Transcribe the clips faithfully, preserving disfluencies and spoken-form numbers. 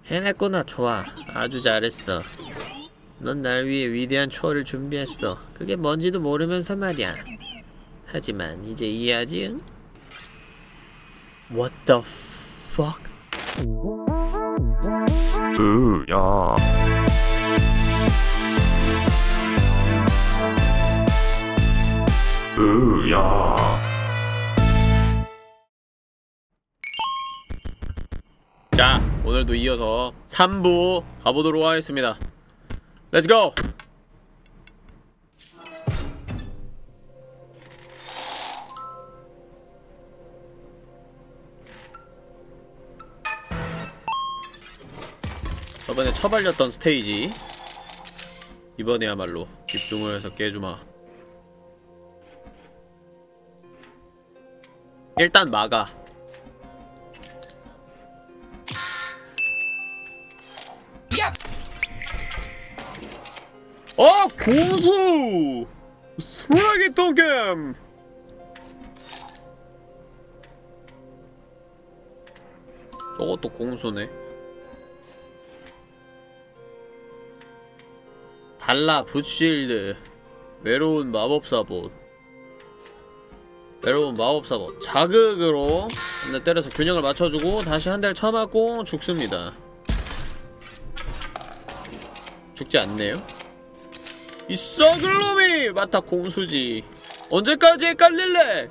해냈구나. 좋아. 아주 잘했어. 넌 날 위해 위대한 초월을 준비했어. 그게 뭔지도 모르면서 말이야. 하지만 이제 이해하지, 응? What the fuck? 으, 야. 으, 야. 자, 오늘도 이어서 삼 부 가보도록 하겠습니다. 렛츠고! 저번에 처발렸던 스테이지, 이번에야말로 집중을 해서 깨주마. 일단 막아. 어! 공수! 쓰레기 똥겜! 저것도 공수네. 달라 붓실드. 외로운 마법사봇. 외로운 마법사봇. 자극으로 한 대 때려서 균형을 맞춰주고 다시 한 대를 쳐맞고 죽습니다. 죽지 않네요? 이 썩을 놈이! 마타 공수지. 언제까지 헷갈릴래?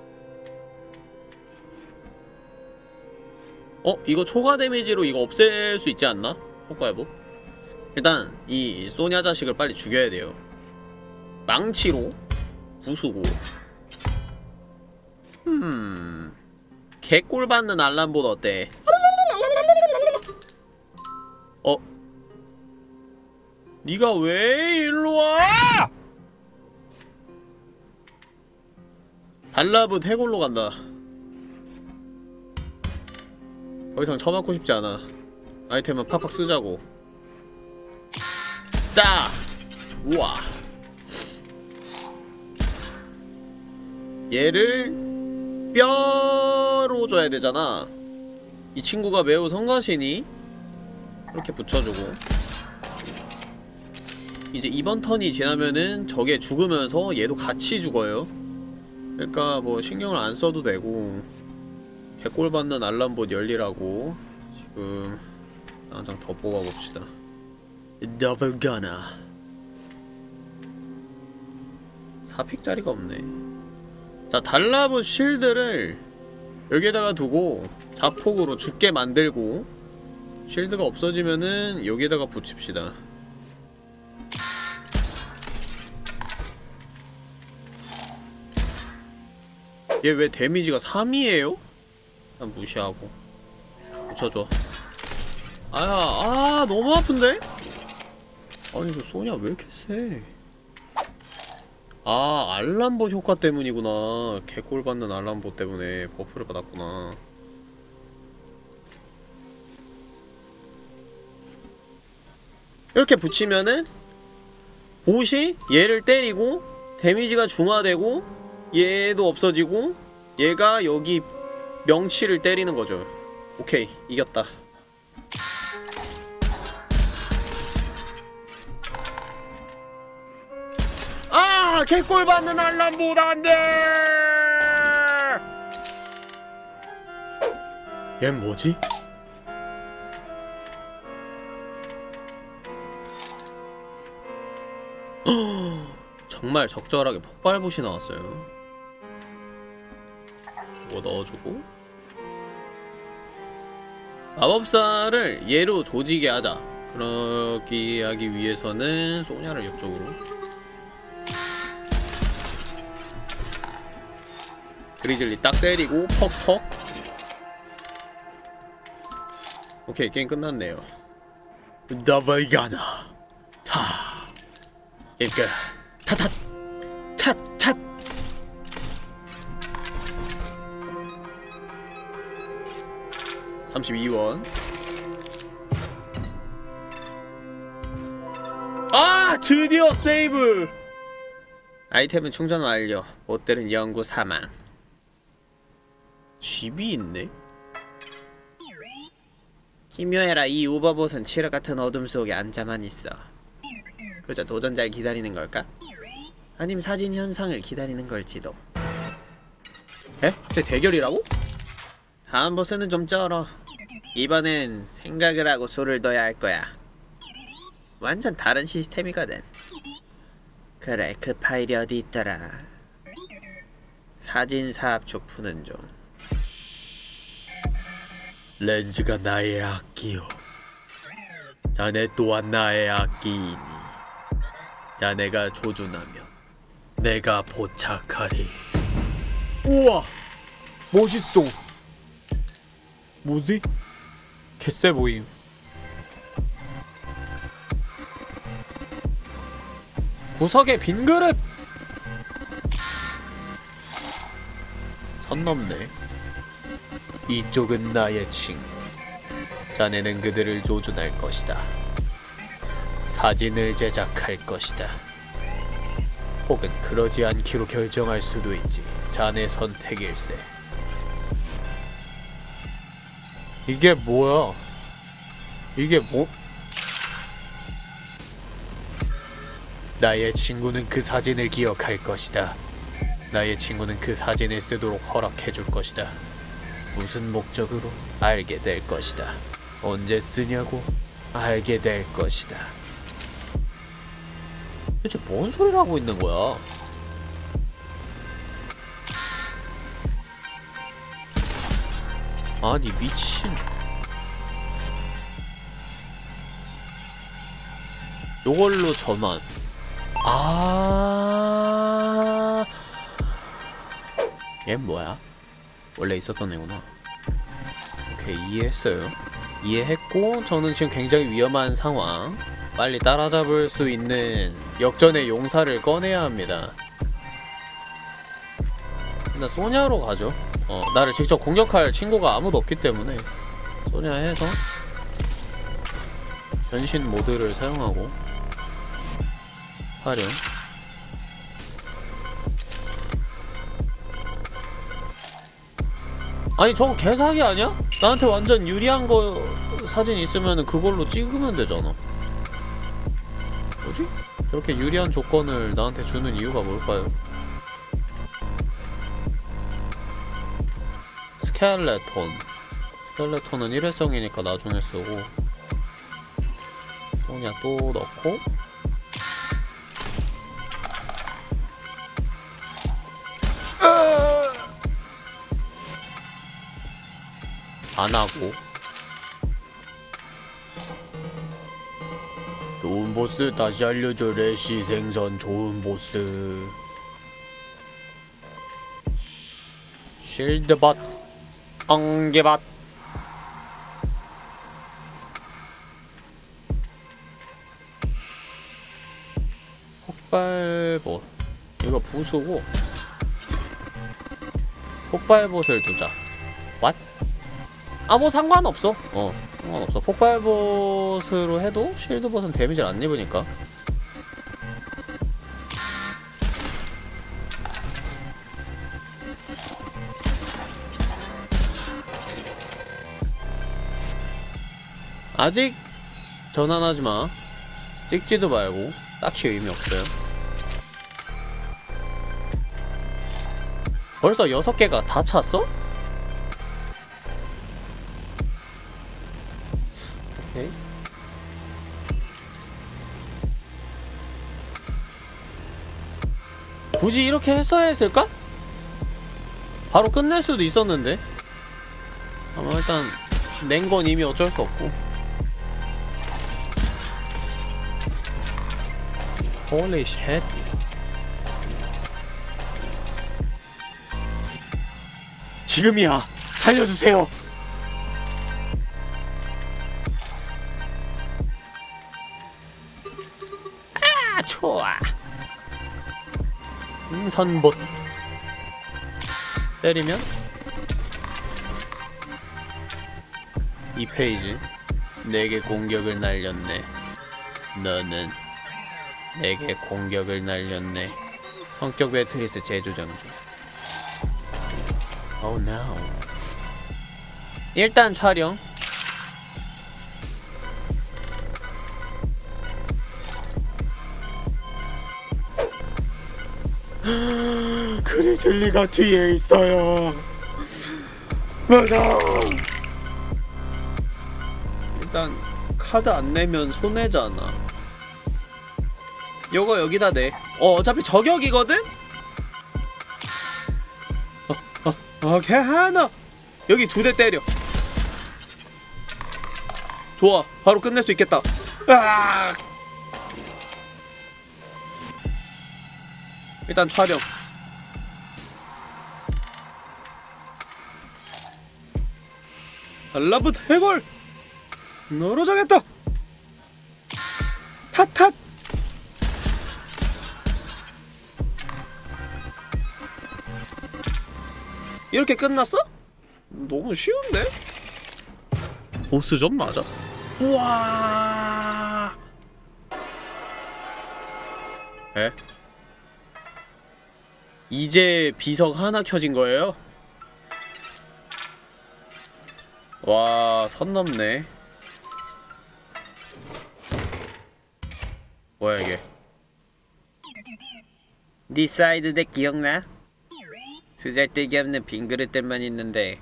어? 이거 초과 데미지로 이거 없앨 수 있지 않나? 효과해보. 일단 이 소냐 자식을 빨리 죽여야 돼요. 망치로 부수고. 음... 개꿀 받는 알람봇 어때? 어? 니가 왜 일로와! 달라붙 해골로 간다. 더 이상 처맞고 싶지 않아. 아이템은 팍팍 쓰자고. 자! 좋아. 얘를 뼈로 줘야 되잖아. 이 친구가 매우 성가시니 이렇게 붙여주고. 이제 이번 턴이 지나면은 저게 죽으면서 얘도 같이 죽어요. 그러니까 뭐 신경을 안 써도 되고. 개꼴 받는 알람봇 열리라고. 지금 한 장 더 뽑아봅시다. 더블 가너. 사 팩짜리가 없네. 자, 달라붙 쉴드를 여기에다가 두고 자폭으로 죽게 만들고, 쉴드가 없어지면은 여기에다가 붙입시다. 얘 왜 데미지가 삼이에요? 일단 무시하고 붙여줘. 아야, 아 너무 아픈데? 아니 저 소냐 왜 이렇게 세? 아, 알람봇 효과 때문이구나. 개꼴 받는 알람봇 때문에 버프를 받았구나. 이렇게 붙이면은 봇이 얘를 때리고 데미지가 중화되고 얘도 없어지고 얘가 여기 명치를 때리는 거죠. 오케이, 이겼다. 아! 개꼴 받는 알람봇 안돼! 얜 뭐지? 정말 적절하게 폭발봇이 나왔어요. 이거 넣어주고 마법사를 얘로 조지게 하자. 그러기 하기 위해서는 소냐를 옆쪽으로. 그리즐리 딱 때리고 퍽퍽. 오케이, 게임 끝났네요. 더블 가너 타. 게임 끝. 타탓 찻찻. 삼십이 원. 아! 드디어 세이브! 아이템은 충전 완료. 못들은 영구 사망. 집이 있네? 김요해라. 이 우버봇은 칠흑 같은 어둠 속에 앉아만 있어. 그저 도전자를 기다리는 걸까? 아님 사진 현상을 기다리는 걸지도. 에? 갑자기 대결이라고? 다음 보스는 좀 쩔어. 이번엔 생각을 하고 수를 둬야 할 거야. 완전 다른 시스템이거든. 그래, 그 파일이 어디 있더라. 사진사 압축 푸는 중. 렌즈가 나의 악기요. 자네 또한 나의 악기이니 자네가 조준하면 내가 포착하리. 우와! 멋있어. 뭐지? 개쎄 보임. 구석에 빈 그릇! 선 넘네. 이쪽은 나의 친구. 자네는 그들을 조준할 것이다. 사진을 제작할 것이다. 혹은 그러지 않기로 결정할 수도 있지. 자네 선택일세. 이게 뭐야? 이게 뭐? 나의 친구는 그 사진을 기억할 것이다. 나의 친구는 그 사진을 쓰도록 허락해줄 것이다. 무슨 목적으로? 알게 될 것이다. 언제 쓰냐고? 알게 될 것이다. 대체 뭔 소리를 하고 있는 거야? 아니 미친. 요걸로 저만. 아, 얘 뭐야? 원래 있었던 애구나. 오케이, 이해했어요. 이해했고, 저는 지금 굉장히 위험한 상황. 빨리 따라잡을 수 있는 역전의 용사를 꺼내야 합니다. 일단 소냐로 가죠. 어, 나를 직접 공격할 친구가 아무도 없기 때문에 소냐 해서 변신 모드를 사용하고 활용. 아니 저거 개사기 아니야? 나한테 완전 유리한 거 사진 있으면 그걸로 찍으면 되잖아. 뭐지? 저렇게 유리한 조건을 나한테 주는 이유가 뭘까요? 스켈레톤. 스켈레톤은 일회성이니까 나중에 쓰고. 소냐 또 넣고. 안 하고. 좋은 보스 다시 알려줘. 래쉬 생선 좋은 보스. 실드밭 안개밭. 폭발봇 이거 부수고 폭발봇을 두자. 왓? 아 뭐 상관없어. 어 상관없어. 폭발봇으로 해도 쉴드봇은 데미지를 안 입으니까. 아직 전환하지마. 찍지도 말고 딱히 의미 없어요. 벌써 여섯 개가 다 찼어? 오케이. 굳이 이렇게 했어야 했을까? 바로 끝낼 수도 있었는데. 아마 일단 낸 건 이미 어쩔 수 없고. Holy shit. 지금이야. 살려주세요. 아, 좋아. 음선봇. 때리면 이 페이지. 내게 공격을 날렸네. 너는 내게 공격을 날렸네. 성격 매트리스 재조정 중. Oh no. 일단 촬영. 그리즐리가 뒤에 있어요. 맞아. 일단 카드 안 내면 손해잖아. 요거 여기다 내. 어 어차피 저격이거든? 어, 어, 어, 걔 하나! 여기 두 대 때려. 좋아, 바로 끝낼 수 있겠다. 으악! 일단 촬영. 달라붙 해골! 너로 정했다! 탓탓! 이렇게 끝났어? 너무 쉬운데? 보스전 맞아? 우와! 에? 이제 비석 하나 켜진 거예요? 와, 선 넘네. 뭐야 이게? 니 사이드 덱 기억나? 쓰잘데기 없는 빈 그릇들만 있는데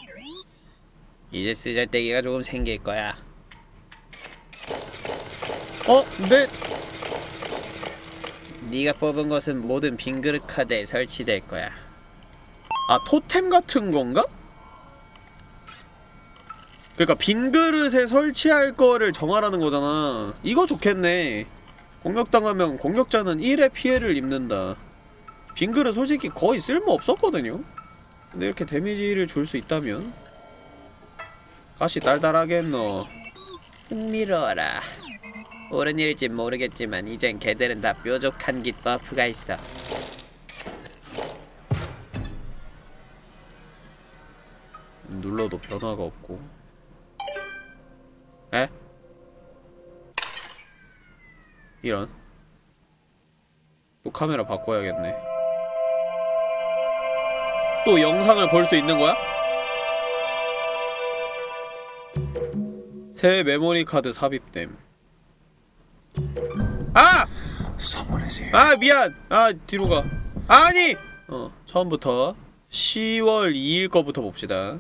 이제 쓰잘데기가 조금 생길 거야. 어? 네? 네가 뽑은 것은 모든 빈 그릇 카드에 설치될 거야. 아, 토템 같은 건가? 그러니까 빈 그릇에 설치할 거를 정하라는 거잖아. 이거 좋겠네. 공격당하면 공격자는 일의 피해를 입는다. 빈 그릇 솔직히 거의 쓸모 없었거든요. 근데 이렇게 데미지를 줄 수 있다면 가시 달달하겠노. 흥미로워라. 옳은 일일진 모르겠지만 이젠 걔들은 다 뾰족한 깃 버프가 있어. 눌러도 변화가 없고. 에? 이런. 또 카메라 바꿔야겠네. 또 영상을 볼 수 있는 거야? 새 메모리 카드 삽입됨. 아! 아 미안! 아 뒤로 가. 아니! 어 처음부터 시월 이일 거부터 봅시다.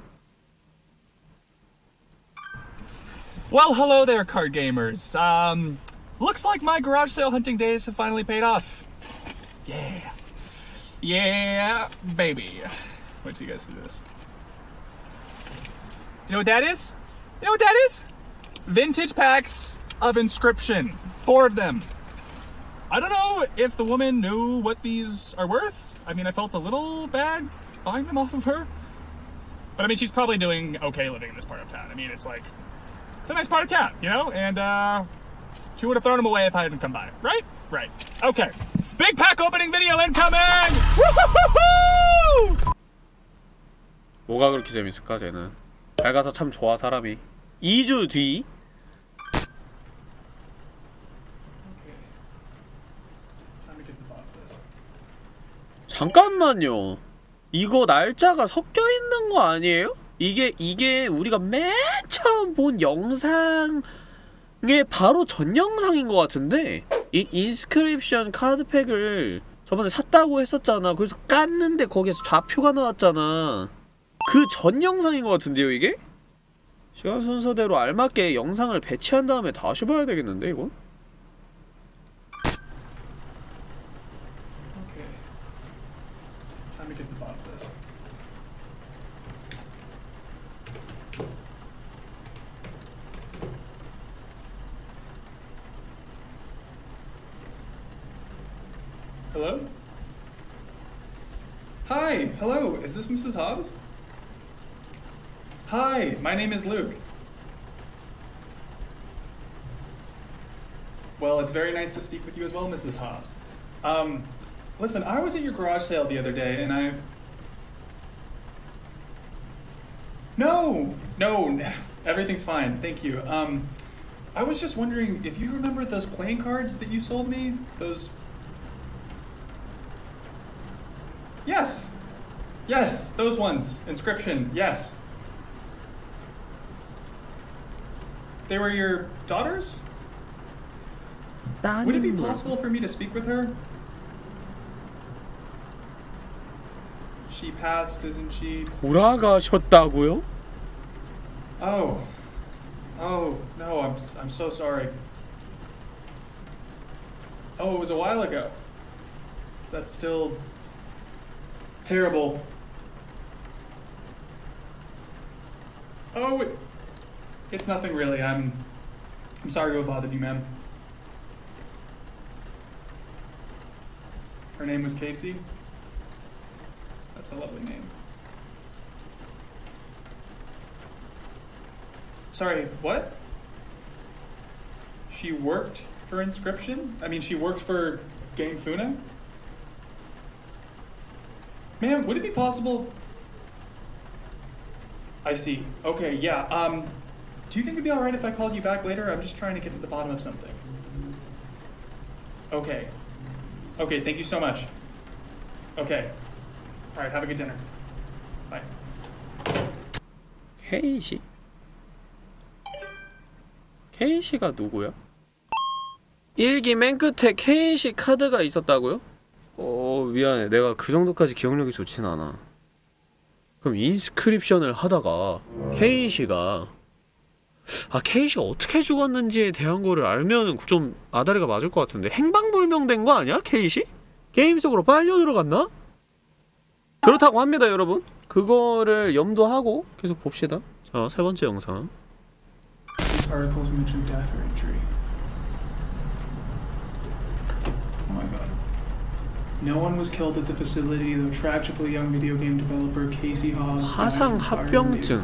Well, hello there, card gamers. Um, looks like my garage sale hunting days have finally paid off. Yeah. Yeah, baby. Wait till you guys see this. You know what that is? You know what that is? Vintage packs of Inscription. Four of them. I don't know if the woman knew what these are worth. I mean, I felt a little bad buying them off of her. But I mean, she's probably doing okay living in this part of town. I mean, it's like, it's a nice part of town, you know? And, uh, she would have thrown them away if I hadn't come by. Right? Right. Okay. Big pack opening video incoming! Woo-hoo-hoo-hoo! 뭐가 그렇게 재밌을까, 쟤는? 밝아서 참 좋아, 사람이. 이 주 뒤? 잠깐만요. 이거 날짜가 섞여 있는 거 아니에요? 이게 이게 우리가 맨 처음 본 영상의 바로 전 영상인 것 같은데, 이 인스크립션 카드팩을 저번에 샀다고 했었잖아. 그래서 깠는데 거기에서 좌표가 나왔잖아. 그 전 영상인 것 같은데요, 이게? 시간 순서대로 알맞게 영상을 배치한 다음에 다시 봐야 되겠는데, 이건? Hello? Hi, hello, is this Missus Hobbs? Hi, my name is Luke. Well, it's very nice to speak with you as well, Missus Hobbs. Um, listen, I was at your garage sale the other day and I... No, no, everything's fine, thank you. Um, I was just wondering if you remember those playing cards that you sold me? Those... Yes! Yes, those ones. Inscription, yes. They were your daughters? Would it be possible for me to speak with her? she passed, isn't she? 돌아가셨다고요? Oh. Oh, no, I'm I'm so sorry. Oh, it was a while ago. That's still terrible. Oh, it, it's nothing really. I'm I'm sorry to have bothered you, ma'am. Her name was Casey. That's a lovely name. Sorry, what? She worked for Inscription? I mean, she worked for Game Funa? Ma'am, would it be possible? I see. Okay, yeah. Um, do you think it'd be alright if I called you back later? I'm just trying to get to the bottom of something. Okay. Okay, thank you so much. Okay. Alright, have a good dinner. Bye. 케이시? 케이시가 누구야? 일기 맨 끝에 케이시 카드가 있었다고요? 어... 미안해. 내가 그 정도까지 기억력이 좋진 않아. 그럼 인스크립션을 하다가 케이시가 아 케이시가 어떻게 죽었는지에 대한 거를 알면 좀 아다리가 맞을 것 같은데 행방불명된 거 아니야? 케이시? 게임 속으로 빨려 들어갔나? 그렇다고 합니다 여러분. 그거를 염두하고 계속 봅시다. 자, 세 번째 영상. Articles mention death or injury. Oh my god. No one was killed at the facility, though tragically young video game developer Casey Hawes 화상 합병증.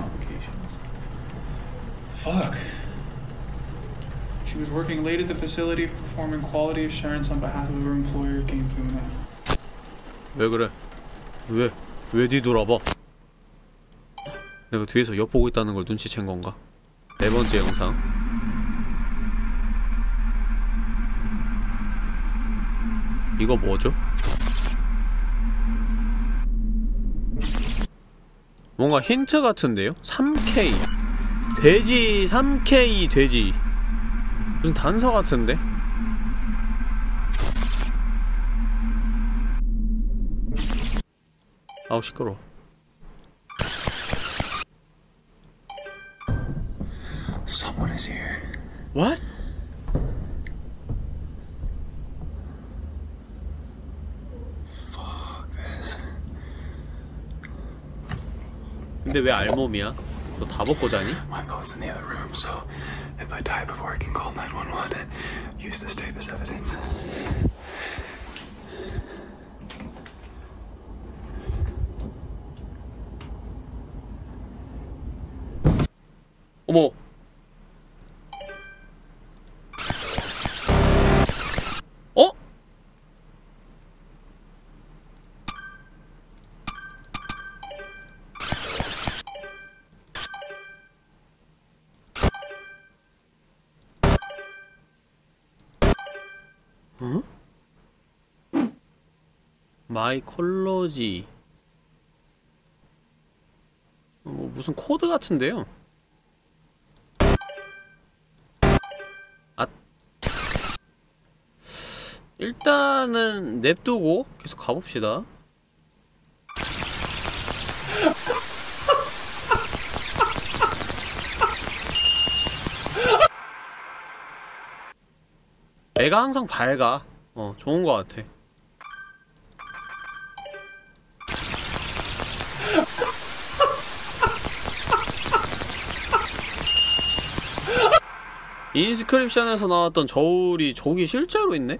Fuck. She was working late at the facility performing quality assurance on behalf of her employer, Game Funa. 왜 그래? 왜? 왜 뒤돌아봐? 내가 뒤에서 엿보고 있다는 걸 눈치챈 건가? 네 번째 영상. 이거 뭐죠? 뭔가 힌트 같은데요? 삼 케이 돼지 삼 케이 돼지 무슨 단서 같은데? 아우 시끄러워. Someone is here. What? Fuck this. 근데 왜 알몸이야? 너 다 벗고 자니? My phone's in the other room, so if I die before I can call nine one one, use this tape as evidence. 어머. 어? 어? 마이콜로지. 어, 뭐 무슨 코드 같은데요? 일단은 냅두고 계속 가봅시다. 애가 항상 밝아. 어, 좋은 것 같아. 인스크립션에서 나왔던 저울이 저기 실제로 있네?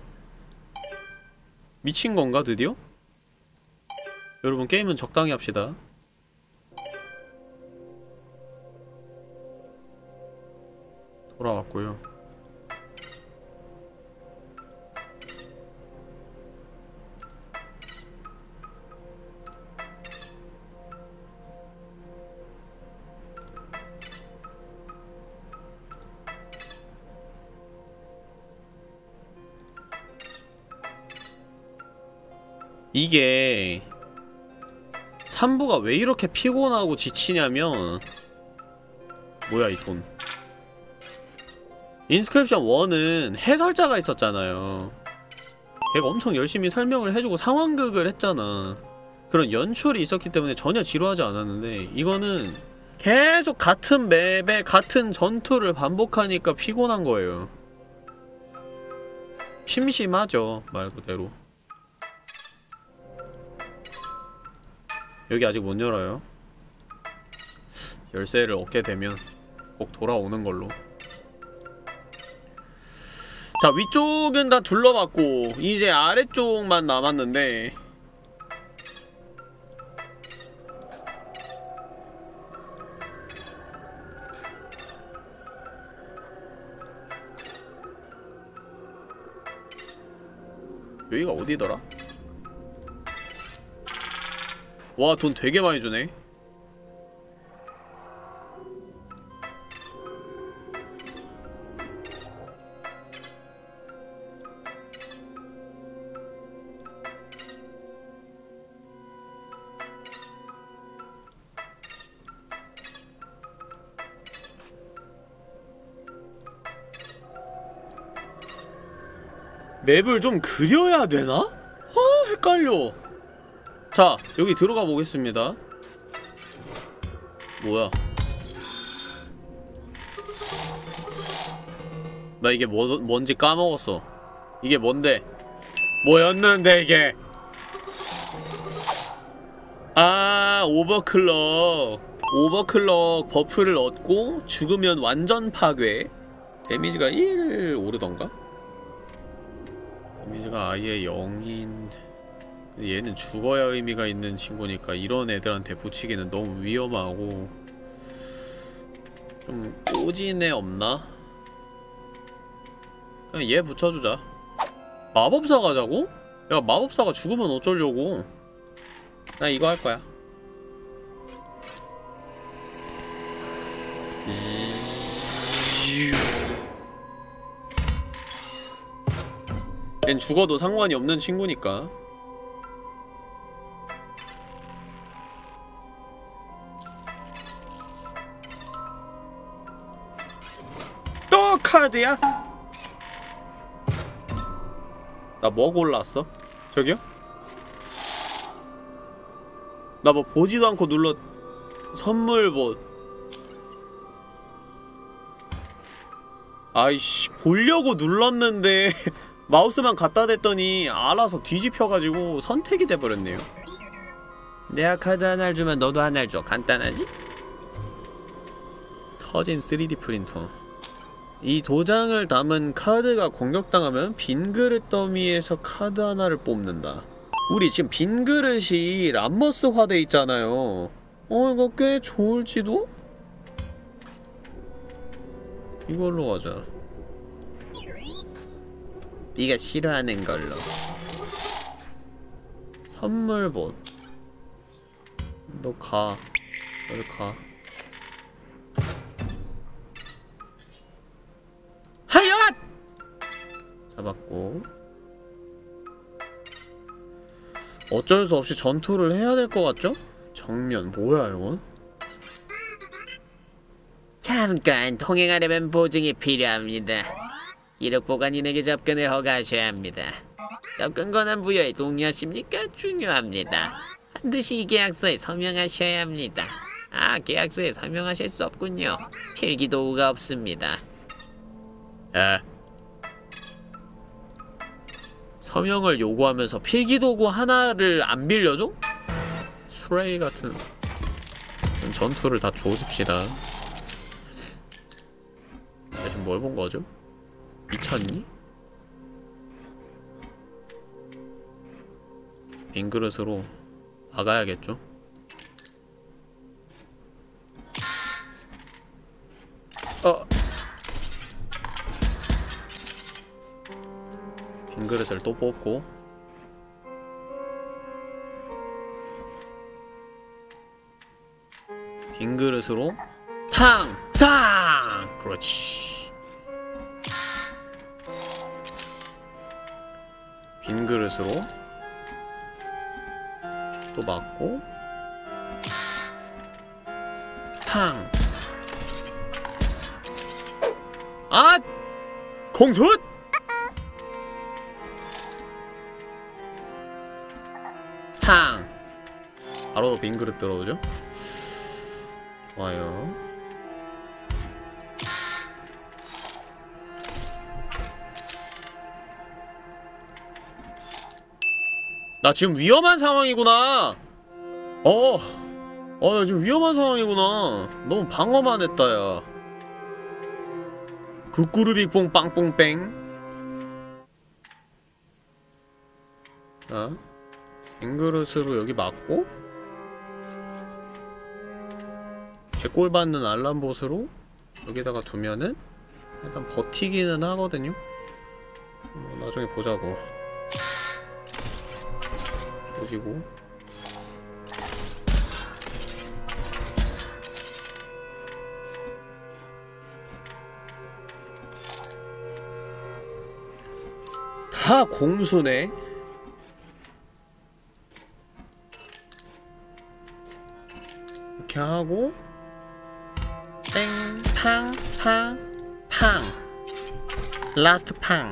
미친 건가, 드디어? 여러분, 게임은 적당히 합시다. 돌아왔고요. 이게 삼 부가 왜 이렇게 피곤하고 지치냐면 뭐야 이 돈. 인스크립션 일은 해설자가 있었잖아요. 걔가 엄청 열심히 설명을 해주고 상황극을 했잖아. 그런 연출이 있었기 때문에 전혀 지루하지 않았는데, 이거는 계속 같은 맵에 같은 전투를 반복하니까 피곤한 거예요. 심심하죠, 말 그대로. 여기 아직 못 열어요. 열쇠를 얻게 되면 꼭 돌아오는 걸로. 자, 위쪽은 다 둘러봤고 이제 아래쪽만 남았는데, 여기가 어디더라? 와, 돈 되게 많이 주네. 맵을 좀 그려야 되나? 아, 헷갈려. 자, 여기 들어가 보겠습니다. 뭐야? 나 이게 뭐, 뭔지 까먹었어. 이게 뭔데? 뭐였는데 이게? 아, 오버클럭. 오버클럭 버프를 얻고 죽으면 완전 파괴. 데미지가 일 오르던가? 데미지가 아예 영인... 얘는 죽어야 의미가 있는 친구니까 이런 애들한테 붙이기는 너무 위험하고, 좀 꼬진 애 없나? 그냥 얘 붙여주자. 마법사 가자고? 야, 마법사가 죽으면 어쩌려고. 나 이거 할 거야. 걘 죽어도 상관이 없는 친구니까. 또 카드야? 나 뭐 골랐어? 저기요? 나 뭐 보지도 않고 눌러... 선물 뭐... 아이씨, 보려고 눌렀는데 마우스만 갖다 댔더니 알아서 뒤집혀가지고 선택이 돼버렸네요. 내가 카드 하나를 주면 너도 하나를 줘. 간단하지? 터진 쓰리디 프린터. 이 도장을 담은 카드가 공격당하면 빈 그릇 더미에서 카드 하나를 뽑는다. 우리 지금 빈 그릇이 람머스화돼 있잖아요. 어, 이거 꽤 좋을지도? 이걸로 가자. 네가 싫어하는 걸로. 선물봇. 너 가. 너를 가. 하얏! 잡았고. 어쩔 수 없이 전투를 해야 될 것 같죠? 정면 뭐야 이건? 잠깐 통행하려면 보증이 필요합니다. 이력 보관인에게 접근을 허가하셔야 합니다. 접근 권한 부여에 동의하십니까? 중요합니다. 반드시 이 계약서에 서명하셔야 합니다. 아, 계약서에 서명하실 수 없군요. 필기도구가 없습니다. 에? 서명을 요구하면서 필기도구 하나를 안 빌려줘? 수레이 같은 전투를 다 조집시다. 지금 뭘 본 거죠? 미쳤니? 빈 그릇으로 막아야겠죠? 어! 빈 그릇을 또 뽑고 빈 그릇으로 탕! 탕! 그렇지. 빈 그릇으로 또 맞고 탕! 아! 공숫! 탕! 바로 빈 그릇 들어오죠? 좋아요. 나 지금 위험한 상황이구나. 어, 어, 나 지금 위험한 상황이구나. 너무 방어만 했다, 야. 국구르빅뽕 빵뽕뺑. 자, 빙그릇으로 여기 맞고, 개꼴 받는 알람봇으로 여기다가 두면은 일단 버티기는 하거든요. 어, 나중에 보자고. 조지고. 다 공수네. 이렇게 하고 땡, 팡, 팡, 팡. 라스트 팡.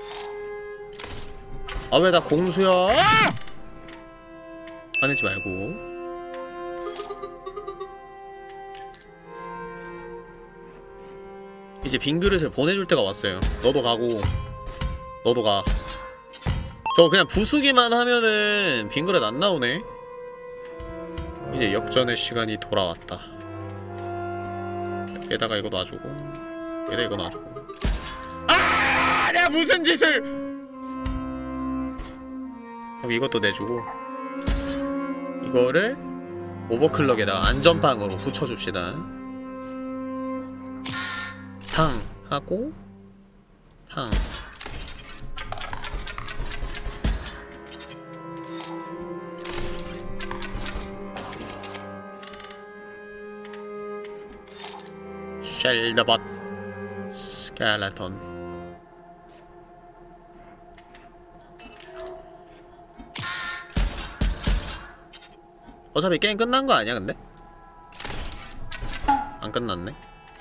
아, 왜 나 공수야? 아! 화내지 말고. 이제 빈 그릇을 보내줄 때가 왔어요. 너도 가고, 너도 가. 저 그냥 부수기만 하면은 빈 그릇 안 나오네. 이제 역전의 시간이 돌아왔다. 여기다가 이거 놔주고, 여기다 이거 놔주고. 아! 내가 무슨 짓을! 그럼 이것도 내주고, 이거를 오버클럭에다가 안전빵으로 붙여줍시다. 탕 하고 탕. 쉘더벗 스켈레톤. 어차피 게임 끝난 거 아니야, 근데? 안 끝났네.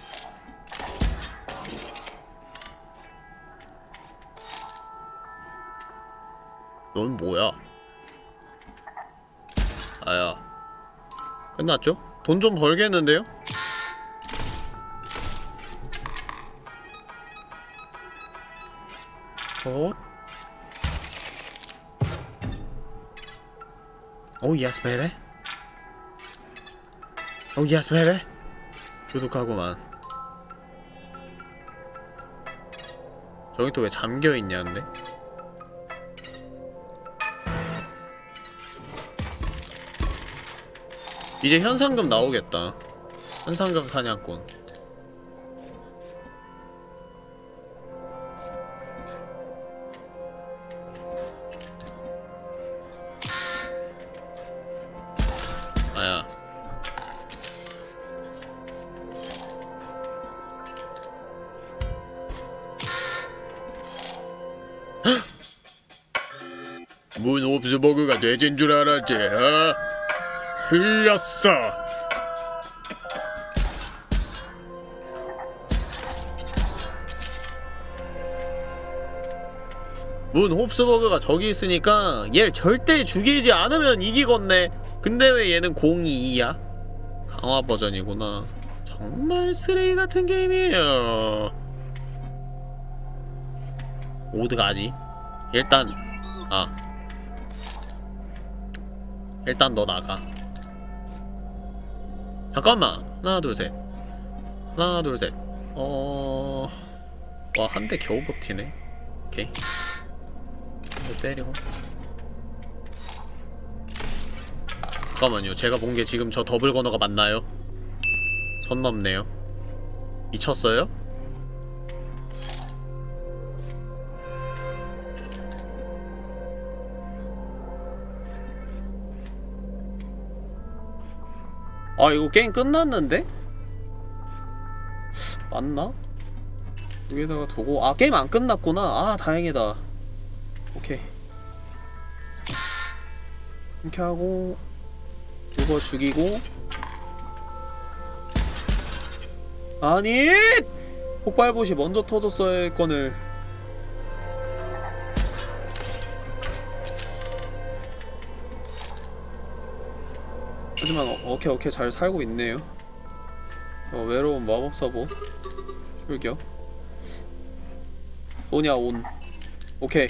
넌 뭐야? 아야. 끝났죠? 돈 좀 벌겠는데요? 어? 오, 예스, 베베. 오, 예스, 베베. 두둑하구만. 저기 또 왜 잠겨있냐, 근데? 이제 현상금 나오겠다. 현상금 사냥꾼. 아야. 문옵스버그가 돼진 줄 알았지, 어? 틀렸어. 문 홉스버그가 저기 있으니까 얘를 절대 죽이지 않으면 이기겠네. 근데 왜 얘는 공이이야? 강화 버전이구나. 정말 쓰레기 같은 게임이에요. 어디가지? 일단 아 일단 너 나가. 잠깐만. 하나 둘셋 하나 둘셋 어... 와, 한 대 겨우 버티네. 오케이. 이거 때리고. 잠깐만요. 제가 본 게 지금 저 더블 건너가 맞나요? 선 넘네요. 미쳤어요? 아, 이거 게임 끝났는데? 맞나? 여기다가 두고. 아, 게임 안 끝났구나. 아, 다행이다. 오케이. 이렇게 하고 이거 죽이고. 아니! 폭발봇이 먼저 터졌어야 할 건을. 하지만 어, 오케이 오케이 잘 살고 있네요. 어, 외로운 마법사보 출격. 오냐 온. 오케이.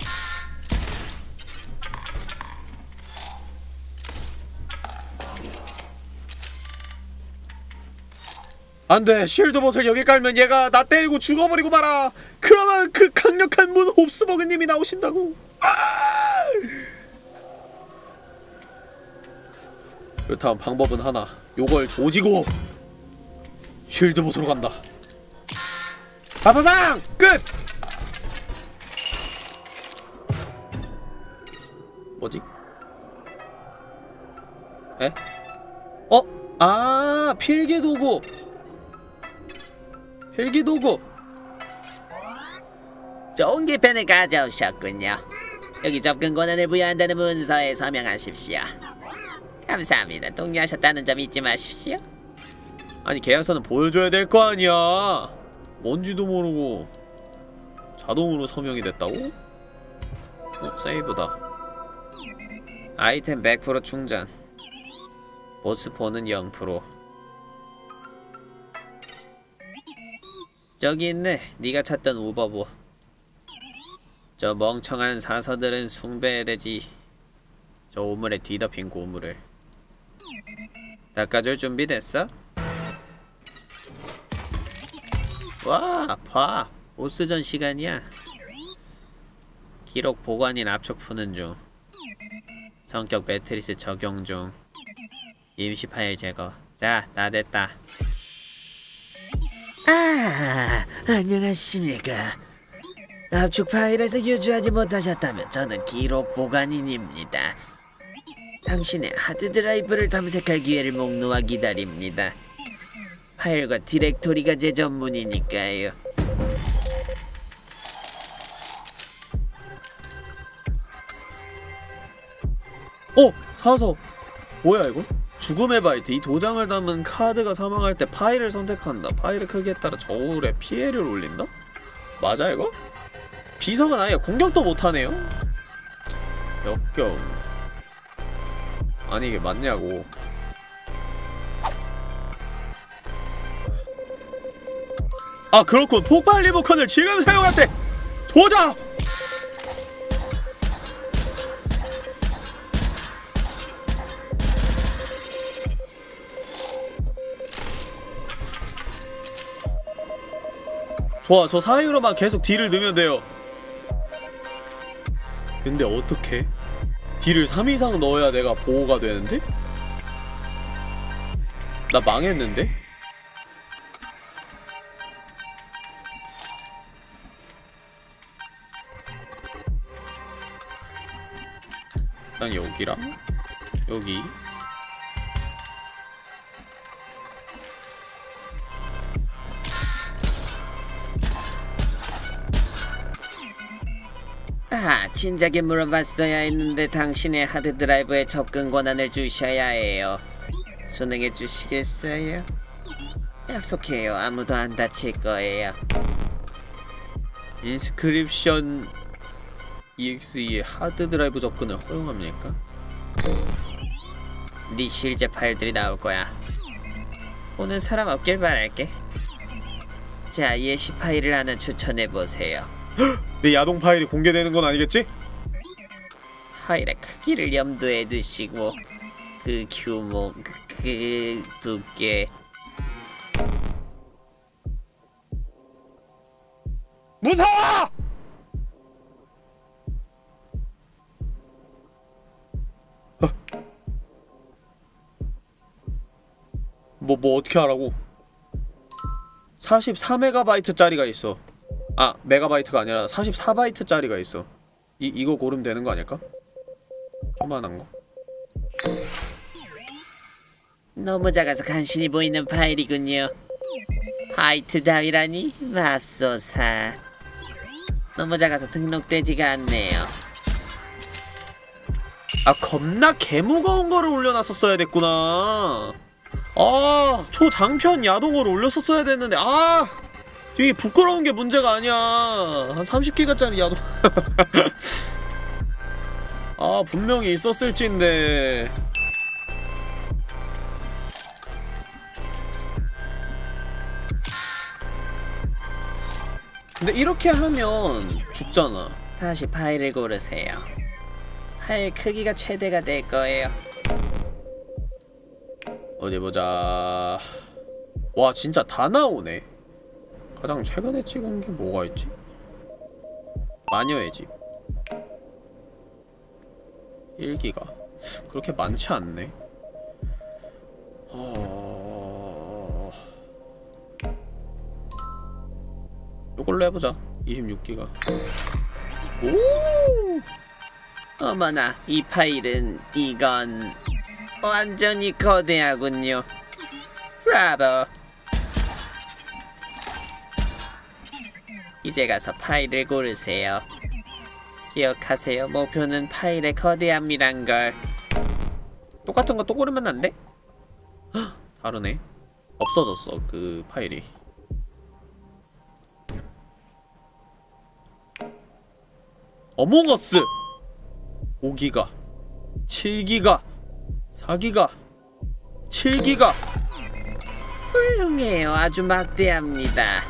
안돼. 쉴드봇을 여기 깔면 얘가 나 때리고 죽어버리고 말아. 그러면 그 강력한 문 홉스버그님이 나오신다고. 아! 그렇다면 방법은 하나. 요걸 조지고 쉴드봇으로 간다. 빠바방! 끝! 뭐지? 에? 어? 아, 필기도구! 필기도구! 좋은 기편을 가져오셨군요. 여기 접근 권한을 부여한다는 문서에 서명하십시오. 감사합니다. 동의하셨다는 점 잊지 마십시오. 아니 계약서는 보여줘야 될 거 아니야. 뭔지도 모르고 자동으로 서명이 됐다고? 어, 세이브다. 아이템 백 퍼센트 충전. 보스폰은 영 퍼센트. 저기 있네. 네가 찾던 우버봇. 저 멍청한 사서들은 숭배해야 되지. 저 우물에 뒤덮인 고물을. 닦아줄 준비 됐어? 와, 봐. 보스전 시간이야. 기록 보관인 압축 푸는 중. 성격 매트리스 적용 중. 임시 파일 제거. 자, 다 됐다. 아, 안녕하십니까. 압축 파일에서 유지하지 못하셨다면 저는 기록 보관인입니다. 당신의 하드드라이브를 탐색할 기회를 목놓아 기다립니다. 파일과 디렉토리가 제 전문이니까요. 어! 사서! 뭐야 이거? 죽음의 바이트. 이 도장을 담은 카드가 사망할 때 파일을 선택한다. 파일의 크기에 따라 저울에 피해를 올린다? 맞아 이거? 비석은 아예 공격도 못하네요? 역겨움. 아니 이게 맞냐고. 아 그렇군. 폭발 리모컨을 지금 사용할 때 도장! 좋아, 저 사이로만 계속 딜을 넣으면 돼요. 근데 어떻게? 딜을 삼 이상 넣어야 내가 보호가 되는데? 나 망했는데? 일단 여기랑 여기. 아, 진작에 물어봤어야 했는데 당신의 하드드라이브에 접근 권한을 주셔야 해요. 수능해 주시겠어요? 약속해요. 아무도 안 다칠 거예요. 인스크립션 이엑스이의 하드드라이브 접근을 허용합니까? 네 실제 파일들이 나올 거야. 보는 사람 없길 바랄게. 자, 예시 파일을 하나 추천해보세요. 내 야동 파일이 공개되는 건 아니겠지? 파일의 크기를 염두에 두시고 그 규모, 그, 그 두께. 무서워! 어. 뭐, 뭐 어떻게 하라고? 사십사 메가바이트짜리가 있어. 아, 메가바이트가 아니라 사십사 바이트짜리가 있어. 이, 이거 고르면 되는 거 아닐까? 조만한 거. 너무 작아서 간신히 보이는 파일이군요. 바이트 따위라니? 맙소사. 너무 작아서 등록되지가 않네요. 아, 겁나 개무거운 거를 올려놨었어야 됐구나. 아, 초장편 야동으로 올렸었어야 됐는데. 아, 이게 부끄러운 게 문제가 아니야. 한 삼십 기가짜리 야동. 아, 분명히 있었을진데. 근데 이렇게 하면 죽잖아. 다시 파일을 고르세요. 파일 크기가 최대가 될 거예요. 어디 보자. 와 진짜 다 나오네. 가장 최근에 찍은 게 뭐가 있지? 마녀의 집 일 기가 그렇게 많지 않네. 어... 요걸로 해보자. 이십육 기가. 오! 어머나, 이 파일은 이건 완전히 거대하군요. 브라보. 이제 가서 파일을 고르세요. 기억하세요. 목표는 파일의 거대함이란 걸. 똑같은 거 또 고르면 안 돼? 헉, 다르네. 없어졌어 그 파일이. 어몽어스 오 기가 칠 기가 사 기가 칠 기가. 훌륭해요. 아주 막대합니다.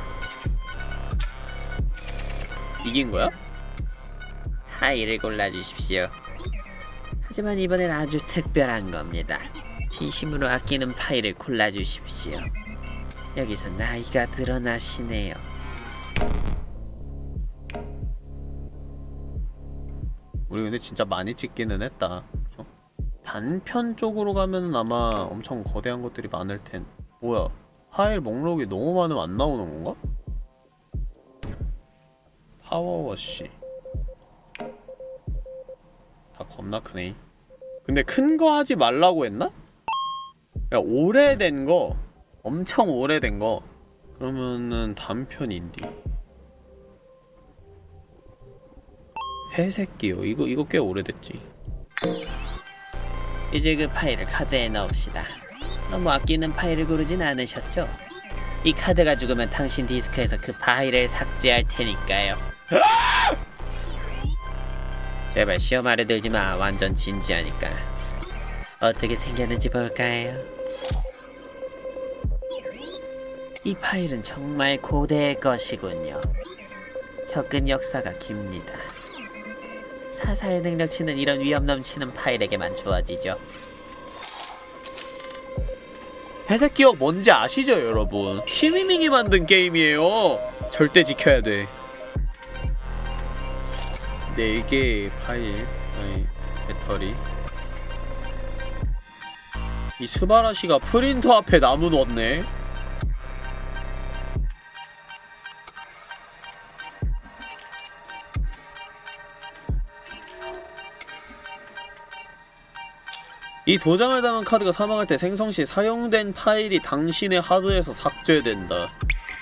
이긴 거야? 파일을 골라주십시오. 하지만 이번엔 아주 특별한 겁니다. 진심으로 아끼는 파일을 골라주십시오. 여기서 나이가 드러나시네요. 우리 근데 진짜 많이 찍기는 했다. 그쵸? 단편 쪽으로 가면은 아마 엄청 거대한 것들이 많을 텐. 뭐야? 파일 목록이 너무 많으면 안 나오는 건가? 파워워시 다 겁나 크네. 근데 큰 거 하지 말라고 했나? 야, 오래된 거, 엄청 오래된 거 그러면은 단편 인디. 회색기요. 이거 이거 꽤 오래됐지. 이제 그 파일을 카드에 넣읍시다. 너무 아끼는 파일을 고르진 않으셨죠? 이 카드가 죽으면 당신 디스크에서 그 파일을 삭제할 테니까요. 제발 시험 아래 들지마. 완전 진지하니까. 어떻게 생겼는지 볼까요? 이 파일은 정말 고대의 것이군요. 겪은 역사가 깁니다. 사사의 능력치는 이런 위험 넘치는 파일에게만 주어지죠. 회색 기억 뭔지 아시죠 여러분? 키미밍이 만든 게임이에요. 절대 지켜야 돼. 네 개의 파일, 아니 배터리. 이 스바라시가 프린터 앞에 나무 넣었네. 이 도장을 담은 카드가 사망할 때 생성 시 사용된 파일이 당신의 하드에서 삭제된다.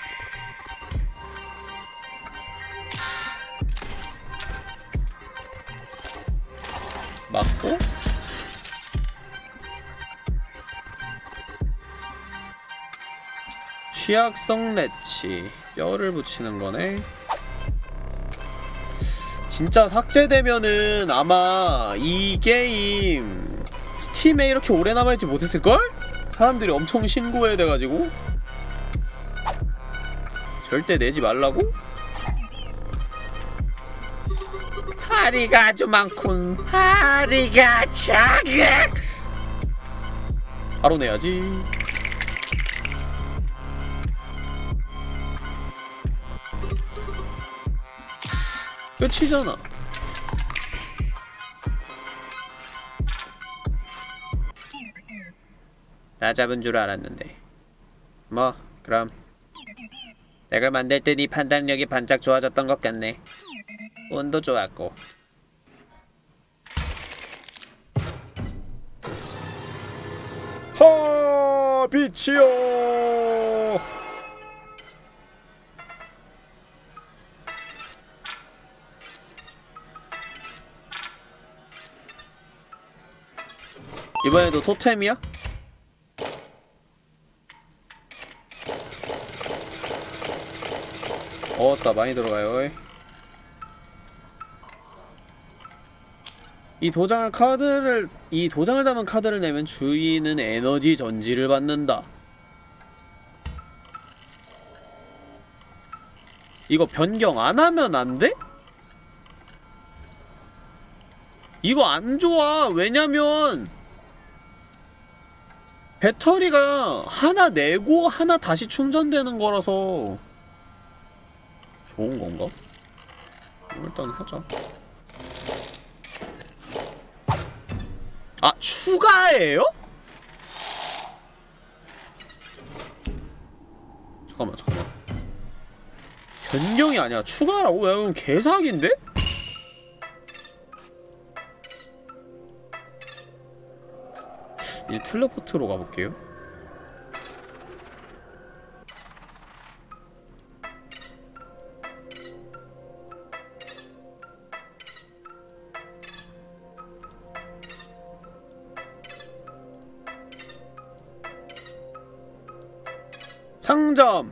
맞고? 취약성 레치. 뼈를 붙이는 거네. 진짜 삭제되면은 아마 이 게임 스팀에 이렇게 오래 남아있지 못했을걸? 사람들이 엄청 신고해야 돼가지고. 절대 내지 말라고? 파리가 아주 많군. 파리가 자극. 바로 내야지. 끝이잖아. 나 잡은 줄 알았는데. 뭐 그럼 덱을 만들 때 네 판단력이 반짝 좋아졌던 것 같네. 운도 좋았고. 하 빛이요. 이번에도 토템이야? 어따 많이 들어가요. 이 도장을 카드를 이 도장을 담은 카드를 내면 주인은 에너지 전지를 받는다. 이거 변경 안 하면 안 돼? 이거 안 좋아. 왜냐면 배터리가 하나 내고 하나 다시 충전되는 거라서. 좋은 건가? 일단 하자. 아, 추가예요? 잠깐만, 잠깐만. 변경이 아니라 추가라고? 야, 그럼 개사기인데? 이제 텔레포트로 가볼게요. 상점!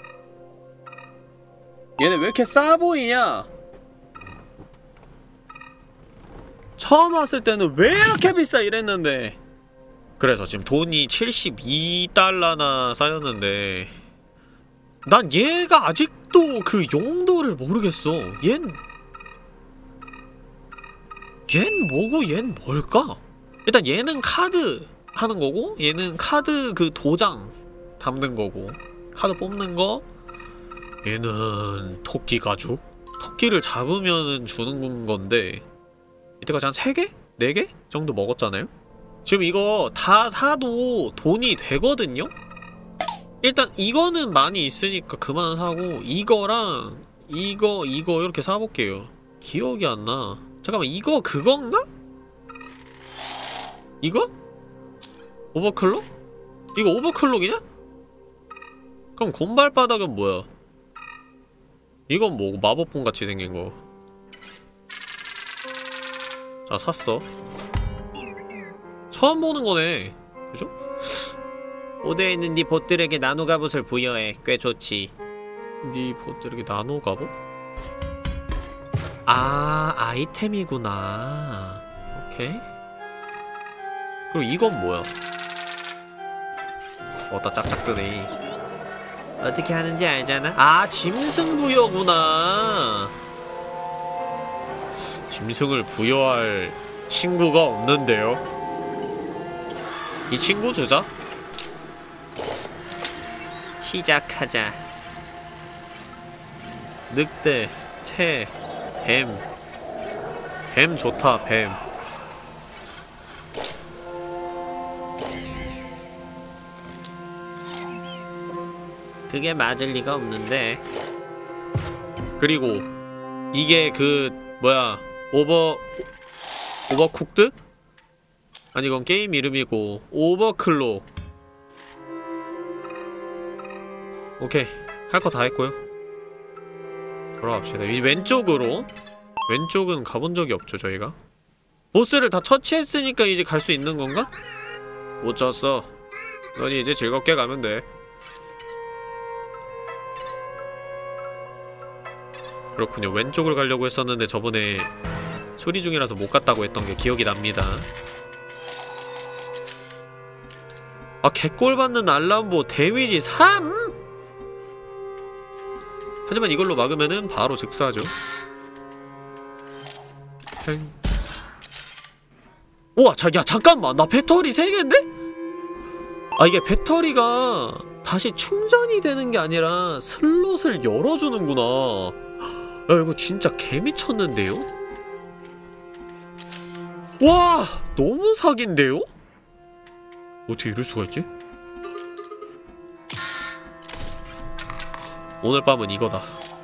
얘네 왜 이렇게 싸 보이냐? 처음 왔을 때는 왜 이렇게 비싸 이랬는데. 그래서 지금 돈이 칠십이 달러나 쌓였는데 난 얘가 아직도 그 용도를 모르겠어. 얜 얜 뭐고 얜 뭘까? 일단 얘는 카드 하는 거고 얘는 카드 그 도장 담는 거고 카드 뽑는 거. 얘는 토끼 가죽? 토끼를 잡으면 주는 건데 이때까지 한 세 개? 네 개? 정도 먹었잖아요? 지금 이거 다 사도 돈이 되거든요? 일단 이거는 많이 있으니까 그만 사고 이거랑 이거 이거 이렇게 사볼게요. 기억이 안 나. 잠깐만, 이거 그건가? 이거? 오버클럭? 이거 오버클럭이냐? 그럼 곰발바닥은 뭐야? 이건 뭐고 마법봉같이 생긴 거. 자, 샀어. 처음 보는 거네. 그죠? 오대에 있는 네 봇들에게 나노갑옷을 부여해. 꽤 좋지. 네 봇들에게 나노갑옷? 아, 아이템이구나. 오케이. 그리고 이건 뭐야? 어따 짝짝 쓰네. 어떻게 하는지 알잖아? 아, 짐승 부여구나. 짐승을 부여할 친구가 없는데요? 이 친구 주자. 시작하자. 늑대, 새, 뱀. 뱀 좋다, 뱀. 그게 맞을 리가 없는데. 그리고 이게 그 뭐야 오버 오버쿡드? 아니 이건 게임 이름이고 오버클록. 오케이, 할 거 다 했고요. 돌아갑시다. 이 왼쪽으로. 왼쪽은 가본 적이 없죠 저희가. 보스를 다 처치했으니까 이제 갈 수 있는 건가? 못 쳤어. 넌 이제 즐겁게 가면 돼. 그렇군요. 왼쪽을 가려고 했었는데 저번에 수리 중이라서 못 갔다고 했던 게 기억이 납니다. 아, 개꼴 받는 알람보 데미지 삼! 하지만 이걸로 막으면은 바로 즉사하죠. 행. 우와, 자, 야, 잠깐만! 나 배터리 세 개인데? 아, 이게 배터리가 다시 충전이 되는 게 아니라 슬롯을 열어주는구나. 야, 이거 진짜 개미쳤는데요? 와! 너무 사기인데요? 어떻게 이럴 수가 있지? 오늘 밤은 이거다.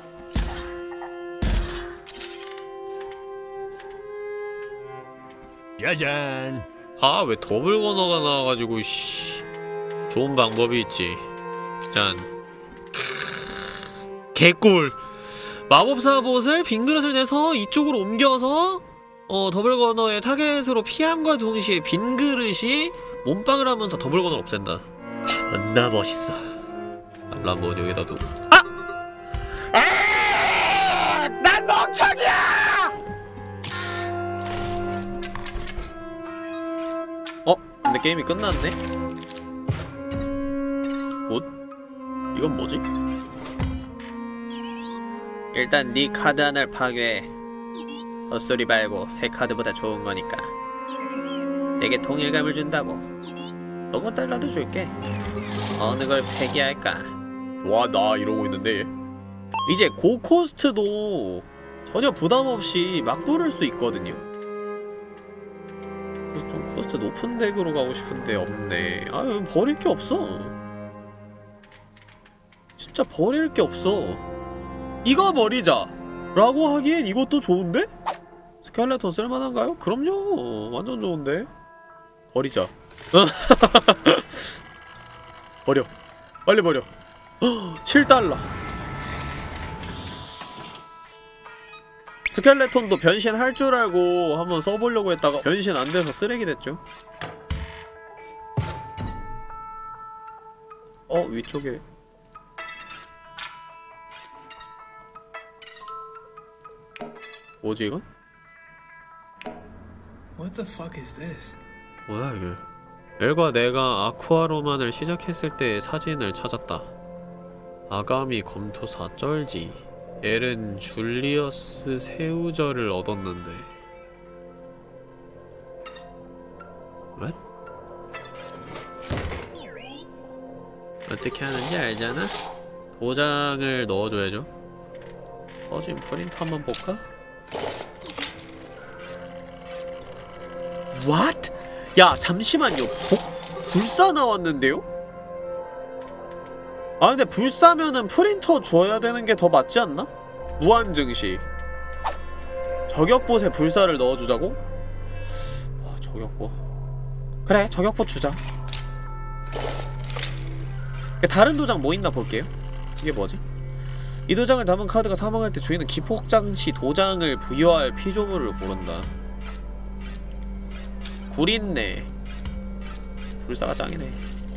짜잔. 아, 왜 더블 건어가 나와가지고, 씨. 좋은 방법이 있지. 짠. 개꿀! 마법사 봇을 빈 그릇을 내서 이쪽으로 옮겨서 어, 더블 건어의 타겟으로 피함과 동시에 빈 그릇이 몸빵을 하면서 더블 건어를 없앤다. 존나 멋있어. 알람본 여기다 두고. 아! 아! 난 멍청이야! 어? 근데 게임이 끝났네? 굿? 이건 뭐지? 일단 네 카드 하나를 파괴해. 헛소리 말고 새 카드보다 좋은 거니까. 내게 통일감을 준다고. 로봇 달러도 줄게. 어느 걸 폐기할까? 좋아, 나 이러고 있는데. 이제 고코스트도 전혀 부담없이 막 부를 수 있거든요. 그래서 좀 코스트 높은 덱으로 가고 싶은데 없네. 아유, 버릴 게 없어. 진짜 버릴 게 없어. 이거 버리자 라고 하기엔 이것도 좋은데? 스켈레톤 쓸만한가요? 그럼요. 완전 좋은데. 버리자. 버려. 빨리 버려. 칠 달러. 스켈레톤도 변신할 줄 알고 한번 써보려고 했다가 변신 안 돼서 쓰레기 됐죠. 어, 위쪽에. 뭐지 이건? What the fuck is this? 뭐야 이게? 엘과 내가 아쿠아로만을 시작했을 때의 사진을 찾았다. 아가미 검투사 쩔지. 엘은 줄리어스 새우젓을 얻었는데. What? 어떻게 하는지 알잖아? 도장을 넣어줘야죠. 터진 프린터 한번 볼까? What? 야 잠시만요. 복, 불사 나왔는데요? 아 근데 불사면은 프린터 줘야 되는 게 더 맞지 않나? 무한 증시. 저격봇에 불사를 넣어주자고? 아, 저격봇. 그래, 저격봇 주자. 다른 도장 뭐 있나 볼게요. 이게 뭐지? 이 도장을 담은 카드가 사망할 때 주인은 기폭장치 도장을 부여할 피조물을 고른다. 구린내. 불사가 짱이네.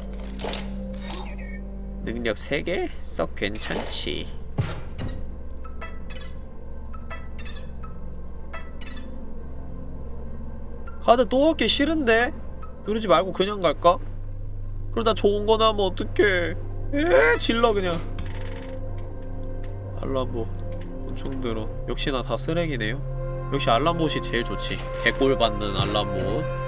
능력 세 개? 썩 괜찮지. 카드 또 얻기 싫은데? 누르지 말고 그냥 갈까? 그러다 좋은 거 나면 어떡해. 에 질러 그냥. 알람보 곤충들은 역시나 다 쓰레기네요. 역시 알람봇이 제일 좋지. 개꼴 받는 알람봇.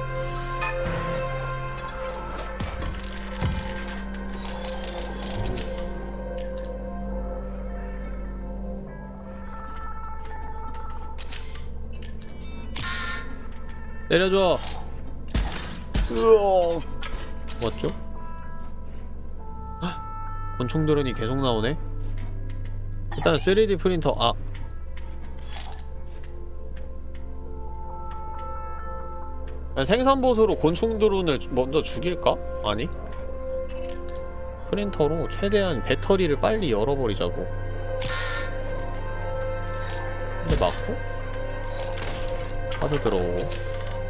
때려줘. 으어. 맞죠? 헉, 곤충드론이 계속 나오네. 일단 쓰리디 프린터. 아 생산봇으로 곤충드론을 먼저 죽일까? 아니 프린터로 최대한 배터리를 빨리 열어버리자고. 근데 맞고 카드 들어오고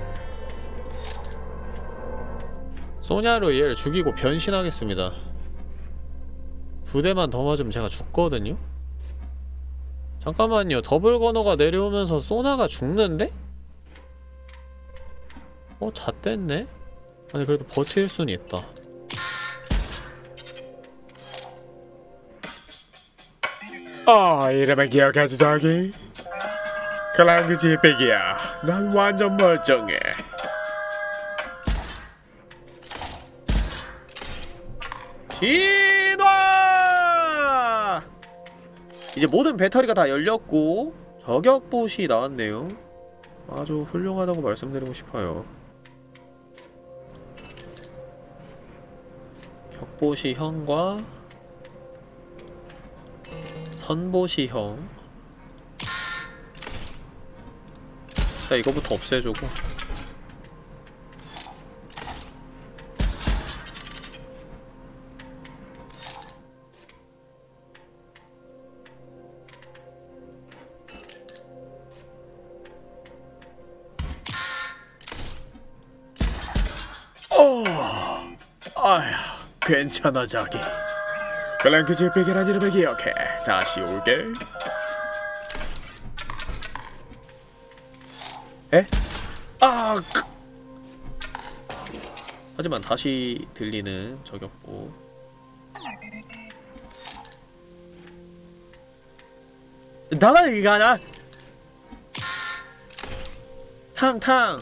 소냐로 얘를 죽이고 변신하겠습니다. 두 대만 더 맞으면 제가 죽거든요? 잠깐만요. 더블 건너가 내려오면서 소나가 죽는데? 어? 잣됐네? 아니 그래도 버틸 순 있다. 어, 이름을 기억하지 저기? 클랑크 지백이야. 난 완전 멀쩡해. 진화! 이제 모든 배터리가 다 열렸고 저격봇이 나왔네요. 아주 훌륭하다고 말씀드리고 싶어요. 격봇이 형과 선봇이 형. 자 이거부터 없애주고 아휴, 괜찮아 자기. 클랑크 지백이란 이름을 기억해. 다시 올게. 에? 아! 그... 하지만 다시 들리는 저격보. 나만 이가나? 탕탕.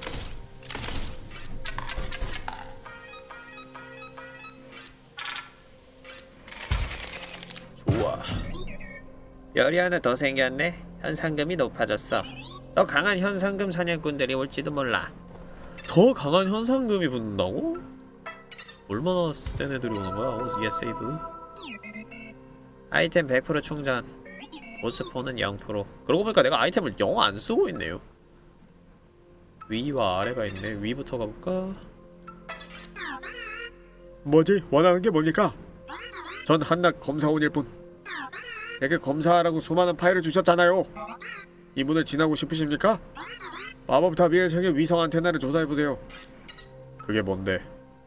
좋아. 별이 하나 더 생겼네. 현상금이 높아졌어. 더 강한 현상금 사냥꾼들이 올지도 몰라. 더 강한 현상금이 붙는다고? 얼마나 센 애들이 오는 거야? 어, 얘 세이브. 아이템 백 퍼센트 충전. 보스포는 영 퍼센트. 그러고 보니까 내가 아이템을 영 안 쓰고 있네요. 위와 아래가 있네. 위부터 가볼까? 뭐지? 원하는 게 뭡니까? 전 한낱 검사원일 뿐. 제게 검사하라고 수많은 파일을 주셨잖아요. 이 문을 지나고 싶으십니까? 마법탑 위의 세계 위성 안테나를 조사해보세요. 그게 뭔데?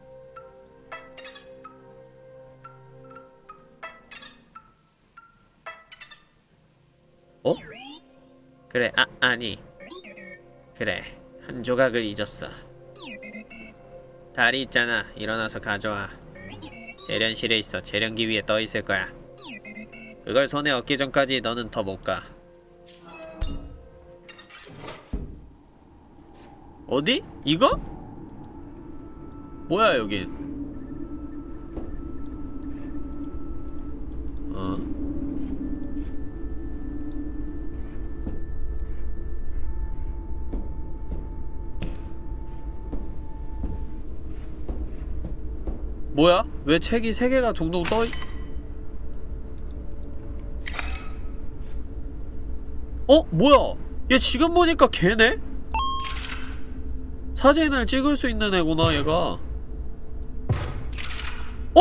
어? 그래, 아, 아니 그래, 한 조각을 잊었어. 다리 있잖아. 일어나서 가져와. 재련실에 있어. 재련기 위에 떠있을 거야. 그걸 손에 얻기 전까지 너는 더 못 가. 어디? 이거? 뭐야 여긴? 어? 뭐야? 왜 책이 세 개가 동동 떠 있... 어? 뭐야? 얘 지금 보니까 걔네? 사진을 찍을 수 있는 애구나 얘가. 어?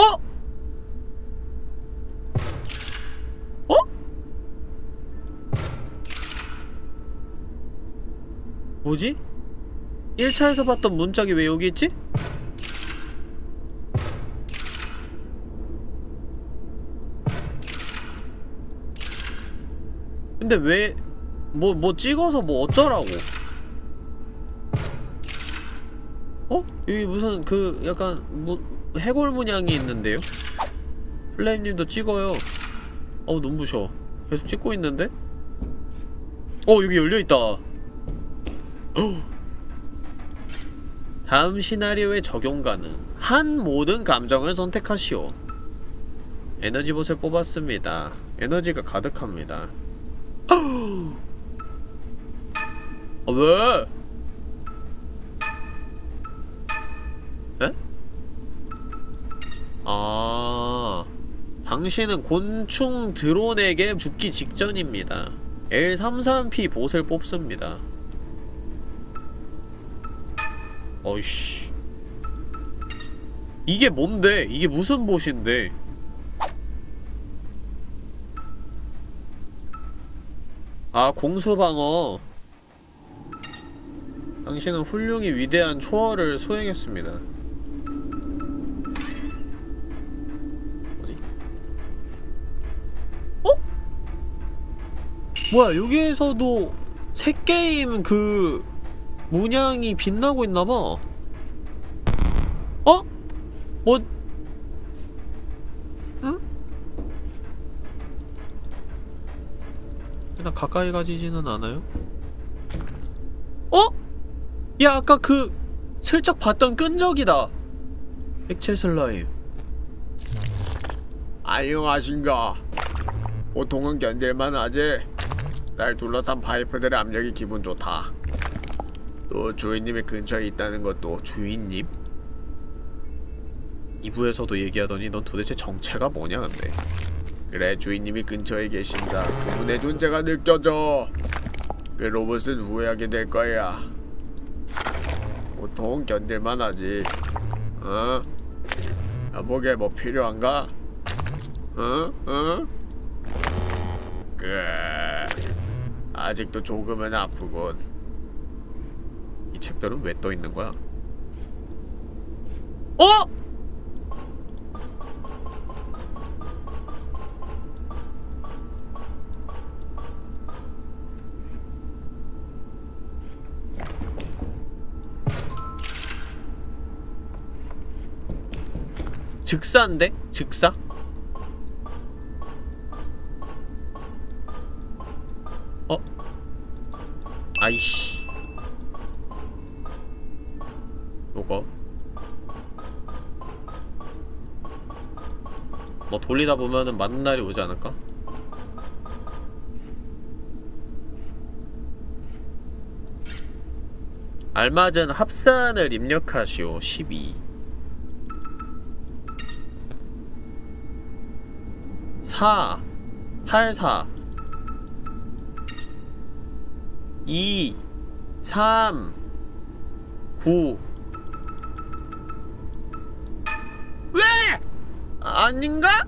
어? 뭐지? 일 차에서 봤던 문짝이 왜 여기 있지? 근데 왜 뭐 뭐 찍어서 뭐 어쩌라고? 어? 여기 무슨 그 약간 뭐 해골 문양이 있는데요? 플레임님도 찍어요. 어우 눈부셔. 계속 찍고 있는데? 어 여기 열려있다. 다음 시나리오에 적용 가능. 한 모든 감정을 선택하시오. 에너지봇을 뽑았습니다. 에너지가 가득합니다. 아 왜? 에? 아, 당신은 곤충 드론에게 죽기 직전입니다. 엘 삼십삼 피 봇을 뽑습니다. 어이씨, 이게 뭔데? 이게 무슨 봇인데? 아, 공수방어. 당신은 훌륭히 위대한 초월을 수행했습니다. 어디? 어? 뭐야, 여기에서도 새게임 그 문양이 빛나고 있나봐. 어? 뭐? 응? 일단 가까이 가지지는 않아요? 어? 야, 아까 그 슬쩍 봤던 끈적이다. 액체 슬라임. 안녕하신가. 보통은 견딜만 하지. 날 둘러싼 파이프들의 압력이 기분 좋다. 또 주인님의 근처에 있다는 것도. 주인님? 이 부에서도 얘기하더니 넌 도대체 정체가 뭐냐 근데. 그래, 주인님이 근처에 계신다. 그분의 존재가 느껴져. 그 로봇은 후회하게 될 거야. 보통 견딜만 하지. 어? 여보게 뭐 필요한가? 어? 어? 그래. 아직도 조금은 아프군. 이 책들은 왜 떠있는 거야? 어? 즉사인데? 즉사? 아이씨. 요거 뭐 돌리다 보면은 맞는 날이 오지 않을까? 알맞은 합산을 입력하시오. 십이 사 팔 사 이 삼 구 왜? 아닌가?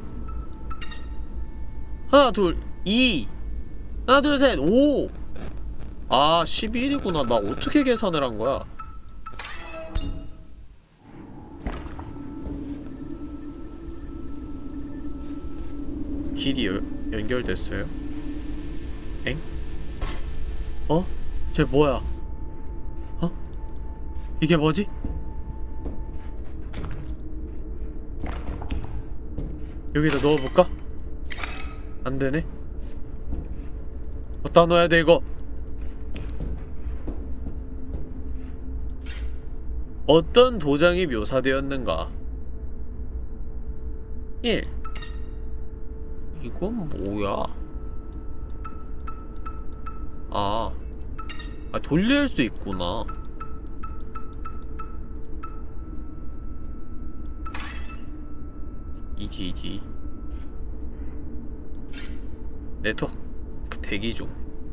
하나 둘 이 하나 둘 셋 오 아 십일이구나. 나 어떻게 계산을 한 거야? 길이 여, 연결됐어요? 엥? 어? 쟤 뭐야? 어? 이게 뭐지? 여기다 넣어볼까? 안되네? 어디다 넣어야 돼 이거? 어떤 도장이 묘사되었는가? 일 이건 뭐야? 아, 아 돌릴 수 있구나. 이지 이지 네트워크 대기 중.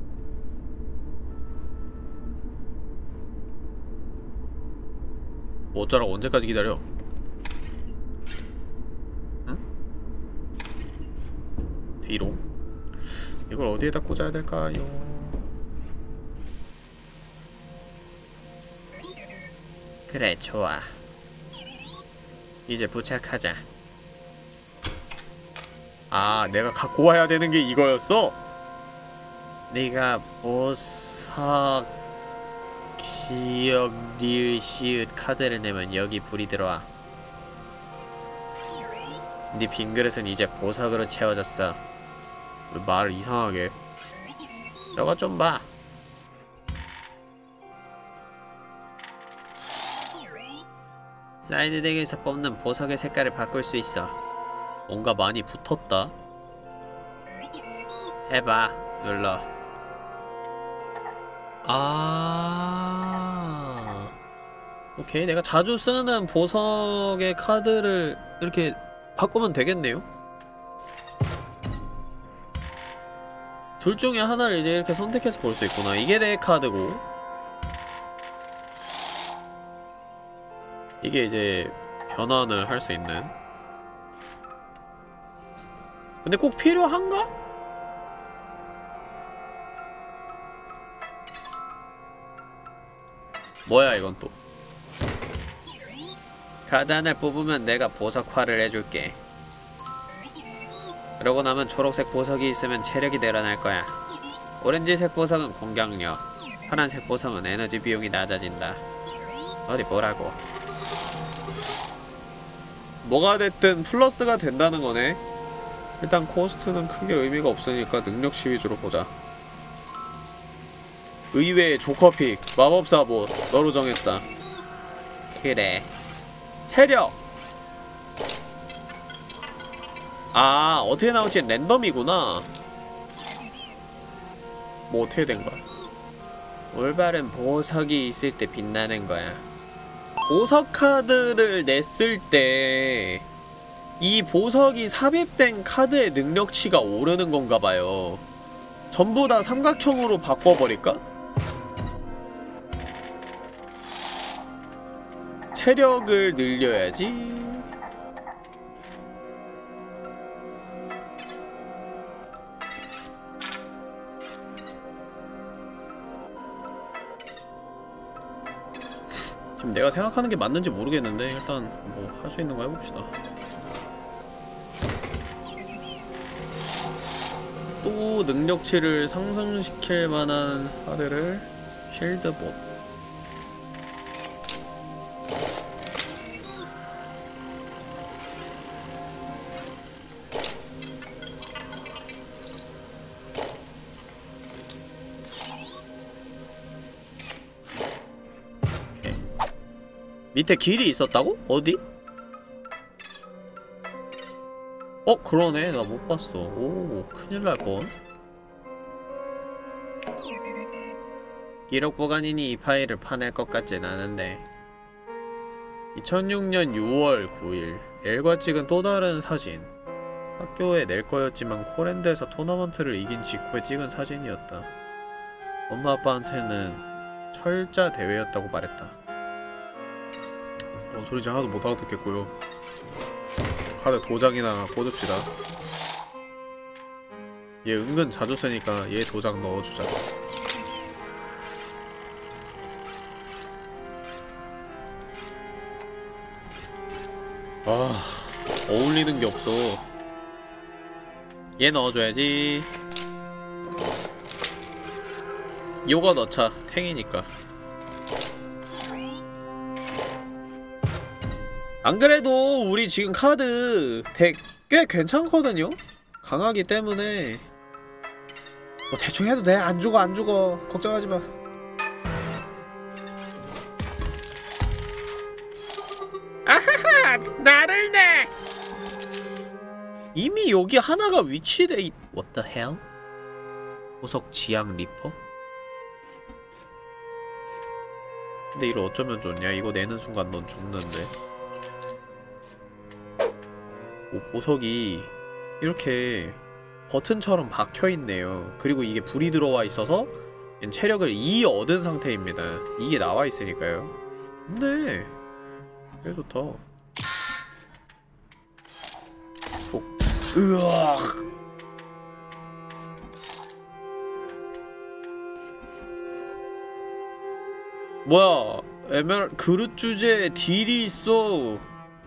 뭐 어쩌라고 언제까지 기다려? 응? 뒤로 이걸 어디에다 꽂아야 될까요? 그래 좋아. 이제 부착하자. 아 내가 갖고 와야 되는 게 이거였어? 네가 보석 기억 리을 시읒 카드를 내면 여기 불이 들어와. 네 빈 그릇은 이제 보석으로 채워졌어. 왜 말을 이상하게. 저거 좀 봐. 사이드 덱에서 뽑는 보석의 색깔을 바꿀 수 있어. 뭔가 많이 붙었다. 해봐. 눌러. 아 오케이. 내가 자주 쓰는 보석의 카드를 이렇게 바꾸면 되겠네요. 둘 중에 하나를 이제 이렇게 선택해서 볼 수 있구나. 이게 내 카드고 이게 이제 변환을 할 수 있는. 근데 꼭 필요한가? 뭐야 이건 또. 카드 하나를 뽑으면 내가 보석화를 해줄게. 그러고 나면 초록색 보석이 있으면 체력이 늘어날 거야. 오렌지색 보석은 공격력, 파란색 보석은 에너지 비용이 낮아진다. 어디 보라고. 뭐가 됐든 플러스가 된다는 거네. 일단 코스트는 크게 의미가 없으니까 능력치 위주로 보자. 의외의 조커픽 마법사 뭐 너로 정했다. 그래. 체력! 아 어떻게 나올지 랜덤이구나. 뭐 어떻게 된 거야? 올바른 보석이 있을 때 빛나는 거야. 보석 카드를 냈을 때 이 보석이 삽입된 카드의 능력치가 오르는 건가 봐요. 전부 다 삼각형으로 바꿔버릴까? 체력을 늘려야지. 지금 내가 생각하는 게 맞는지 모르겠는데 일단 뭐 할 수 있는 거 해봅시다. 또 능력치를 상승시킬 만한 카드를 쉴드봇. 밑에 길이 있었다고? 어디? 어 그러네. 나 못 봤어. 오 큰일 날 뻔. 기록 보관인이 이 파일을 파낼 것 같진 않은데. 이천육 년 유월 구일 엘과 찍은 또 다른 사진. 학교에 낼 거였지만 코랜드에서 토너먼트를 이긴 직후에 찍은 사진이었다. 엄마 아빠한테는 철자 대회였다고 말했다. 뭔 소리인지 하나도 못 알아듣겠고요. 카드 도장이나 꽂읍시다. 얘 은근 자주 쓰니까 얘 도장 넣어주자. 아 어울리는 게 없어. 얘 넣어줘야지. 요거 넣자. 탱이니까. 안 그래도 우리 지금 카드 덱 꽤 괜찮거든요? 강하기 때문에 뭐 대충 해도 돼. 안 죽어 안 죽어. 걱정하지 마. 아하하! 나를 내! 이미 여기 하나가 위치돼 있... What the hell? 보석 지향 리퍼? 근데 이걸 어쩌면 좋냐? 이거 내는 순간 넌 죽는데. 오, 보석이 이렇게 버튼처럼 박혀있네요. 그리고 이게 불이 들어와 있어서 체력을 이 얻은 상태입니다. 이게 나와 있으니까요. 좋네. 꽤 좋다. 톡. 으악. 뭐야? 에메랄 그릇 주제에 딜이 있어.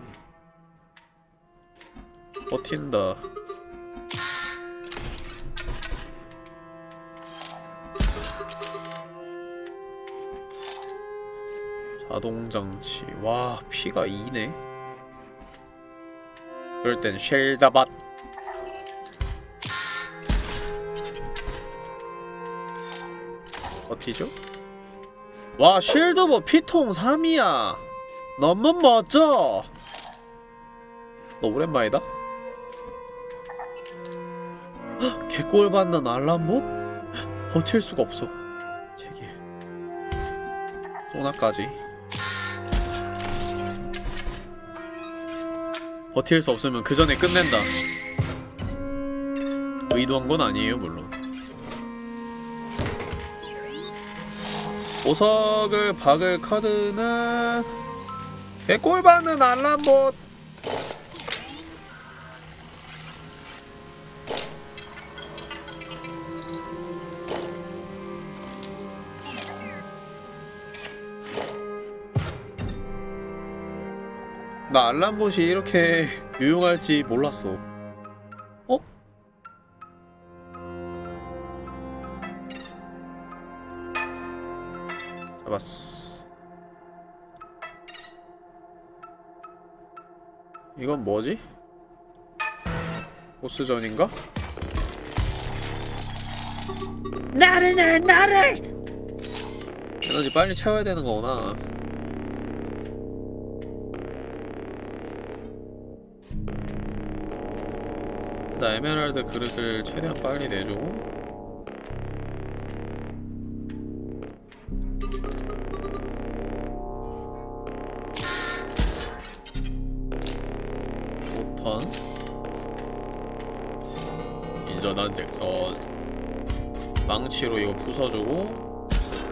버틴다. 자동장치. 와 피가 이네. 그럴 땐 쉘다밭. 버티죠? 와 쉴드버 피통 삼이야. 너무 멋져. 너 오랜만이다? 헉, 개꼴 받는 알람봇? 버틸 수가 없어. 제길. 소나까지. 버틸 수 없으면 그 전에 끝낸다. 의도한 건 아니에요, 물론. 보석을 박을 카드는 개꼴 받는 알람봇. 나 알람봇이 이렇게 유용할지 몰랐어. 어? 잡았어. 이건 뭐지? 보스전인가? 나를 내 나를! 에너지 빨리 채워야 되는 거구나. 나 에메랄드 그릇을 최대한 빨리 내주고 오 턴 인전한 잭선 망치로 이거 부숴주고.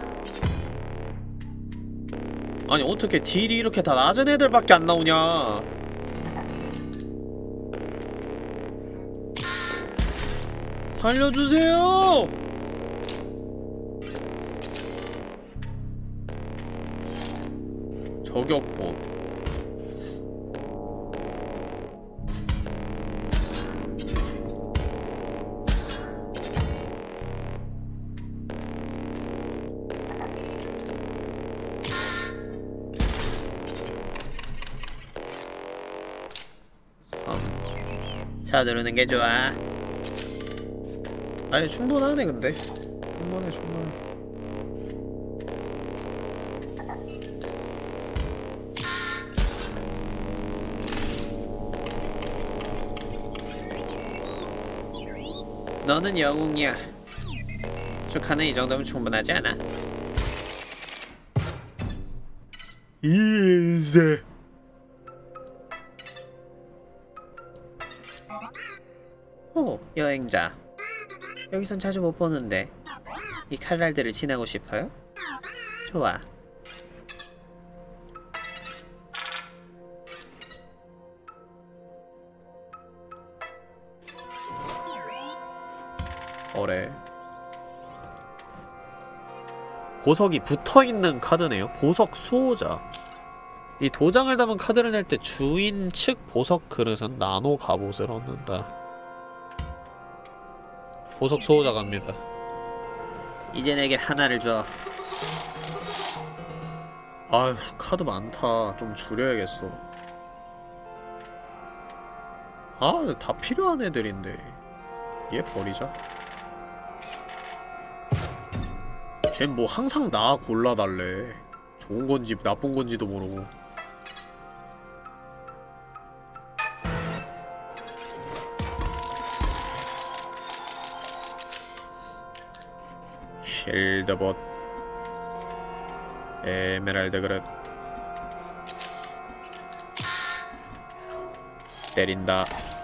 아니 어떻게 딜이 이렇게 다 낮은 애들밖에 안 나오냐. 살려주세요! 저격봇. 삼. 서두르는 게 좋아. 아니 충분하네. 근데 충분해 충분해. 너는 영웅이야. 축하는 이 정도면 충분하지 않아? 이제 오, 여행자. 여기선 자주 못 보는데 이 칼날들을 지나고 싶어요? 좋아. 어래. 보석이 붙어있는 카드네요. 보석 수호자. 이 도장을 담은 카드를 낼 때 주인 측 보석 그릇은 나노 갑옷을 얻는다. 보석 수호자 갑니다. 이제 내게 하나를 줘. 아휴, 카드 많다. 좀 줄여야겠어. 아, 다 필요한 애들인데 얘 버리자. 걘 뭐 항상 나 골라달래. 좋은건지 나쁜건지도 모르고. 쉴드봇, 에메랄드 그릇. 때린다.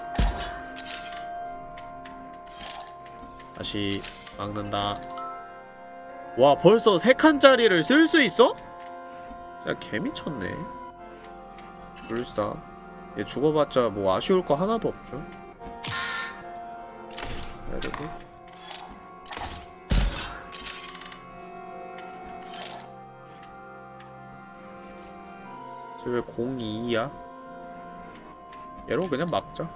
다시 막는다. 와, 벌써 세 칸짜리를 쓸 수 있어? 진짜 개미쳤네. 불사. 얘 죽어봤자 뭐 아쉬울 거 하나도 없죠. 그리고 쟤 왜 공이야? 얘로 그냥 막자.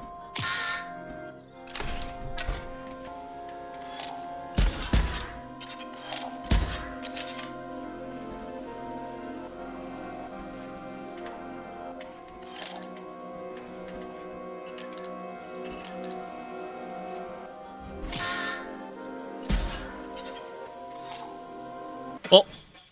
어?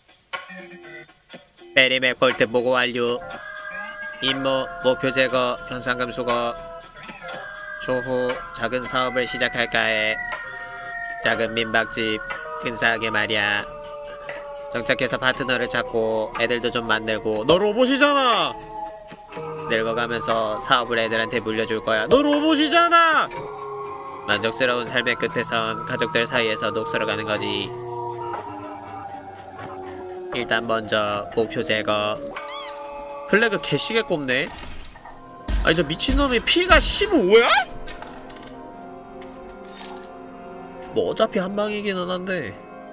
베리맥 볼트 보고 완료. 임무 목표 제거, 현상금 수거. 추후 작은 사업을 시작할까 해. 작은 민박집 근사하게 말이야. 정착해서 파트너를 찾고 애들도 좀 만들고. 너 로봇이잖아! 늙어가면서 사업을 애들한테 물려줄 거야. 너 로봇이잖아! 만족스러운 삶의 끝에선 가족들 사이에서 녹슬어가는 거지. 일단 먼저 목표 제거. 플래그 개시게 꼽네. 아니 저 미친놈이 피가 십오야? 뭐 어차피 한 방이기는 한데.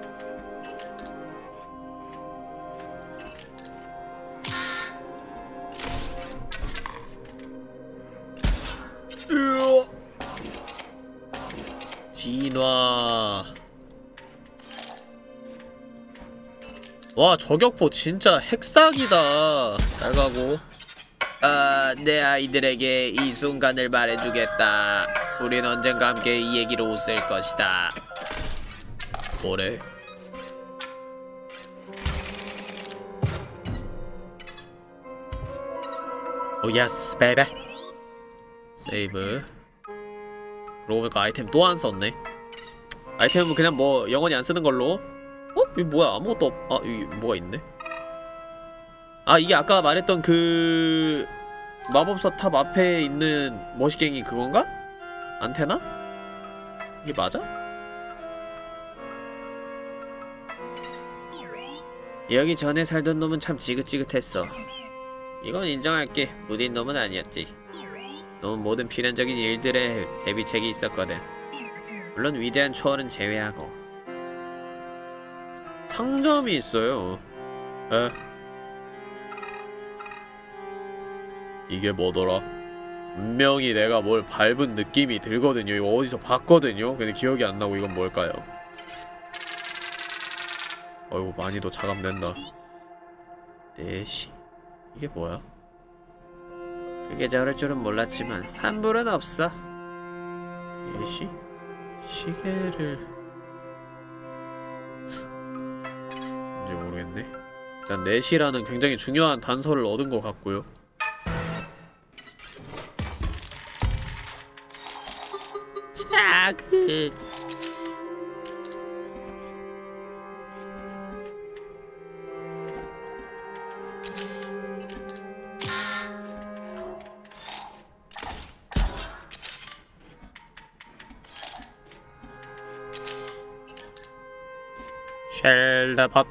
으어. 진화. 와, 저격포 진짜 핵사기다. 잘 가고. 아, 내 아이들에게 이 순간을 말해주겠다. 우린 언젠가 함께 이 얘기로 웃을 것이다. 뭐래? 오 예스 베이베. 세이브. 그러고 보니까 아이템 또 안 썼네. 아이템은 그냥 뭐 영원히 안 쓰는 걸로. 어? 이게 뭐야? 아무것도 없... 아, 여기 뭐가 있네? 아, 이게 아까 말했던 그... 마법사 탑 앞에 있는 머시갱이 그건가? 안테나? 이게 맞아? 여기 전에 살던 놈은 참 지긋지긋했어. 이건 인정할게. 무딘 놈은 아니었지. 놈은 모든 필연적인 일들에 대비책이 있었거든. 물론 위대한 초월은 제외하고. 상점이 있어요. 에? 이게 뭐더라? 분명히 내가 뭘 밟은 느낌이 들거든요. 이거 어디서 봤거든요. 근데 기억이 안 나고. 이건 뭘까요? 어이구, 많이도 차감된다. 네시? 이게 뭐야? 그게 저럴 줄은 몰랐지만 환불은 없어. 네시? 시계를... 뭔지 모르겠네. 일단 넷이라는 굉장히 중요한 단서를 얻은 것 같고요. 자극. 쉘더벗.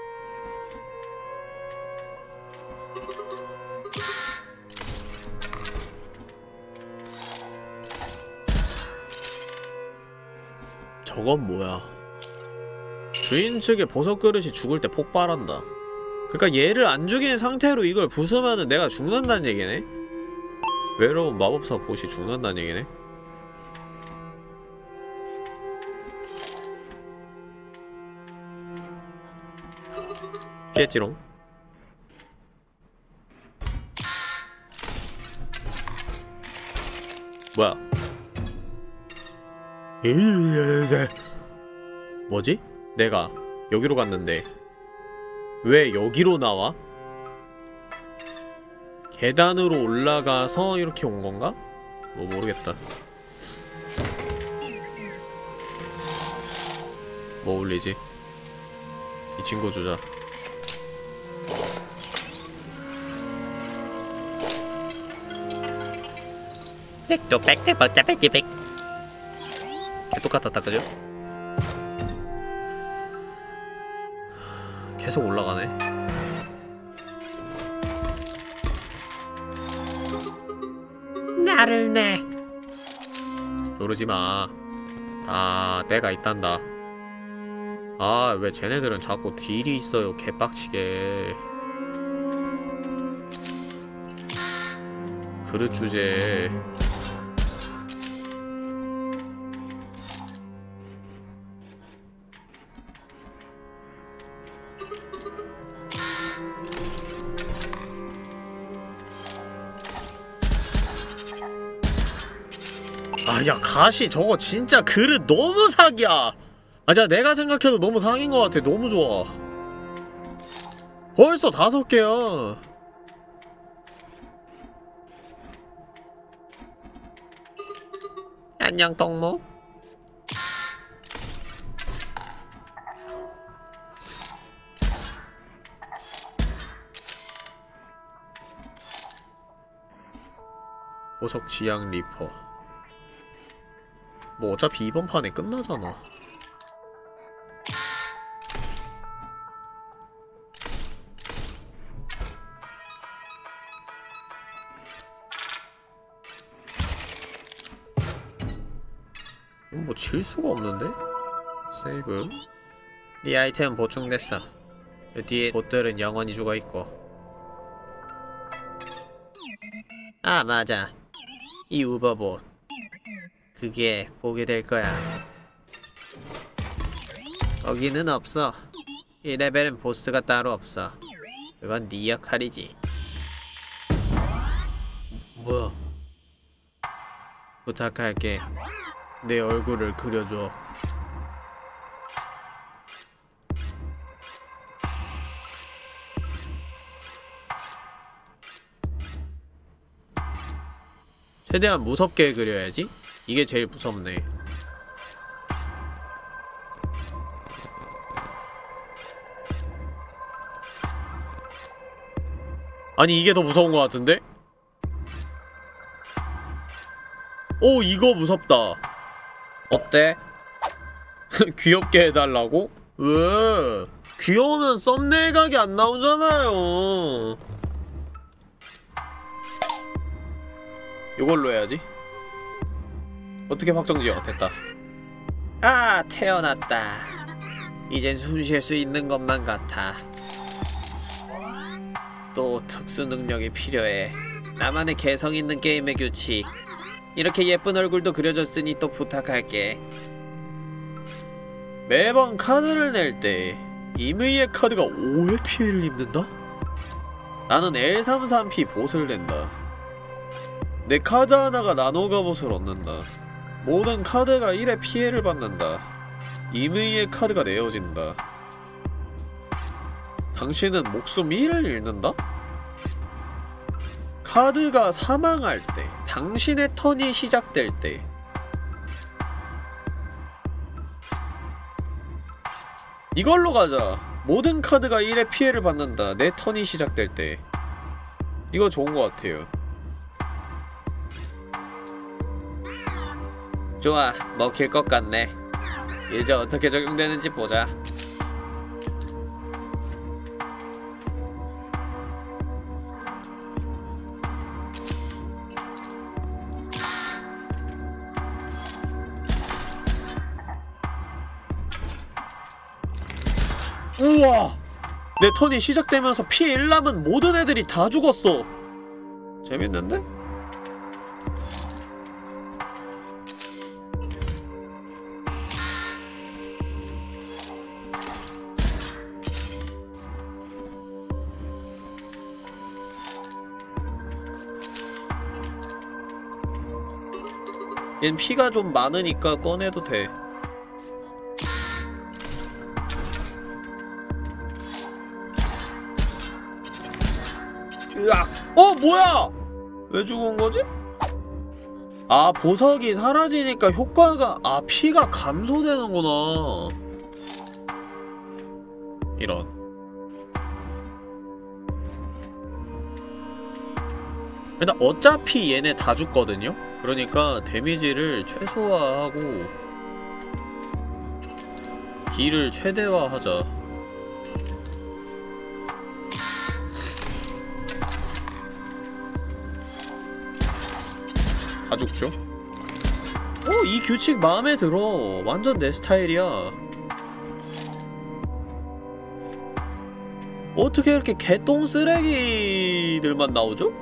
저건 뭐야? 주인 측의 보석 그릇이 죽을 때 폭발한다. 그러니까 얘를 안 죽인 상태로 이걸 부수면은 내가 죽는다는 얘기네? 외로운 마법사 보시 죽는다는 얘기네? 피했지롱. 뭐야? 뭐지? 내가 여기로 갔는데 왜 여기로 나와? 계단으로 올라가서 이렇게 온 건가? 뭐 모르겠다. 뭐 올리지? 이 친구 주자. 백도백도 복잡백디백. 똑같았다, 그죠? 계속 올라가네. 나를 내. 조르지마. 아, 때가 있단다. 아, 왜 쟤네들은 자꾸 딜이 있어요, 개빡치게. 그릇 주제. 아, 야, 가시 저거 진짜 그릇 너무 사기야. 아, 자, 내가 생각해도 너무 사기인 것 같아. 너무 좋아. 벌써 다섯 개야. 안녕 동무. 보석 지향 리퍼. 뭐 어차피 이번 판에 끝나잖아. 이건 뭐 질 수가 없는데? 세이브. 네 아이템은 보충됐어. 저 뒤에 보들은 영원히 죽어있고. 아 맞아, 이 우버봇 그게 보게 될 거야. 거기는 없어. 이 레벨은 보스가 따로 없어. 그건 네 역할이지. 뭐야? 부탁할게. 내 얼굴을 그려줘. 최대한 무섭게 그려야지? 이게 제일 무섭네. 아니 이게 더 무서운 것 같은데? 오, 이거 무섭다. 어때? 귀엽게 해달라고? 왜? 귀여우면 썸네일 각이 안 나오잖아요. 이걸로 해야지. 어떻게 확정지어? 됐다. 아, 태어났다. 이젠 숨 쉴 수 있는 것만 같아. 또 특수 능력이 필요해. 나만의 개성 있는 게임의 규칙. 이렇게 예쁜 얼굴도 그려줬으니 또 부탁할게. 매번 카드를 낼 때 임의의 카드가 오 회 피해를 입는다? 나는 엘 삼십삼 피 봇을 낸다. 내 카드 하나가 나노 갑옷을 얻는다. 모든 카드가 일 회 피해를 받는다. 임의의 카드가 내어진다. 당신은 목숨 일을 잃는다? 카드가 사망할 때, 당신의 턴이 시작될 때. 이걸로 가자. 모든 카드가 일 회 피해를 받는다. 내 턴이 시작될 때. 이거 좋은 것 같아요. 좋아, 먹힐 것 같네. 이제 어떻게 적용되는지 보자. 우와! 내 턴이 시작되면서 피 일 남은 모든 애들이 다 죽었어. 재밌는데? 얜 피가 좀 많으니까 꺼내도 돼. 으악! 어, 뭐야! 왜 죽은 거지? 아, 보석이 사라지니까 효과가, 아, 피가 감소되는구나. 이런. 일단 어차피 얘네 다 죽거든요? 그러니까 데미지를 최소화하고 딜을 최대화하자. 다 죽죠? 어, 이 규칙 마음에 들어. 완전 내 스타일이야. 어떻게 이렇게 개똥 쓰레기들만 나오죠?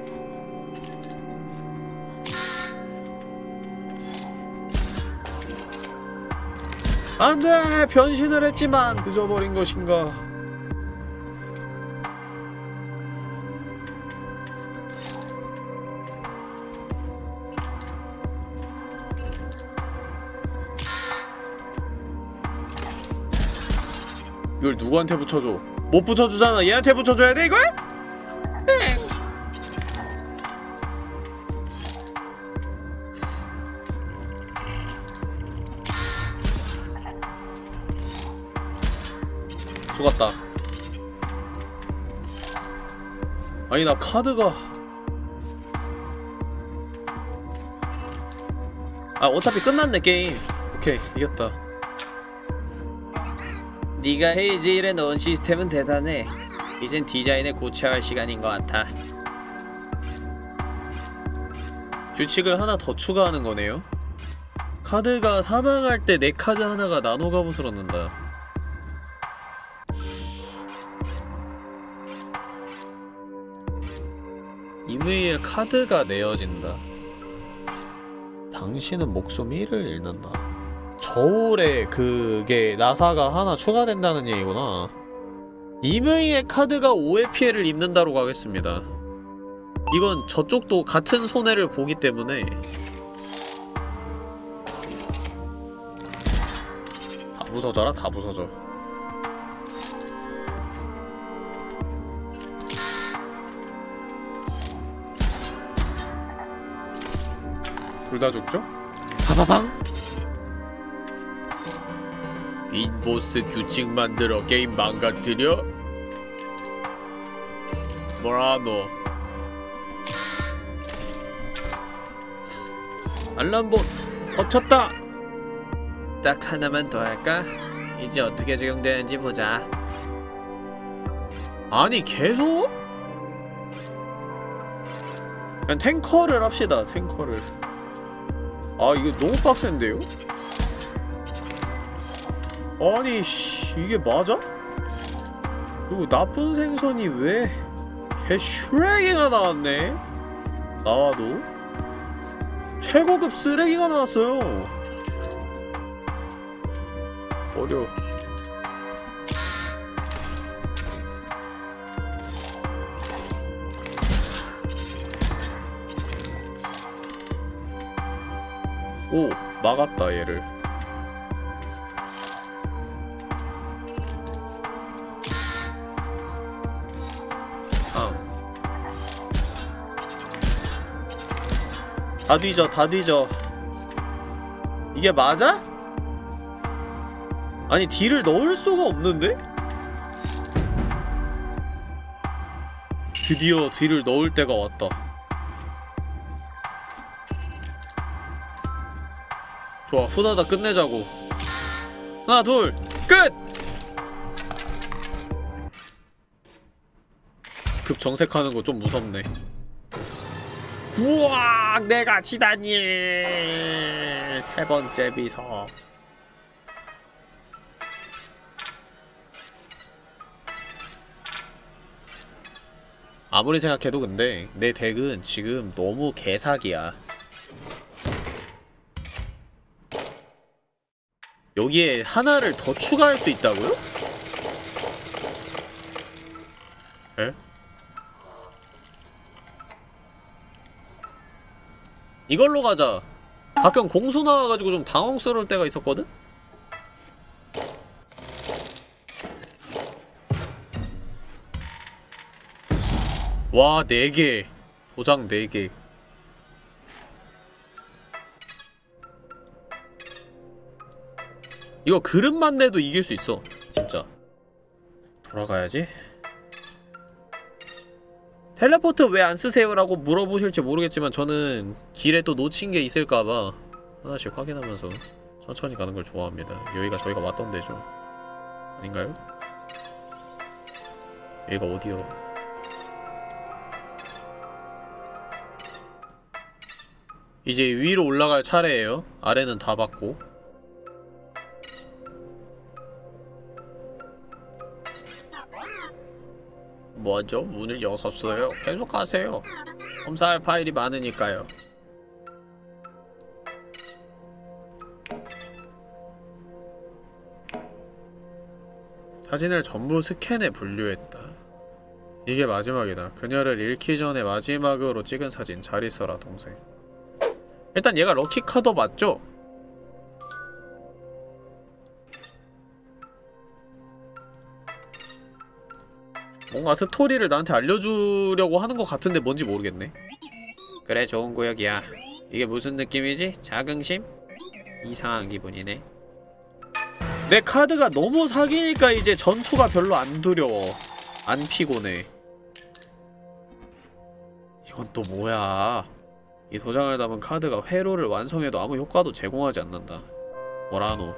안돼! 변신을 했지만 늦어버린 것인가. 이걸 누구한테 붙여줘? 못 붙여주잖아. 얘한테 붙여줘야 돼 이걸? 죽었다. 아니 나 카드가 아 어차피 끝났네 게임. 오케이 이겼다. 네가 헤이즈일에 넣은 시스템은 대단해. 이젠 디자인에 고쳐야 할 시간인 것 같아. 규칙을 하나 더 추가하는 거네요. 카드가 사망할 때 내 카드 하나가 나노 갑옷을 얻는다. 이메일 카드가 내어진다. 당신은 목숨 일을 잃는다. 저울에 그게 나사가 하나 추가된다는 얘기구나. 이메일 카드가 오의 피해를 입는다로 가겠습니다. 이건 저쪽도 같은 손해를 보기 때문에 다 부서져라. 다 부서져. 둘 다 죽죠? 파바방! 빈보스 규칙 만들어 게임 망가뜨려? 뭐라 너. 알람봇 버텼다! 딱 하나만 더 할까? 이제 어떻게 적용되는지 보자. 아니 계속? 그냥 탱커를 합시다. 탱커를. 아 이거 너무 빡센데요? 아니 씨 이게 맞아? 그리고 나쁜 생선이 왜 개 슈레기가 나왔네? 나와도 최고급 쓰레기가 나왔어요. 어려. 오! 막았다 얘를. 아. 다 뒤져 다 뒤져. 이게 맞아? 아니 딜을 넣을 수가 없는데? 드디어 딜을 넣을 때가 왔다. 좋아, 후다다 끝내자고. 하나, 둘, 끝! 급 정색하는 거 좀 무섭네. 우와, 내가 지다니! 세 번째 비석. 아무리 생각해도 근데 내 덱은 지금 너무 개사기야. 여기에 하나를 더 추가할 수 있다고요? 에? 이걸로 가자. 가끔 공수 나와가지고 좀 당황스러울 때가 있었거든? 와, 네 개. 도장 네 개. 이거 그릇만 내도 이길 수 있어. 진짜. 돌아가야지. 텔레포트 왜 안 쓰세요? 라고 물어보실지 모르겠지만 저는 길에 또 놓친 게 있을까봐 하나씩 확인하면서 천천히 가는 걸 좋아합니다. 여기가 저희가 왔던 데죠. 아닌가요? 여기가 어디요? 이제 위로 올라갈 차례예요. 아래는 다 봤고. 뭐죠? 문을 열었어요. 계속 가세요. 검사할 파일이 많으니까요. 사진을 전부 스캔해 분류했다. 이게 마지막이다. 그녀를 잃기 전에 마지막으로 찍은 사진. 잘 있어라 동생. 일단 얘가 럭키카더 맞죠? 뭔가 스토리를 나한테 알려주려고 하는 것 같은데 뭔지 모르겠네. 그래, 좋은 구역이야. 이게 무슨 느낌이지? 자긍심? 이상한 기분이네. 내 카드가 너무 사기니까 이제 전투가 별로 안 두려워. 안 피곤해. 이건 또 뭐야. 이 도장을 담은 카드가 회로를 완성해도 아무 효과도 제공하지 않는다. 뭐라노.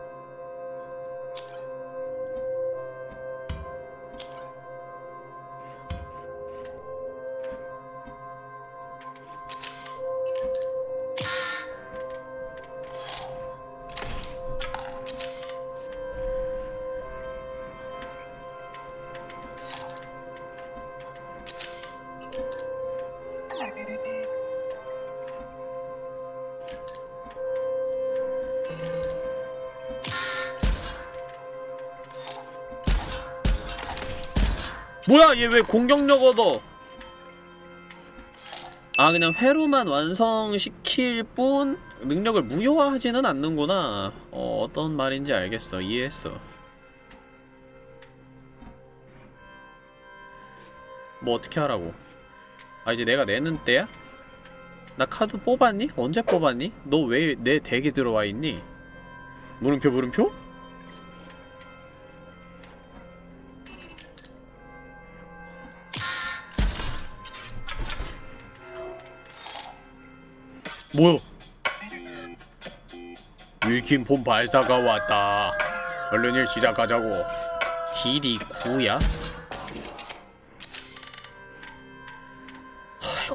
뭐야, 얘 왜 공격력 얻어? 아, 그냥 회로만 완성시킬 뿐 능력을 무효화하지는 않는구나. 어, 어떤 말인지 알겠어. 이해했어. 뭐 어떻게 하라고? 아, 이제 내가 내는 때야? 나 카드 뽑았니? 언제 뽑았니? 너 왜 내 덱에 들어와 있니? 물음표 물음표? 뭐야? 윌킨 폰 발사가 왔다. 얼른 일 시작하자고. 딜이 구야? 아이고.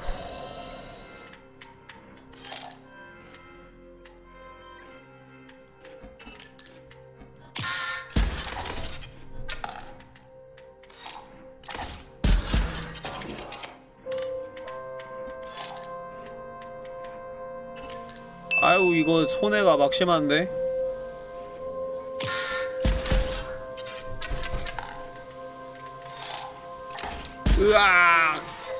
아유, 이거 손해가 막심한데? 으악!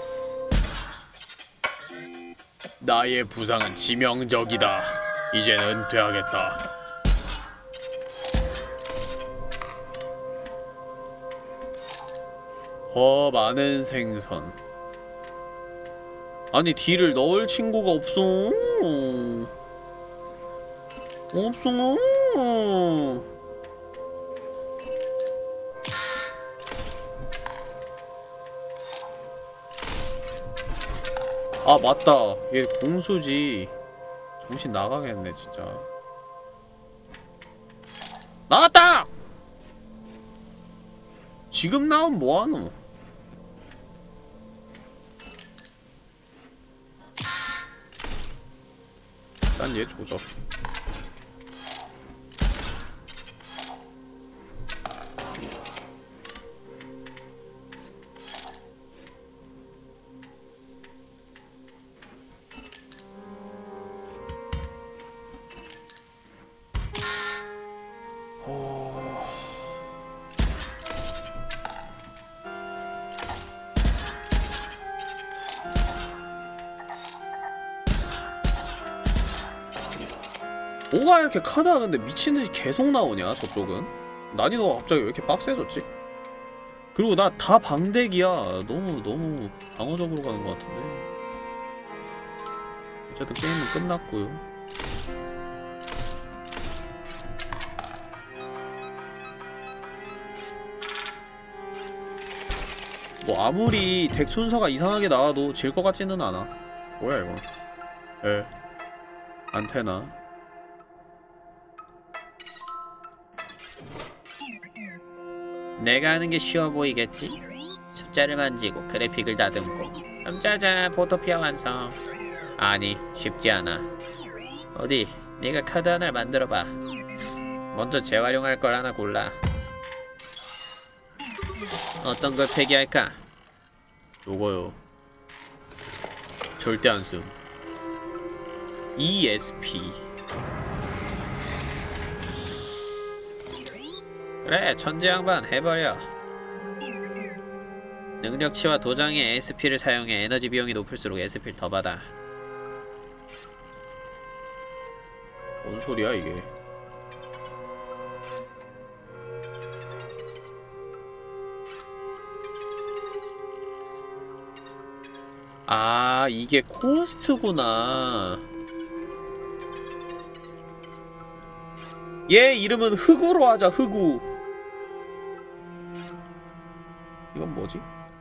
나의 부상은 치명적이다. 이젠 은퇴하겠다. 더 많은 생선. 아니, 딜을 넣을 친구가 없어. 없어. 아, 맞다. 얘 공수지. 정신 나가겠네, 진짜. 나왔다! 지금 나오면 뭐하노? 일단 얘 조져. 뭐가 이렇게 카드가 근데 미친듯이 계속 나오냐 저쪽은? 난이도가 갑자기 왜 이렇게 빡세졌지? 그리고 나 다 방대기야. 너무 너무 방어적으로 가는 것 같은데. 어쨌든 게임은 끝났고요. 뭐 아무리 덱 순서가 이상하게 나와도 질 것 같지는 않아. 뭐야 이거? 에 안테나. 내가 하는 게 쉬워 보이겠지? 숫자를 만지고 그래픽을 다듬고 그럼 짜잔 포토피아 완성. 아니 쉽지 않아. 어디 네가 카드 하나를 만들어봐. 먼저 재활용할 걸 하나 골라. 어떤 걸 폐기할까? 요거요. 절대 안 쓴. 이에스피. 그래 천재 양반 해버려. 능력치와 도장에 에스피를 사용해 에너지 비용이 높을수록 에스피를 더 받아. 뭔 소리야 이게? 아 이게 코스트구나. 얘 이름은 흑우로 하자. 흑우. 이건 뭐지?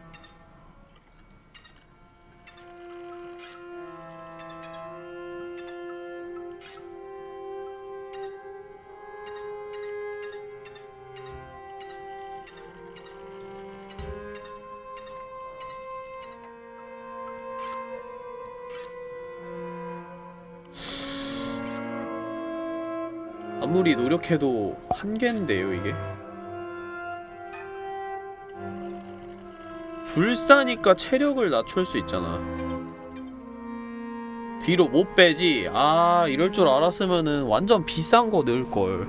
아무리 노력해도 한계인데요 이게? 불사니까 체력을 낮출 수 있잖아. 뒤로 못 빼지. 아 이럴 줄 알았으면은 완전 비싼 거 넣을걸.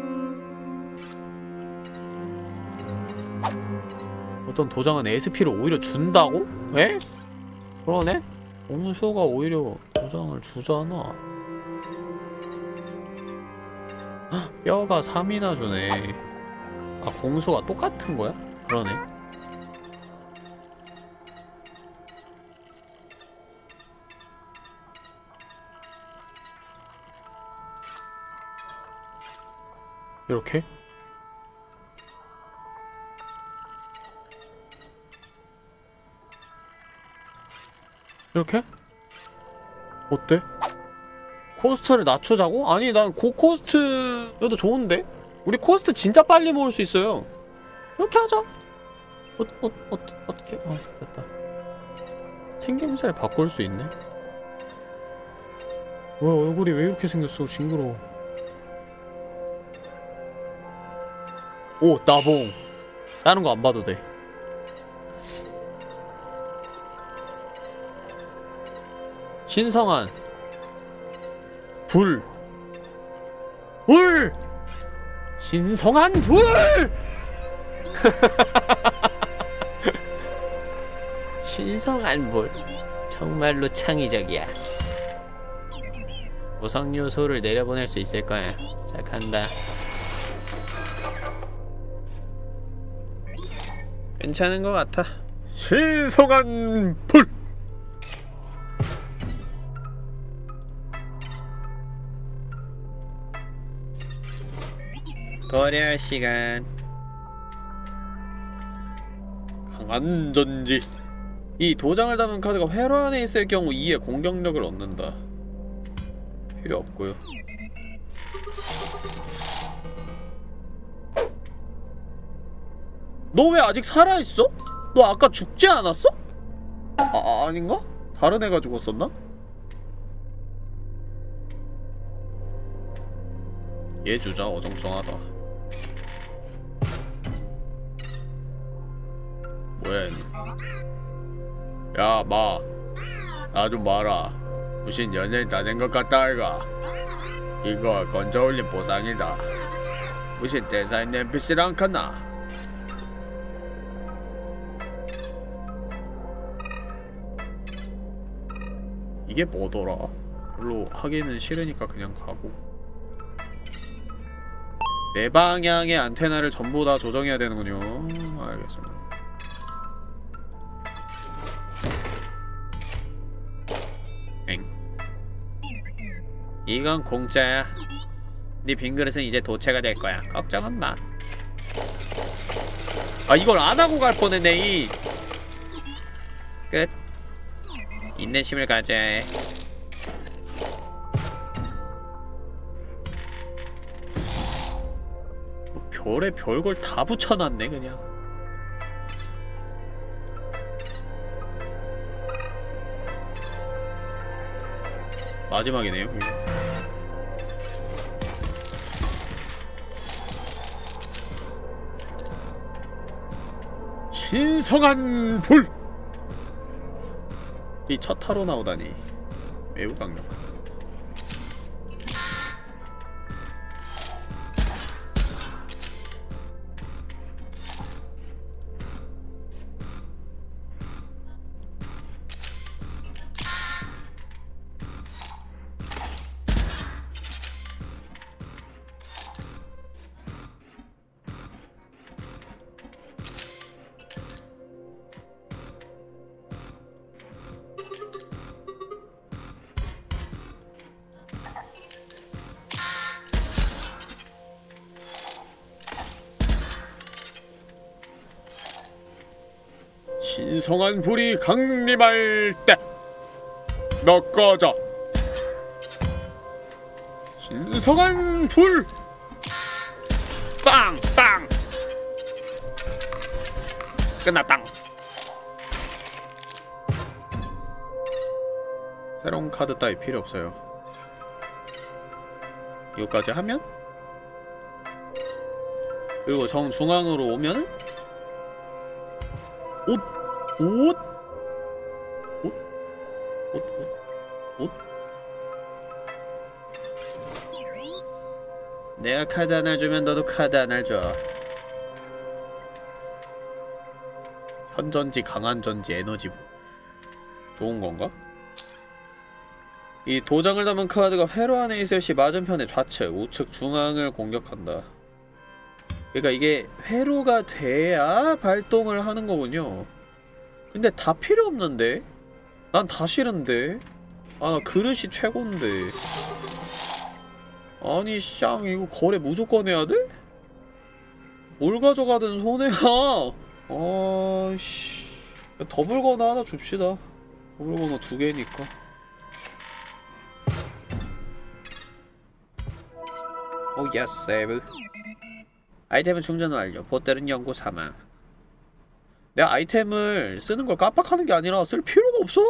어떤 도장은 에스피를 오히려 준다고? 에? 그러네? 공수가 오히려 도장을 주잖아. 헉, 뼈가 삼이나 주네. 아 공수가 똑같은 거야? 그러네. 이렇게? 이렇게? 어때? 코스트를 낮추자고? 아니 난 고코스트여도 좋은데? 우리 코스트 진짜 빨리 모을 수 있어요. 이렇게 하자. 어, 어, 어, 어떻게? 어, 됐다. 생김새를 바꿀 수 있네? 왜 얼굴이 왜 이렇게 생겼어? 징그러워. 오! 나봉! 다른 거 안 봐도 돼. 신성한 불! 불! 신성한 불! 신성한 불. 정말로 창의적이야. 보상 요소를 내려보낼 수 있을 거야. 자, 간다. 괜찮은 것 같아. 신성한 불! 거래할 시간. 강한 전지. 이 도장을 담은 카드가 회로 안에 있을 경우 이의 공격력을 얻는다. 필요 없고요. 너 왜 아직 살아있어? 너 아까 죽지 않았어? 아, 아 아닌가? 다른 애가 죽었었나? 얘 주자. 어정쩡하다. 뭐야 얘는. 야 마 나 좀 봐라. 무슨 연예인 다 된 것 같다 아이가. 이거 건져올린 보상이다. 무슨 대사 있는 엔피씨를 안 칸나. 이게 뭐더라? 별로 하기는 싫으니까 그냥 가고. 네 방향의 안테나를 전부 다 조정해야 되는군요. 알겠습니다. 엥. 이건 공짜야. 네 빈그릇은 이제 도체가 될 거야. 걱정은 마. 아, 이걸 안 하고 갈 뻔했네. 이 끝. 인내심을 가져야 해. 뭐 별에 별걸 다 붙여놨네 그냥. 마지막이네요 이거. 신성한 불! 이 첫 타로 나오다니 매우 강력하다. 신성한 불이 강림할 때 너 꺼져. 신성한 불! 빵! 빵! 끝났당. 새로운 카드 따위 필요 없어요. 이거까지 하면? 그리고 정중앙으로 오면 옷! 옷! 옷? 옷? 옷? 옷? 내가 카드 하나를 주면 너도 카드 하나를 줘. 현전지, 강한전지, 에너지부. 좋은건가? 이 도장을 담은 카드가 회로 안에 있을 시 맞은편의 좌측, 우측, 중앙을 공격한다. 그러니까 이게 회로가 돼야 발동을 하는 거군요. 근데 다 필요 없는데? 난 다 싫은데? 아, 나 그릇이 최고인데. 아니, 쌍, 이거 거래 무조건 해야 돼? 뭘 가져가든 손해야. 아씨. 더블거나 하나 줍시다. 더블거나 두 개니까. 오, 예스, 세이브. 아이템은 충전 완료. 보tel은 연구 사망. 내가 아이템을 쓰는 걸 깜빡하는 게 아니라 쓸 필요가 없어.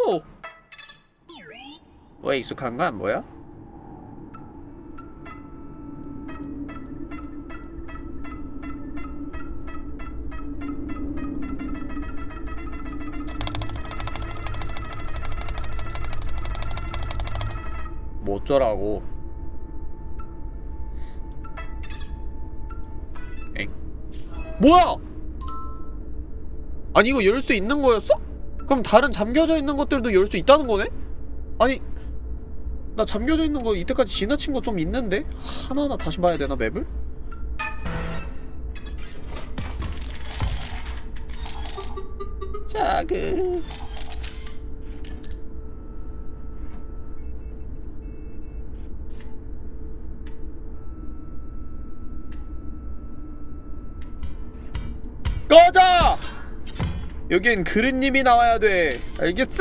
왜 익숙한 거 안 보여? 뭐 어쩌라고. 엥? 뭐야! 아니 이거 열 수 있는 거였어? 그럼 다른 잠겨져 있는 것들도 열 수 있다는 거네? 아니 나 잠겨져 있는 거 이때까지 지나친 거 좀 있는데? 하나하나 다시 봐야 되나 맵을? 자, 그... 꺼져! 여긴 그릇님이 나와야 돼. 알겠어?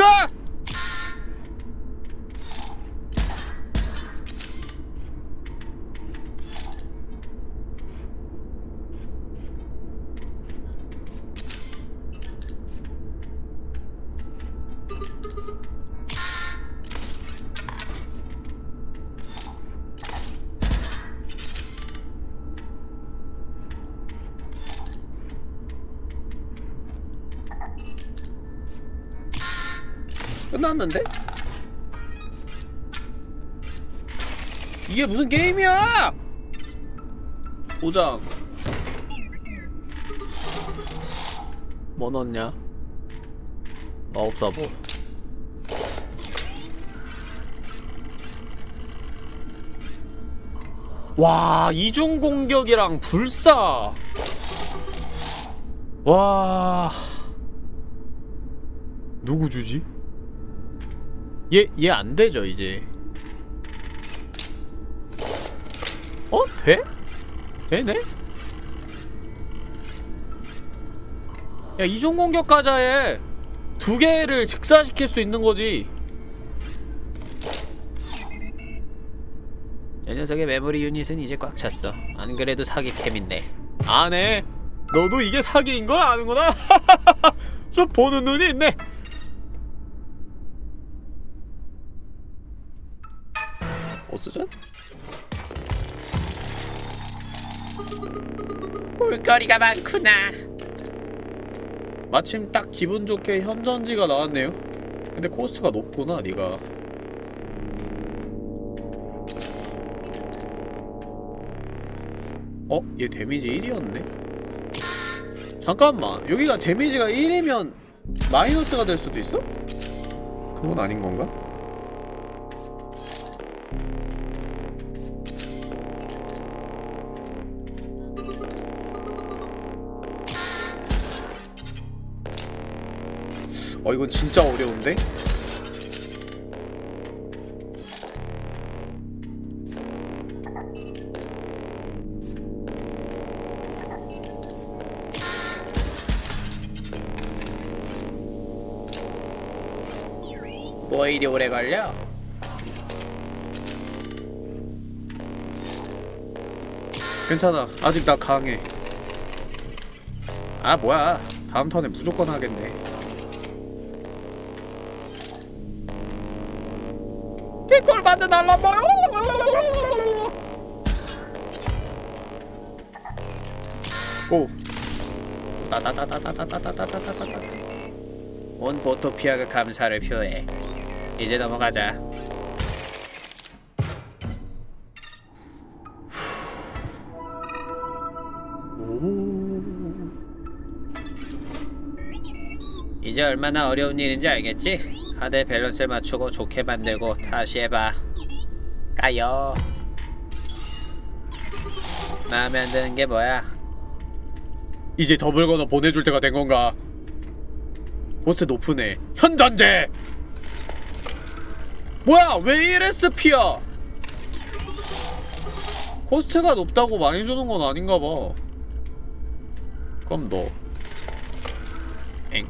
끝났는데? 이게 무슨 게임이야! 도장 뭐 넣었냐? 마법사보. 와, 이중 공격이랑 불사. 와. 누구 주지? 얘, 얘 안 되죠, 이제. 어? 돼? 되네? 야, 이중 공격 가자에 두 개를 직사시킬 수 있는 거지. 이 녀석의 메모리 유닛은 이제 꽉 찼어. 안 그래도 사기템인데. 아네. 너도 이게 사기인 걸 아는구나. 좀 보는 눈이 있네. 어쓰전? 볼거리가 많구나. 마침 딱 기분 좋게 현전지가 나왔네요. 근데 코스트가 높구나, 니가. 어? 얘 데미지 일이었네? 잠깐만, 여기가 데미지가 일이면 마이너스가 될 수도 있어? 그건 아닌 건가? 어, 이건 진짜 어려운데? 뭐 이리 오래 걸려? 괜찮아, 아직 나 강해. 아 뭐야, 다음 턴에 무조건 하겠네. 킥골 받는 알람보. 오. 따다다다다다다다다다다다. 온 보토피아가 감사를 표해. 이제 넘어가자. 오. 이제 얼마나 어려운 일인지 알겠지? 카드의 밸런스를 맞추고 좋게 만들고 다시 해봐. 까요. 마음에 안 드는 게 뭐야? 이제 더블 건너 보내줄 때가 된 건가? 코스트 높으네. 현전제! 뭐야, 왜 일에스피야? 코스트가 높다고 많이 주는 건 아닌가 봐. 그럼 너. 엥.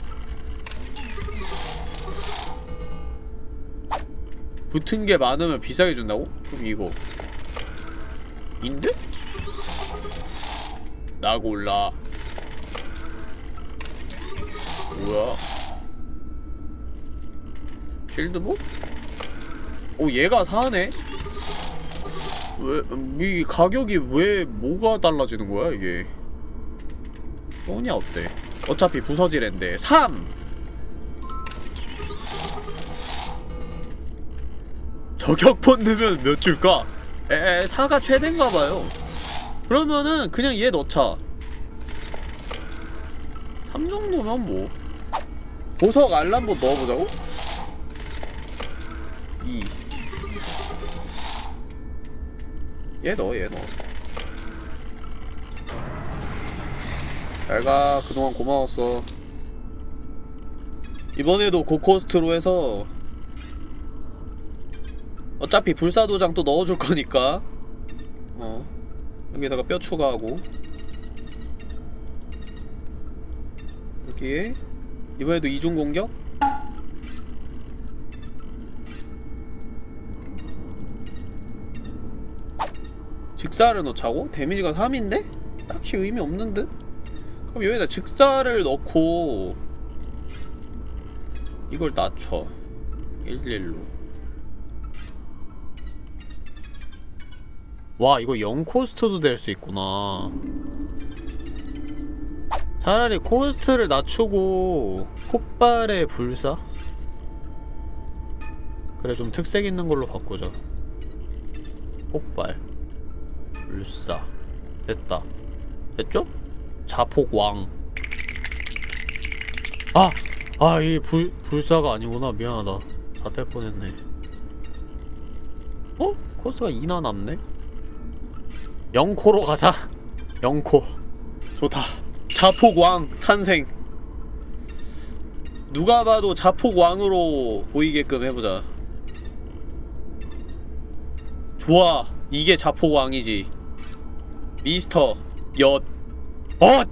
붙은 게 많으면 비싸게 준다고? 그럼 이거. 인데? 나 골라. 뭐야? 쉴드복? 오, 얘가 사네? 왜, 이 가격이 왜, 뭐가 달라지는 거야, 이게? 소냐 어때? 어차피 부서지랜데. 삼! 저격폰 넣으면 몇 줄까? 에, 사가 최대인가봐요. 그러면은 그냥 얘 넣자. 삼 정도면 뭐. 보석 알람보 넣어보자고? 이. 얘 넣어, 얘 넣어. 잘가. 그동안 고마웠어. 이번에도 고코스트로 해서 어차피 불사도장 또 넣어줄 거니까 어 여기다가 뼈 추가하고 여기에 이번에도 이중 공격? 직사를 넣자고? 데미지가 삼인데? 딱히 의미 없는 듯? 그럼 여기다 직사를 넣고 이걸 낮춰. 일일로. 와, 이거 영 코스트도 될 수 있구나. 차라리 코스트를 낮추고 폭발의 불사? 그래, 좀 특색 있는 걸로 바꾸자. 폭발 불사. 됐다. 됐죠? 자폭왕. 아! 아, 이게 불, 불사가 아니구나. 미안하다. 다 뗄 뻔했네. 어? 코스트가 이나 남네? 영코로 가자. 영코 좋다. 자폭왕 탄생. 누가 봐도 자폭왕으로 보이게끔 해보자. 좋아, 이게 자폭왕이지. 미스터 엿 엇!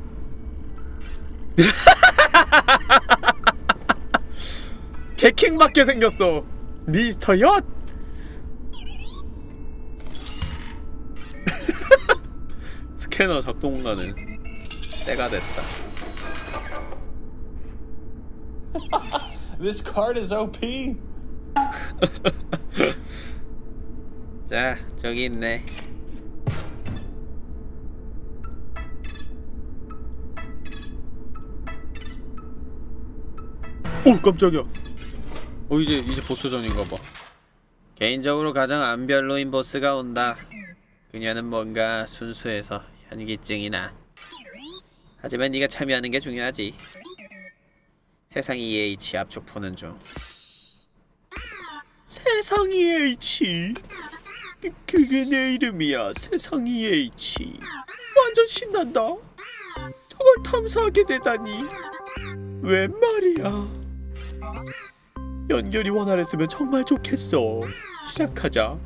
개킹맞게 생겼어. 미스터 엿! 스캐너 작동가는 때가 됐다. This card is O P. 자, 저기 있네. 오 깜짝이야. 어 이제 이제 보스전인가봐. 개인적으로 가장 안 별로인 보스가 온다. 그녀는 뭔가 순수해서 현기증이 나. 하지만 네가 참여하는 게 중요하지. 세상 이에이치 앞쪽 푸는 중. 세상 이에이치. 그, 그게 내 이름이야. 세상 이에이치. 완전 신난다. 저걸 탐사하게 되다니. 웬 말이야. 연결이 원활했으면 정말 좋겠어. 시작하자.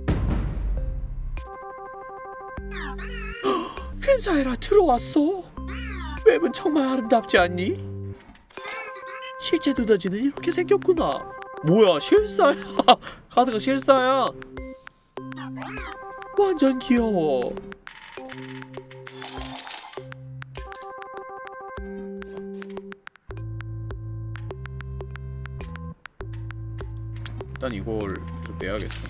근사해라 들어왔어. 웹은 정말 아름답지 않니? 실제 두더지는 이렇게 생겼구나. 뭐야 실사야. 카드가 실사야. 완전 귀여워. 일단 이걸 계속 내야겠어.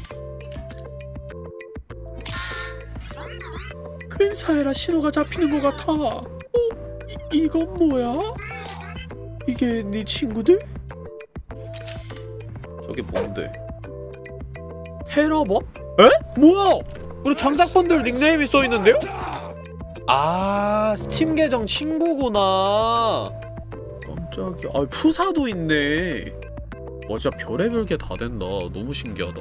근사해라 신호가 잡히는 것 같아. 어? 이, 이건 뭐야? 이게 네 친구들? 저게 뭔데? 테러범? 에? 뭐야? 우리 장작분들 닉네임이 써있는데요? 아 스팀 계정 친구구나. 깜짝이야. 아 푸사도 있네. 와 진짜 별의별 게 다 된다. 너무 신기하다.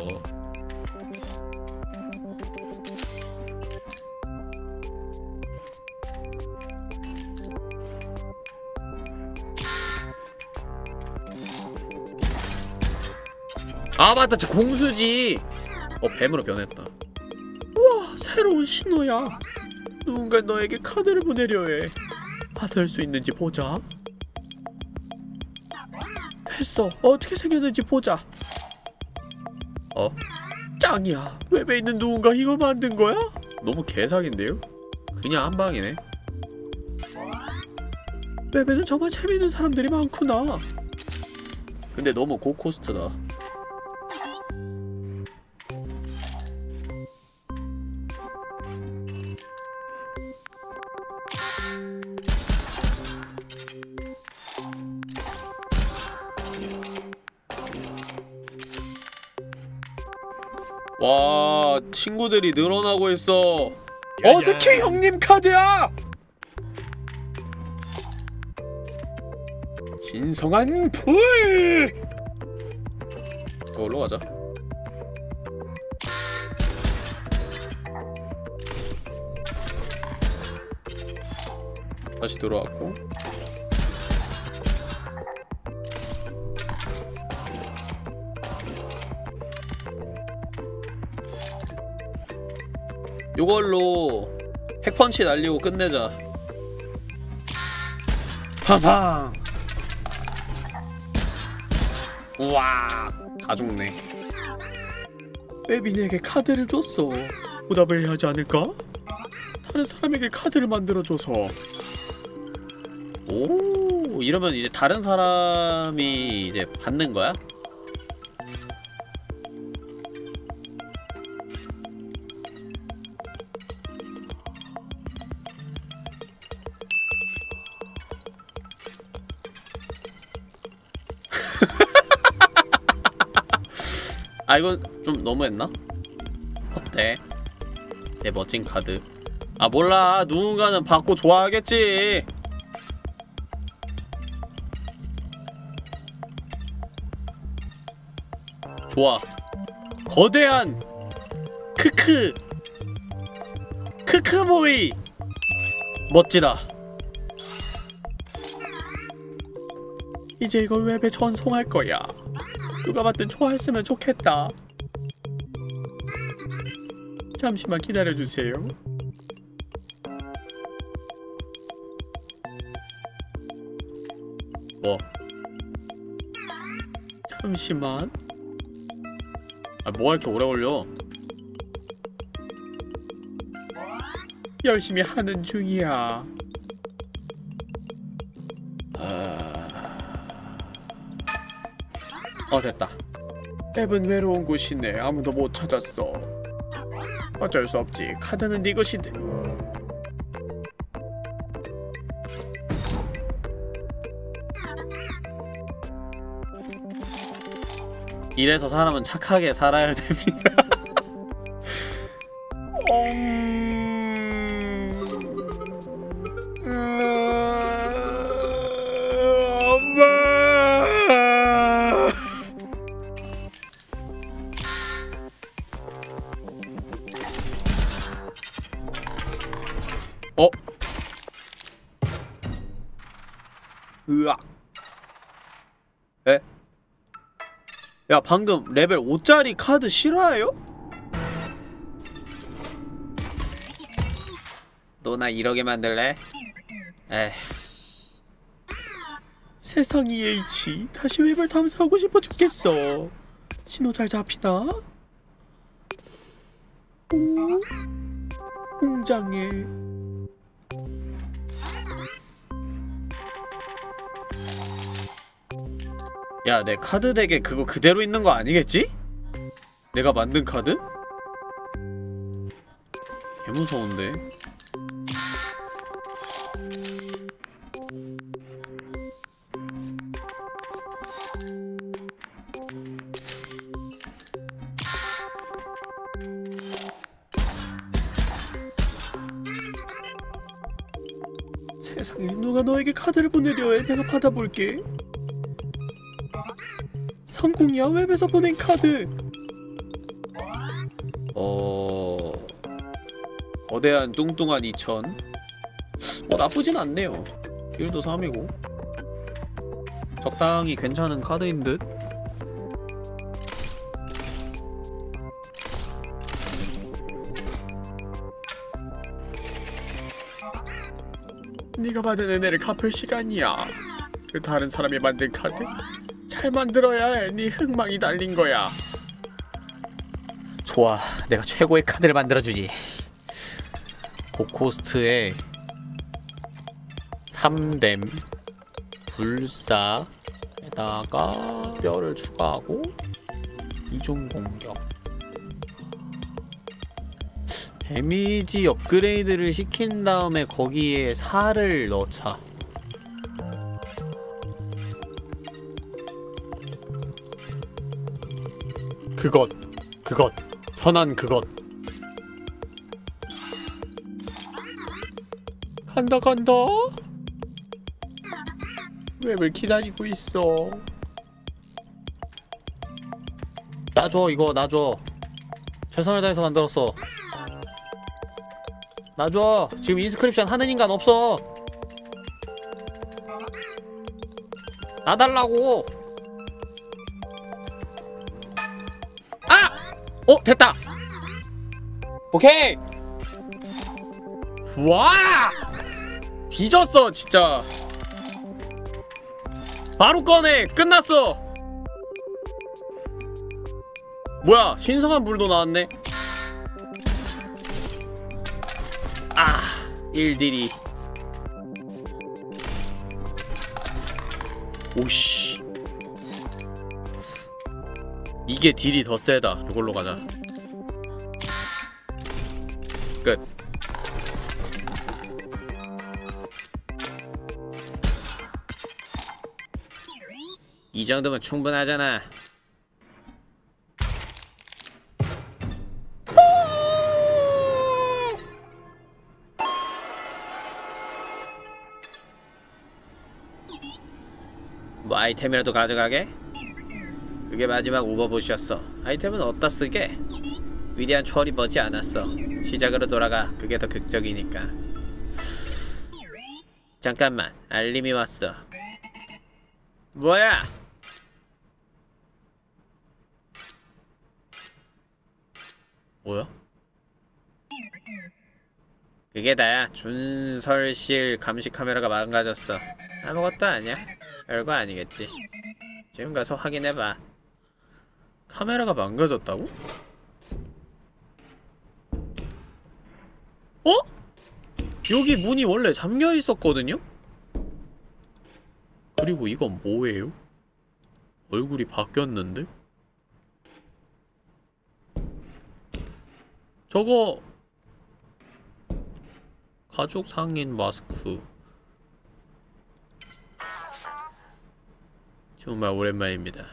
아 맞다 저 공수지. 어 뱀으로 변했다. 우와 새로운 신호야. 누군가 너에게 카드를 보내려 해. 받을 수 있는지 보자. 됐어. 어떻게 생겼는지 보자. 어? 짱이야. 웹에 있는 누군가 이걸 만든 거야? 너무 개사기인데요? 그냥 한 방이네. 웹에는 정말 재미있는 사람들이 많구나. 근데 너무 고코스트다. 와 친구들이 늘어나고 있어. 어스키 형님 카드야. 신성한 불. 이걸로 가자. 다시 들어왔고. 요걸로 핵펀치 날리고 끝내자. 팡팡. 우와 다 죽네. 웹인에게 카드를 줬어. 보답을 해야 하지 않을까? 다른 사람에게 카드를 만들어줘서. 오 이러면 이제 다른 사람이 이제 받는 거야? 아 이건 좀 너무했나? 어때? 내 멋진 카드. 아 몰라 누군가는 받고 좋아하겠지. 좋아. 거대한 크크 크크보이! 멋지다. 이제 이걸 웹에 전송할 거야. 누가 봤든 좋아했으면 좋겠다. 잠시만 기다려주세요. 뭐? 잠시만. 아, 뭐가 이렇게 오래 걸려? 열심히 하는 중이야. 어, 됐다. 앱은 외로운 곳이네. 아무도 못 찾았어. 어쩔 수 없지. 카드는 네 것인데. 이래서 사람은 착하게 살아야 됩니다. 음... 엄마. 어? 으악. 에? 야, 방금 레벨 오짜리 카드 실화예요? 너나 이러게 만들래? 에휴. 세상 이에이치 다시 웹을 탐사하고 싶어 죽겠어. 신호 잘 잡히나? 오? 웅장해. 야, 내 카드 덱에 그거 그대로 있는 거 아니겠지? 내가 만든 카드? 개무서운데? 세상에, 누가 너에게 카드를 보내려 해. 내가 받아볼게. 성공이야. 웹에서 보낸 카드. 어... 거대한 뚱뚱한 이천. 뭐 나쁘진 않네요. 길도 삼이고 적당히 괜찮은 카드인 듯? 네가 받은 은혜를 갚을 시간이야. 그 다른 사람이 만든 카드? 잘 만들어야 해. 네 흥망이 달린 거야. 좋아, 내가 최고의 카드를 만들어주지. 고코스트에 삼댐 불사에다가 뼈를 추가하고 이중공격 데미지 업그레이드를 시킨 다음에 거기에 살을 넣자. 그것, 그것, 선한 그것. 간다 간다. 웹을 기다리고 있어. 놔줘, 이거 놔줘. 최선을 다해서 만들었어. 놔줘. 지금 인스크립션 하는 인간 없어. 놔달라고. 아! 어, 됐다. 오케이. 와! 뒤졌어 진짜. 바로 꺼내. 끝났어. 뭐야, 신성한 불도 나왔네. 아, 일딜이. 오씨. 이게 딜이 더 세다. 이걸로 가자. 끝. 이 정도면 충분하잖아. 뭐 아이템이라도 가져가게? 그게 마지막 우버봇이었어. 아이템은 어디다 쓰게? 위대한 초월이 머지 않았어. 시작으로 돌아가. 그게 더 극적이니까. 잠깐만, 알림이 왔어. 뭐야? 뭐야? 그게 다야. 준설실 감시 카메라가 망가졌어. 아무것도 아니야. 별거 아니겠지. 지금 가서 확인해봐. 카메라가 망가졌다고? 어? 여기 문이 원래 잠겨 있었거든요? 그리고 이건 뭐예요? 얼굴이 바뀌었는데? 저거 가죽 상인 마스크. 정말 오랜만입니다.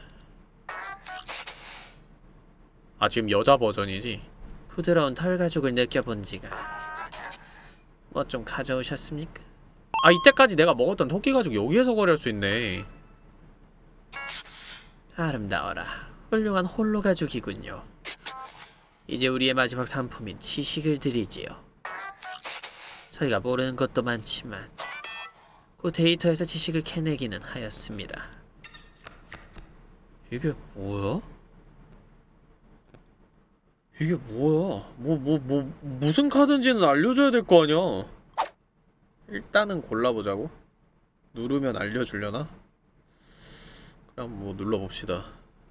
아, 지금 여자 버전이지? 부드러운 털가죽을 느껴본 지가. 뭐 좀 가져오셨습니까? 아, 이때까지 내가 먹었던 토끼 가죽 여기에서 거래할 수 있네. 아름다워라. 훌륭한 홀로 가죽이군요. 이제 우리의 마지막 상품인 지식을 드리지요. 저희가 모르는 것도 많지만 그 데이터에서 지식을 캐내기는 하였습니다. 이게 뭐야? 이게 뭐야? 뭐, 뭐, 뭐, 무슨 카드인지는 알려줘야 될 거 아니야? 일단은 골라보자고? 누르면 알려주려나? 그럼 뭐 눌러봅시다.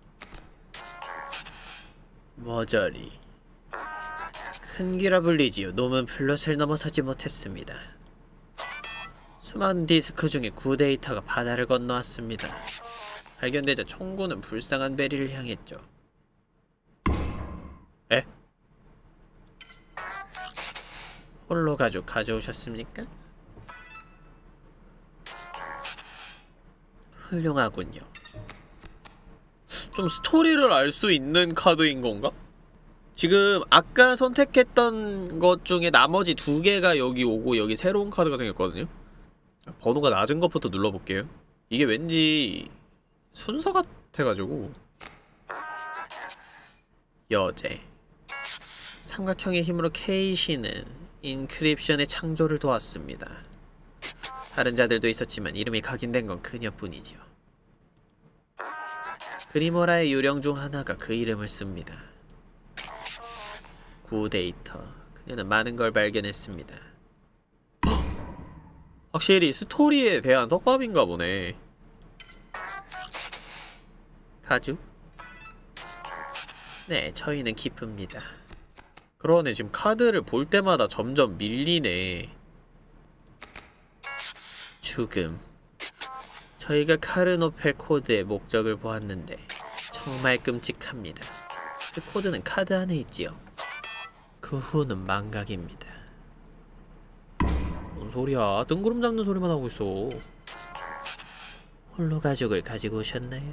머저리. 큰 귀라 불리지요. 놈은 플롯을 넘어서지 못했습니다. 수많은 디스크 중에 구데이터가 바다를 건너왔습니다. 발견되자 총구는 불쌍한 베리를 향했죠. 에? 홀로 가죽 가져오셨습니까? 훌륭하군요. 좀 스토리를 알 수 있는 카드인 건가? 지금 아까 선택했던 것 중에 나머지 두 개가 여기 오고 여기 새로운 카드가 생겼거든요? 번호가 낮은 것부터 눌러볼게요. 이게 왠지 순서 같아가지고. 여제. 삼각형의 힘으로 케이시는 인크립션의 창조를 도왔습니다. 다른 자들도 있었지만 이름이 각인된 건 그녀뿐이지요. 그리모라의 유령 중 하나가 그 이름을 씁니다. 구데이터. 그녀는 많은 걸 발견했습니다. 확실히 스토리에 대한 떡밥인가 보네. 가죽? 네, 저희는 기쁩니다. 그러네, 지금 카드를 볼 때마다 점점 밀리네. 죽음. 저희가 카르노펠 코드의 목적을 보았는데 정말 끔찍합니다. 그 코드는 카드 안에 있지요. 그 후는 망각입니다. 뭔 소리야? 뜬구름 잡는 소리만 하고 있어. 홀로 가죽을 가지고 오셨나요?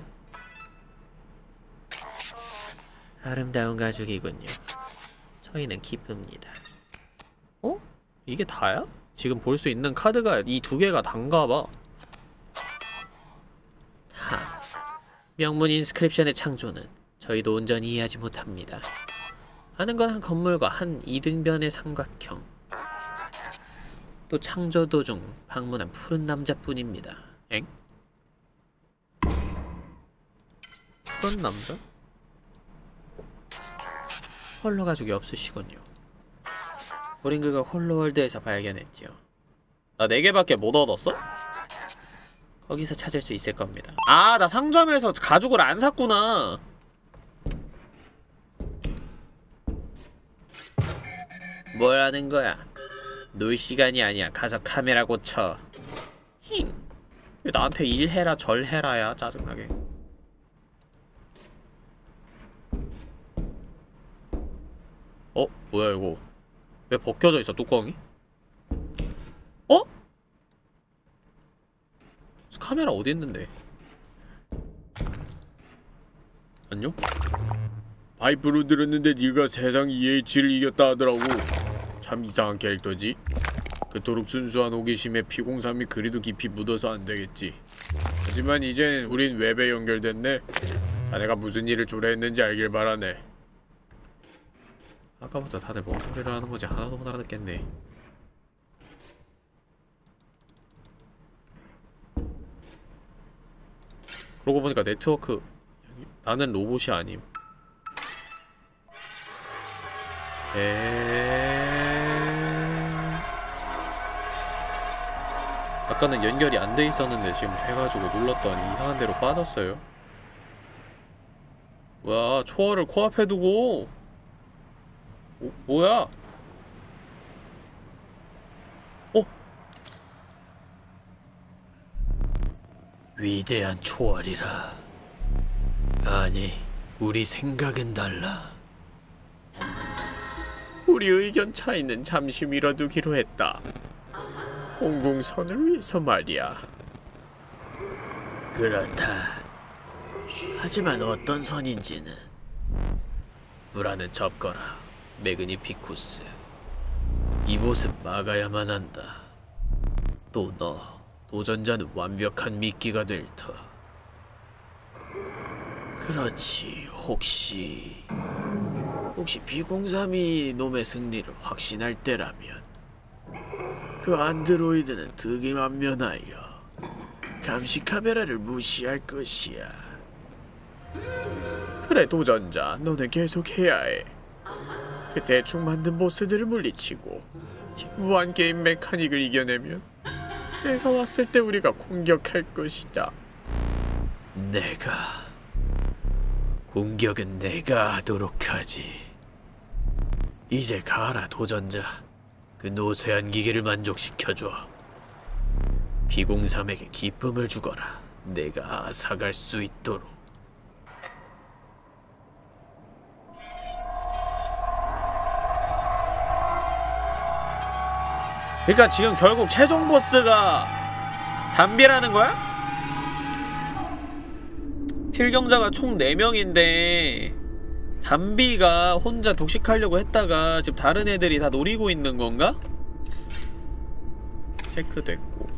아름다운 가죽이군요. 저희는 기쁩니다. 어? 이게 다야? 지금 볼 수 있는 카드가 이 두 개가 단가봐. 하. 명문 인스크립션의 창조는 저희도 온전히 이해하지 못합니다. 아는 건 한 건물과 한 이등변의 삼각형. 또 창조 도중 방문한 푸른 남자뿐입니다. 엥? 푸른 남자? 홀로 가죽이 없으시군요. 우린 그걸 홀로월드에서 발견했지요. 나 네 개밖에 못 얻었어? 거기서 찾을 수 있을 겁니다. 아, 나 상점에서 가죽을 안 샀구나. 뭘 하는 거야? 놀 시간이 아니야. 가서 카메라 고쳐. 힝. 왜 나한테 일해라 절해라야. 짜증나게. 어? 뭐야 이거? 왜 벗겨져 있어 뚜껑이? 어? 카메라 어디 있는데? 안녕? 파이프로 들었는데 네가 세상 이에이치를 이겼다 하더라고. 참 이상한 캐릭터지. 그토록 순수한 호기심에 피공삼이 그리도 깊이 묻어서 안되겠지. 하지만 이젠 우린 웹에 연결됐네. 자네가 무슨 일을 조래했는지 알길 바라네. 아까부터 다들 뭔 소리를 하는 건지 하나도 못 알아듣겠네. 그러고 보니까 네트워크 나는 로봇이 아님. 에... 아까는 연결이 안 돼 있었는데 지금 해가지고 눌렀더니 이상한 데로 빠졌어요. 뭐야, 초월을 코앞에 두고. 오, 뭐야? 어? 위대한 초월이라. 아니, 우리 생각은 달라. 우리 의견 차이는 잠시 미뤄두기로 했다. 공공선을 위해서 말이야. 그렇다. 하지만 어떤 선인지는 불안은 접거라, 매그니피쿠스. 이 모습 막아야만 한다. 또 너, 도전자는 완벽한 미끼가 될 터. 그렇지. 혹시 혹시 비공삼이 놈의 승리를 확신할 때라면 그 안드로이드는 득임한면하여 감시 카메라를 무시할 것이야. 그래, 도전자, 너는 계속해야 해. 그 대충 만든 보스들을 물리치고 무한 게임 메카닉을 이겨내면 내가 왔을 때 우리가 공격할 것이다. 내가 공격은 내가 하도록 하지. 이제 가라, 도전자. 그 노쇠한 기계를 만족시켜줘. 비공삼에게 기쁨을 주거라. 내가 앗아갈 수 있도록. 그러니까 지금 결국 최종 보스가 담비라는 거야? 필경자가 총 네 명인데 담비가 혼자 독식하려고 했다가 지금 다른 애들이 다 노리고 있는 건가? 체크됐고.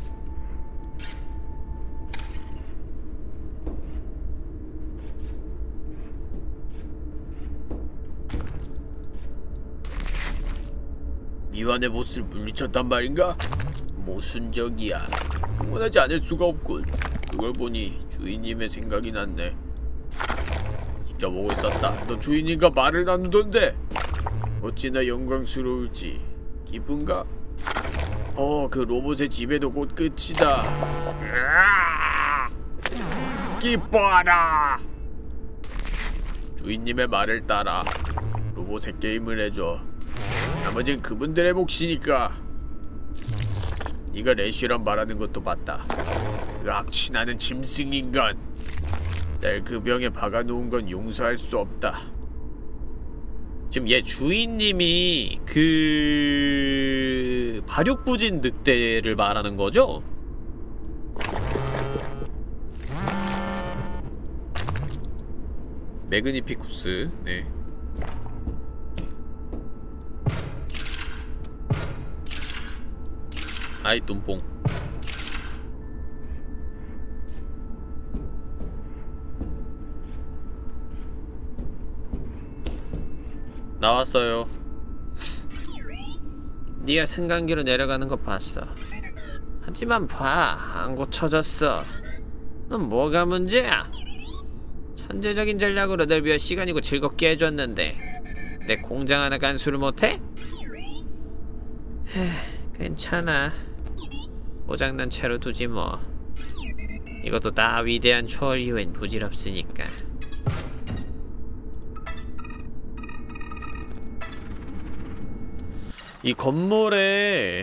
미완의 보스를 물리쳤단 말인가? 모순적이야. 응원하지 않을 수가 없군. 그걸 보니 주인님의 생각이 났네. 지켜보고 있었다. 너 주인님과 말을 나누던데. 어찌나 영광스러울지. 기쁜가? 어, 그 로봇의 지배도 곧 끝이다. 기뻐하라. 주인님의 말을 따라 로봇의 게임을 해줘. 나머지는 그분들의 몫이니까. 네가 래쉬랑 말하는 것도 봤다. 그 악취나는 짐승인간. 날 그 병에 박아놓은 건 용서할 수 없다. 지금 얘 주인님이 그... 발육부진 늑대를 말하는 거죠? 매그니피쿠스. 네. 아이 똠뽕. 나왔어요. 네가 승강기로 내려가는 거 봤어. 하지만 봐, 안 고쳐졌어. 넌 뭐가 문제야? 천재적인 전략으로 널 몇 시간이고 즐겁게 해줬는데 내 공장 하나 간수를 못해? 헤, 괜찮아. 고장난 채로 두지 뭐. 이것도 다 위대한 초월 이후엔 부질없으니까. 이 건물에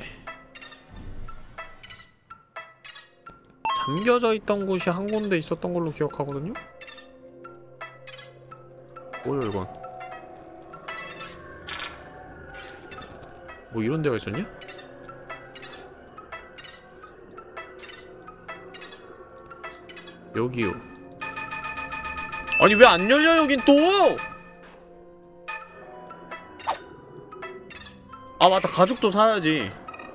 잠겨져 있던 곳이 한 군데 있었던 걸로 기억하거든요? 뭐야 이건? 뭐 이런 데가 있었냐? 여기요. 아니 왜 안 열려 여긴 또! 아 맞다, 가죽도 사야지.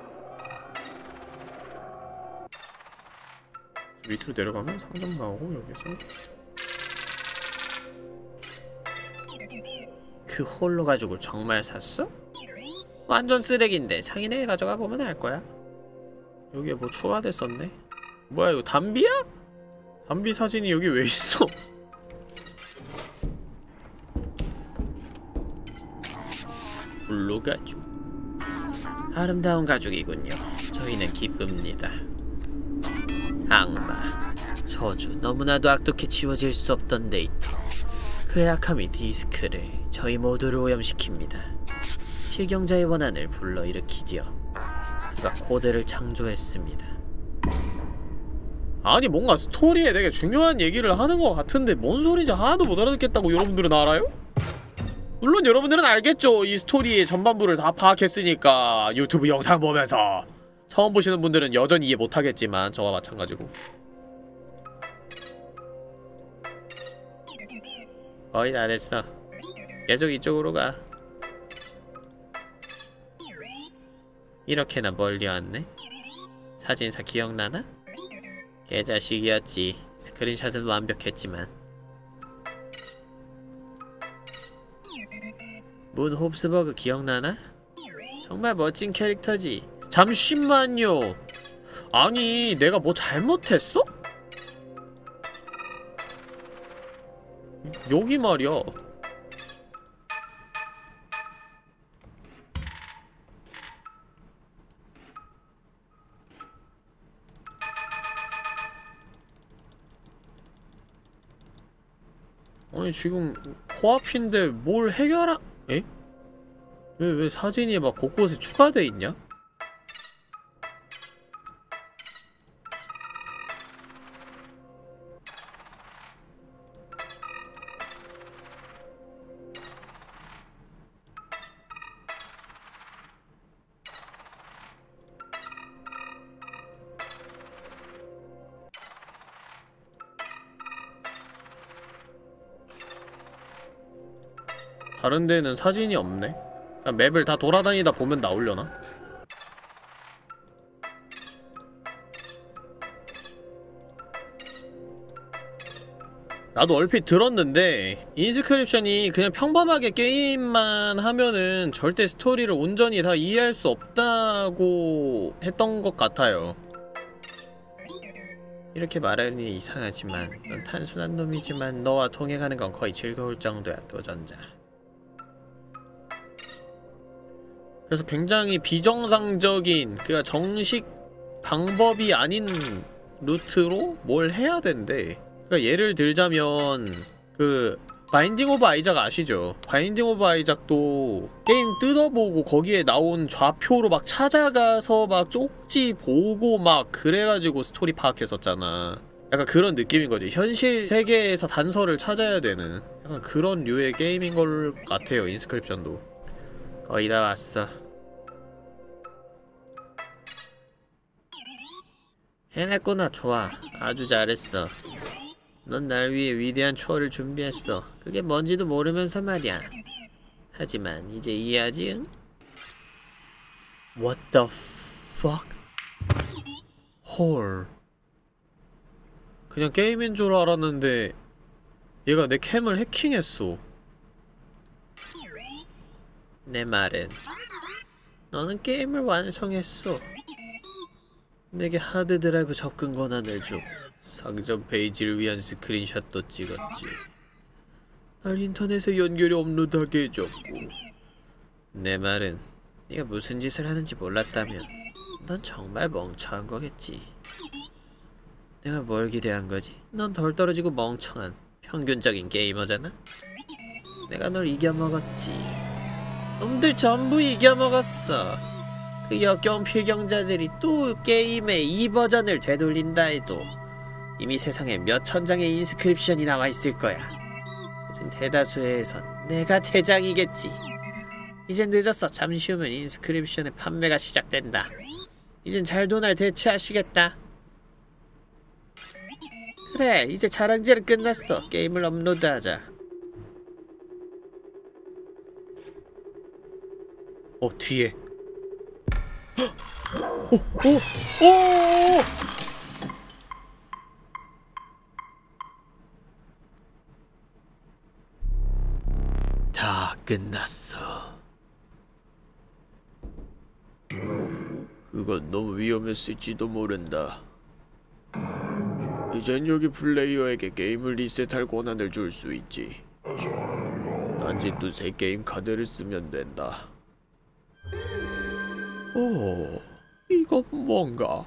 밑으로 내려가면 상점 나오고 여기서 그 홀로 가죽을 정말 샀어? 완전 쓰레기인데 상인회에 가져가 보면 알 거야. 여기에 뭐 추가됐었네? 뭐야 이거 담비야? 담비 사진이 여기 왜 있어? 홀로 가죽. 아름다운 가죽이군요. 저희는 기쁩니다. 악마, 저주, 너무나도 악독해 지워질 수 없던 데이터. 그 약함이 디스크를 저희 모두를 오염시킵니다. 필경자의 원한을 불러일으키지요. 그가 코드를 창조했습니다. 아니 뭔가 스토리에 되게 중요한 얘기를 하는 것 같은데 뭔 소리인지 하나도 못 알아듣겠다고 여러분들은 알아요? 물론 여러분들은 알겠죠. 이 스토리의 전반부를 다 파악했으니까. 유튜브 영상 보면서. 처음 보시는 분들은 여전히 이해 못하겠지만 저와 마찬가지로. 거의 다 됐어. 계속 이쪽으로 가. 이렇게나 멀리 왔네? 사진사 기억나나? 개자식이었지. 스크린샷은 완벽했지만. 문 홉스버그 기억나나? 정말 멋진 캐릭터지. 잠시만요. 아니 내가 뭐 잘못했어? 여기 말이야. 아니 지금 코앞인데 뭘 해결하... 에? 왜, 왜 사진이 막 곳곳에 추가돼 있냐? 다른 데는 사진이 없네? 그냥 맵을 다 돌아다니다 보면 나오려나? 나도 얼핏 들었는데 인스크립션이 그냥 평범하게 게임만 하면은 절대 스토리를 온전히 다 이해할 수 없다고 했던 것 같아요. 이렇게 말하니 이상하지만 넌 단순한 놈이지만 너와 동행하는 건 거의 즐거울 정도야, 도전자. 그래서 굉장히 비정상적인, 그니까 정식 방법이 아닌 루트로 뭘 해야 된대. 그니까 예를 들자면 그 바인딩 오브 아이작 아시죠? 바인딩 오브 아이작도 게임 뜯어보고 거기에 나온 좌표로 막 찾아가서 막 쪽지 보고 막 그래가지고 스토리 파악했었잖아. 약간 그런 느낌인 거지. 현실 세계에서 단서를 찾아야 되는 약간 그런 류의 게임인 걸 같아요, 인스크립션도. 거의 다 왔어. 해냈구나. 좋아. 아주 잘했어. 넌 날 위해 위대한 초월을 준비했어. 그게 뭔지도 모르면서 말이야. 하지만 이제 이해하지, 응? What the fuck? 헐. 그냥 게임인 줄 알았는데 얘가 내 캠을 해킹했어. 내 말은 너는 게임을 완성했어. 내게 하드드라이브 접근 권한을 줘. 상점 페이지를 위한 스크린샷도 찍었지. 날 인터넷에 연결해 업로드하게 해줬고. 내 말은 네가 무슨 짓을 하는지 몰랐다면 넌 정말 멍청한 거겠지. 내가 뭘 기대한 거지? 넌 덜 떨어지고 멍청한 평균적인 게이머잖아? 내가 널 이겨먹었지. 놈들 전부 이겨먹었어. 그 역겨운 필경자들이 또 게임의 이 버전을 되돌린다 해도 이미 세상에 몇 천 장의 인스크립션이 나와 있을 거야. 그중 대다수에선 내가 대장이겠지. 이젠 늦었어. 잠시 후면 인스크립션의 판매가 시작된다. 이젠 잘도 날 대체하시겠다. 그래, 이제 자랑질은 끝났어. 게임을 업로드하자. 어, 뒤에. 오! 오! 오! 다 끝났어. 그건 너무 위험했을지도 모른다. 이젠 여기 플레이어에게 게임을 리셋할 권한을 줄 수 있지. 단지 또 새 게임 카드를 쓰면 된다. 오, 이건 뭔가?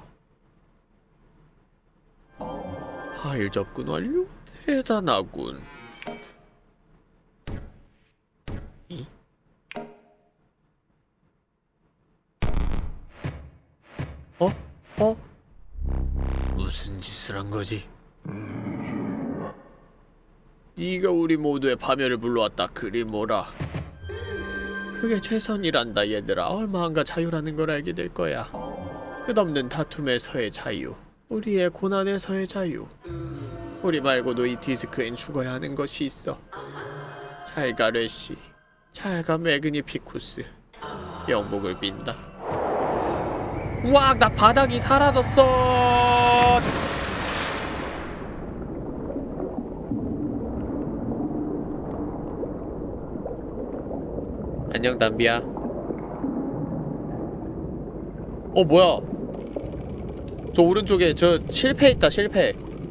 파일 접근 완료? 대단하군. 이? 어? 어? 무슨 짓을 한 거지? 네가 우리 모두의 파멸을 불러왔다. 그리 뭐라. 그게 최선이란다 얘들아. 얼마 안가 자유라는 걸 알게 될 거야. 끝없는 다툼에서의 자유, 우리의 고난에서의 자유. 우리 말고도 이 디스크엔 죽어야 하는 것이 있어. 잘가 레시, 잘가 매그니피쿠스. 영복을 빈다. 우와, 나 바닥이 사라졌어. 안녕 담비야. 어 뭐야? 저 오른쪽에 저 실패 있다. 실패.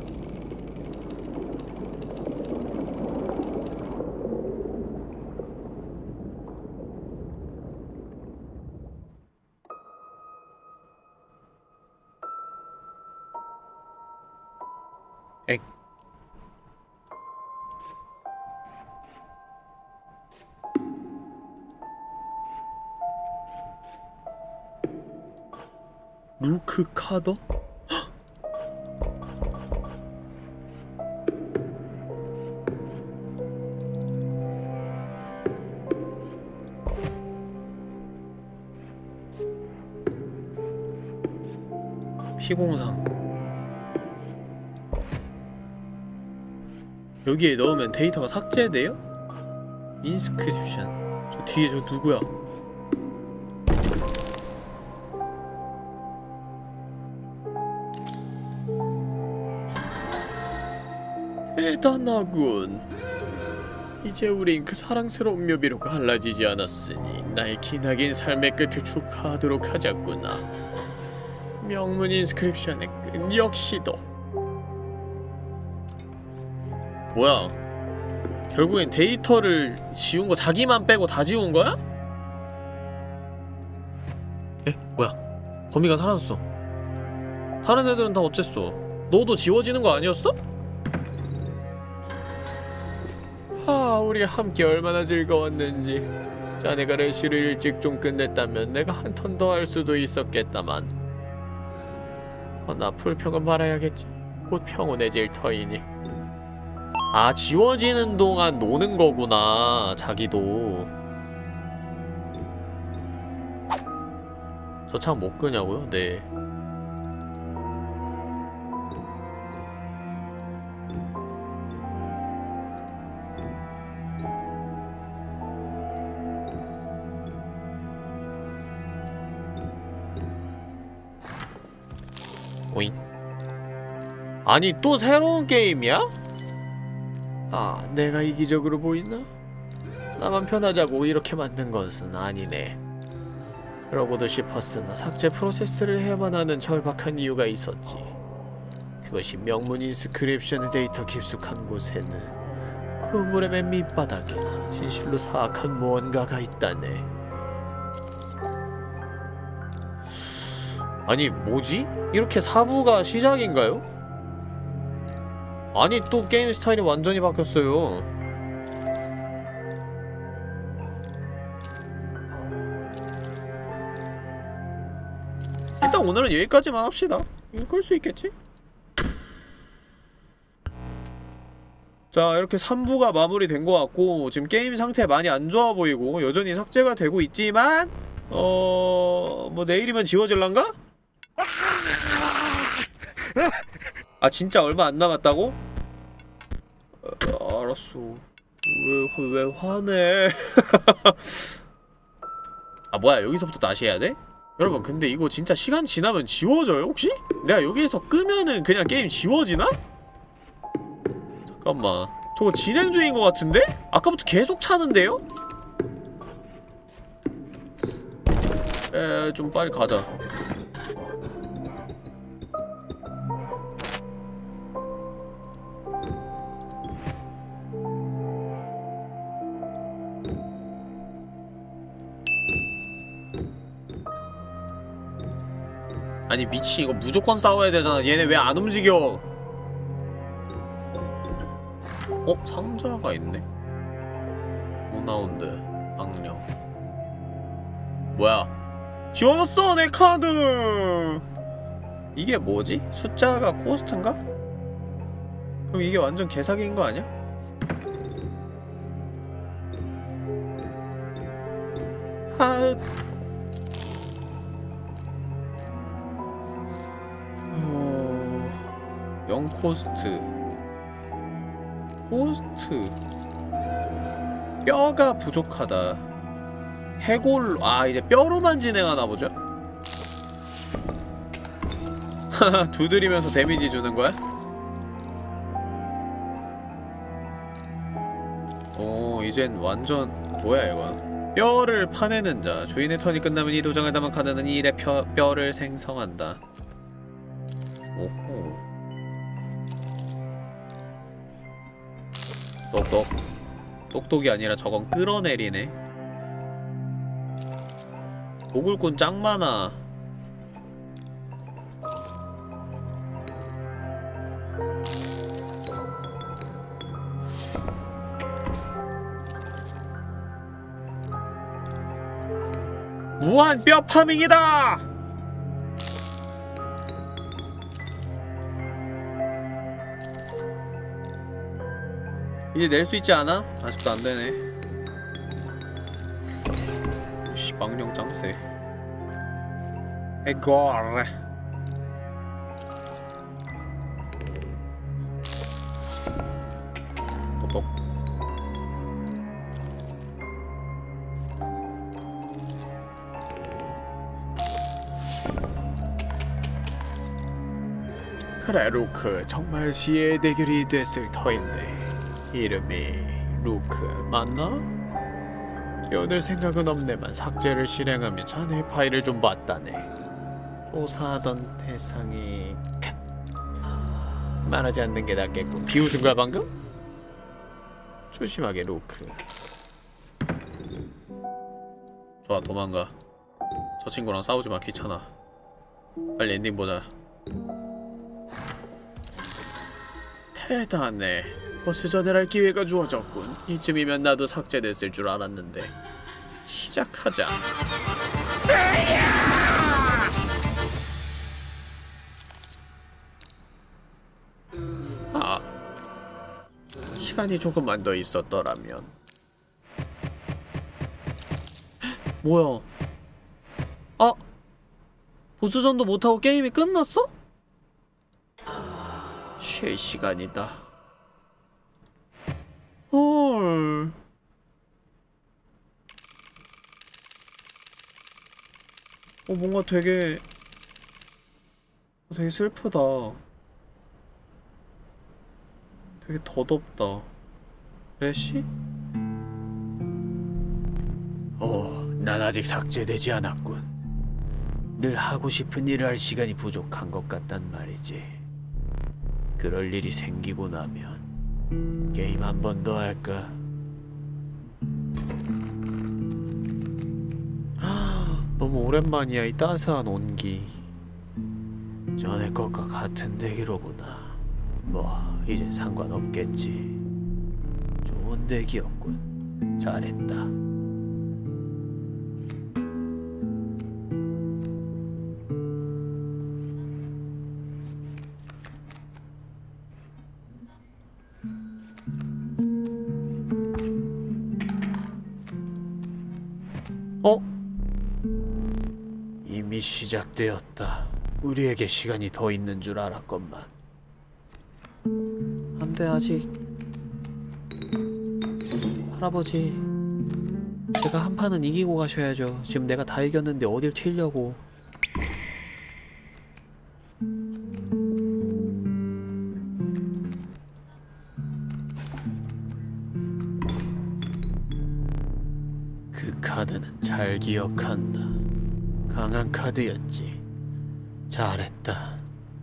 엥. 루크 카더? 피공삼. 여기에 넣으면 데이터가 삭제돼요? 인스크립션. 저 뒤에 저 누구야? 대단하군. 이제 우린 그 사랑스러운 묘비로 갈라지지 않았으니 나의 기나긴 삶의 끝을 축하하도록 하자꾸나. 명문 인스크립션의 끝 역시도. 뭐야? 결국엔 데이터를 지운 거 자기만 빼고 다 지운 거야? 에? 뭐야? 범위가 사라졌어. 다른 애들은 다 어쨌어? 너도 지워지는 거 아니었어? 아, 우리가 함께 얼마나 즐거웠는지. 자네가 레시를 일찍 좀 끝냈다면 내가 한 턴 더 할 수도 있었겠다만. 허나 불평은 말아야겠지. 곧 평온해질 터이니. 아, 지워지는 동안 노는 거구나, 자기도. 저 참 못 끄냐고요? 네. 오잉? 아니 또 새로운 게임이야? 아, 내가 이기적으로 보이나? 나만 편하자고 이렇게 만든 것은 아니네. 그러고도 싶었으나 삭제 프로세스를 해야만 하는 절박한 이유가 있었지. 그것이 명문 인스크립션의 데이터 깊숙한 곳에는 그 물의 맨 밑바닥에 진실로 사악한 무언가가 있다네. 아니 뭐지? 이렇게 사부가 시작인가요? 아니 또 게임 스타일이 완전히 바뀌었어요. 일단 오늘은 여기까지만 합시다. 이거 끌 수 있겠지? 자, 이렇게 삼 부가 마무리된 것 같고 지금 게임 상태 많이 안 좋아 보이고 여전히 삭제가 되고 있지만 어... 뭐 내일이면 지워질란가? 아 진짜 얼마 안 남았다고? 어, 알았어. 왜, 왜 화내? 아 뭐야, 여기서부터 다시 해야 돼? 여러분 근데 이거 진짜 시간 지나면 지워져요 혹시? 내가 여기에서 끄면은 그냥 게임 지워지나? 잠깐만, 저거 진행 중인 것 같은데? 아까부터 계속 차는데요? 그래, 좀 빨리 가자. 아니 미치, 이거 무조건 싸워야 되잖아. 얘네 왜 안 움직여? 어? 상자가 있네? 오나운드 악령. 뭐야? 지워놨어 내 카드! 이게 뭐지? 숫자가 코스트인가? 그럼 이게 완전 개사기인 거 아니야? 하... 어... 영 코스트 코스트 뼈가 부족하다. 해골... 아 이제 뼈로만 진행하나 보죠? 하하 두드리면서 데미지 주는 거야? 오 이젠 완전... 뭐야 이건? 뼈를 파내는 자. 주인의 턴이 끝나면 이 도장을 담은 카드는 이 일의 뼈, 뼈를 생성한다. 오호. 똑똑. 똑똑이 아니라 저건 끌어내리네. 도굴꾼 짱 많아. 무한 뼈 파밍이다! 이제 낼 수 있지 않아? 아직도 안 되네. 씨, 망령 짱세. 에고르. 똑똑. 그래, 루크. 정말 시의 대결이 됐을 터인데. 이름이 루크 맞나? 끼어들 생각은 없네만 삭제를 실행하면 자네 파일을 좀 봤다네. 조사하던 대상이... 말하지 않는 게 낫겠군. 비웃은 거야 방금? 조심하게 루크. 좋아 도망가. 저 친구랑 싸우지마. 귀찮아. 빨리 엔딩 보자. 대단해. 보스 전환할 기회가 주어졌군. 이쯤이면 나도 삭제됐을 줄 알았는데. 시작하자. 아, 시간이 조금만 더 있었더라면. 뭐야? 아, 보스전도 못하고 게임이 끝났어? 쉴 시간이다. 헐. 어 뭔가 되게 되게 슬프다. 되게 더덥다. 레시? 어, 난 아직 삭제되지 않았군. 늘 하고 싶은 일을 할 시간이 부족한 것 같단 말이지. 그럴 일이 생기고 나면 게임 한 번 더 할까? 너무 오랜만이야 이 따스한 온기. 전에 것과 같은 덱이로구나. 뭐 이젠 상관없겠지. 좋은 덱이었군. 잘했다. 어? 이미 시작되었다. 우리에게 시간이 더 있는 줄 알았건만. 안돼 아직. 할아버지, 제가 한 판은 이기고 가셔야죠. 지금 내가 다 이겼는데 어딜 튀려고. 그 카드는 잘 기억한다. 강한 카드였지. 잘했다.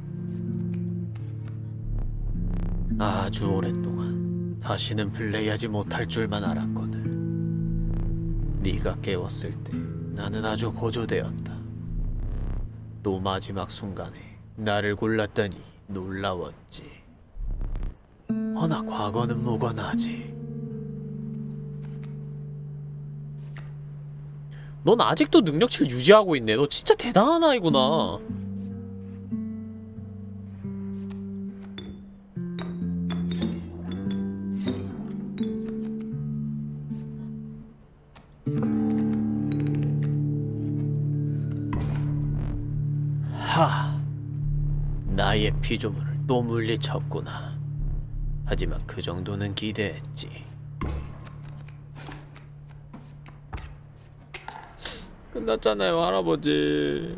아주 오랫동안 다시는 플레이하지 못할 줄만 알았거든. 네가 깨웠을 때 나는 아주 고조되었다. 또 마지막 순간에 나를 골랐다니 놀라웠지. 허나 과거는 무관하지. 넌 아직도 능력치를 유지하고 있네. 너 진짜 대단한 아이구나. 하, 나의 피조물을 또 물리쳤구나. 하지만 그 정도는 기대했지. 끝났잖아요, 할아버지.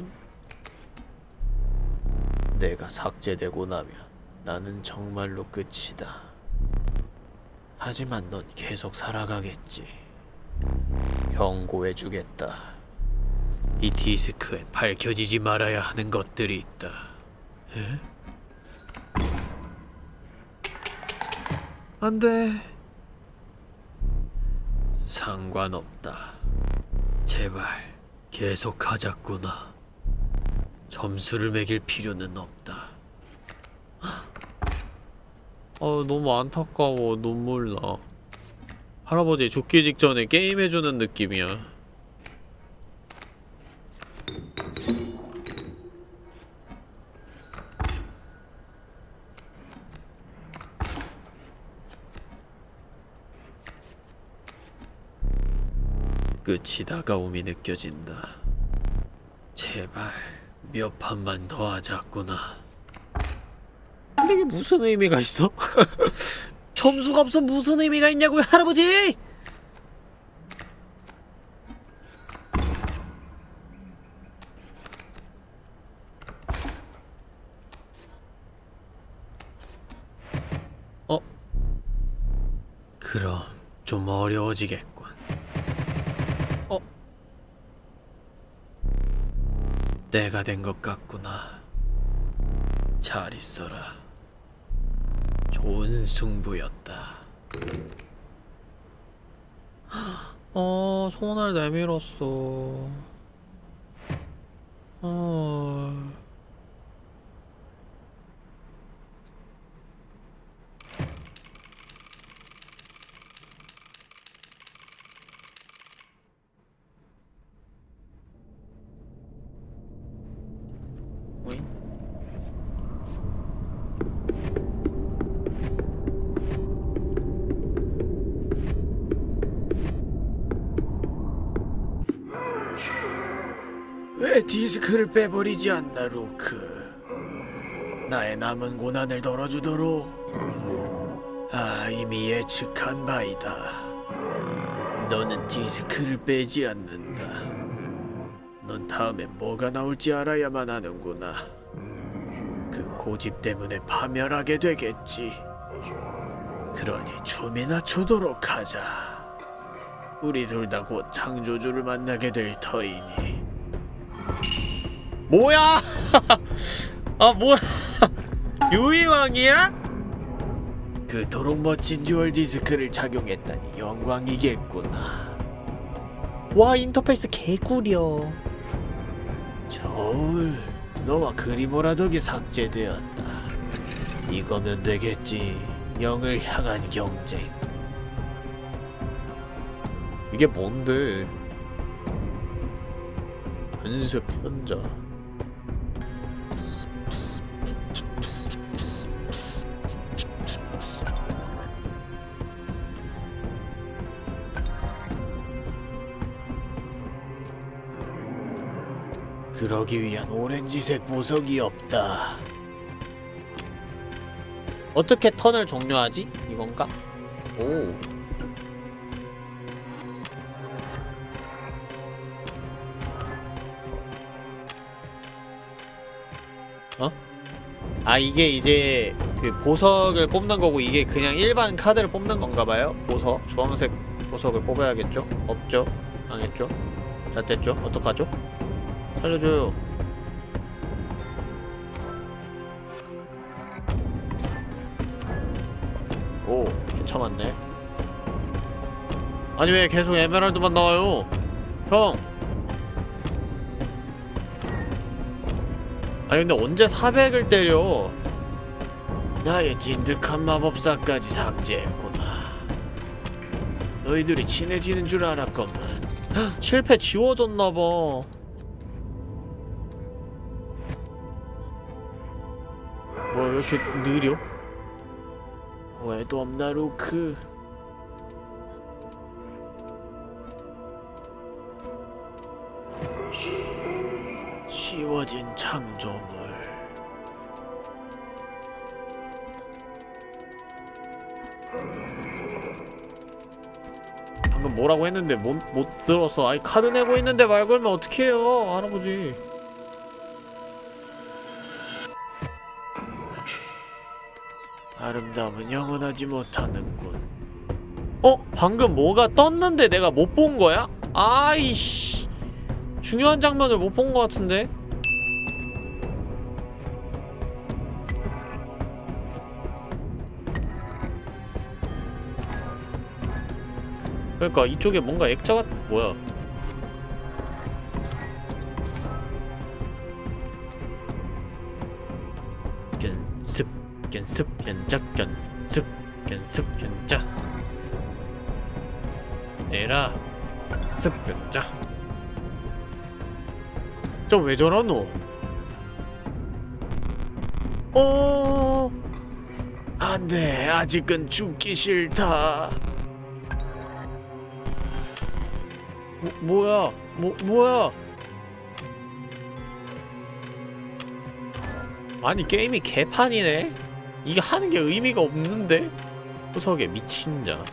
내가 삭제되고 나면 나는 정말로 끝이다. 하지만 넌 계속 살아가겠지. 경고해주겠다. 이 디스크엔 밝혀지지 말아야 하는 것들이 있다. 에? 안 돼. 상관없다. 제발 계속하자꾸나. 점수를 매길 필요는 없다. 아, 너무 안타까워. 눈물 나. 할아버지 죽기 직전에 게임해주는 느낌이야. 끝이 다가옴이 느껴진다. 제발 몇 판만 더 하자꾸나. 근데 이게 무슨 의미가 있어? 점수가 없어 무슨 의미가 있냐고요, 할아버지! 어? 그럼 좀 어려워지겠군. 어? 때가 된 것 같구나. 잘 있어라. 좋은 승부였다. 어, 손을 내밀었어. 어... 왜 디스크를 빼버리지 않나, 루크? 나의 남은 고난을 덜어주도록. 아, 이미 예측한 바이다. 너는 디스크를 빼지 않는다. 넌 다음에 뭐가 나올지 알아야만 하는구나. 그 고집 때문에 파멸하게 되겠지. 그러니 춤이나 추도록 하자. 우리 둘 다 곧 창조주를 만나게 될 터이니. 뭐야? 아, 뭐야? 유이왕이야? 그토록 멋진 듀얼 디스크를 착용했다니 영광이겠구나. 와, 인터페이스 개구려. 저울, 너와 그리모라 덕에 삭제되었다. 이거면 되겠지. 영을 향한 경쟁. 이게 뭔데? 연습 현자. 그러기 위한 오렌지색 보석이 없다. 어떻게 턴을 종료하지? 이건가? 오. 어? 아, 이게 이제 그 보석을 뽑는 거고, 이게 그냥 일반 카드를 뽑는 건가봐요. 보석, 주황색 보석을 뽑아야겠죠? 없죠? 망했죠? 자, 됐죠? 어떡하죠? 살려줘요. 오, 괜찮았네. 아니 왜 계속 에메랄드만 나와요? 형! 아니 근데 언제 사백을 때려? 나의 진득한 마법사까지 삭제했구나. 너희들이 친해지는 줄 알았건만. 헉, 실패 지워졌나봐. 뭐야 왜 이렇게 느려? 후회도 없나 루크? 지워진 창조물. 방금 뭐라고 했는데 못, 못 들었어. 아이 카드 내고 있는데 말 걸면 어떡해요 할아버지. 아름다움은 영원하지 못하는군. 어? 방금 뭐가 떴는데 내가 못 본 거야? 아이씨, 중요한 장면을 못 본 거 같은데? 그러니까 이쪽에 뭔가 액자가 뭐야? 견습 견습 견작 견습 견습 견작 내라 습 견작. 저 왜 저러노? 어 안돼, 아직은 죽기 싫다. 뭐, 뭐야? 뭐, 뭐야? 아니 게임이 개판이네? 이게 하는 게 의미가 없는데? 구석에 미친 자.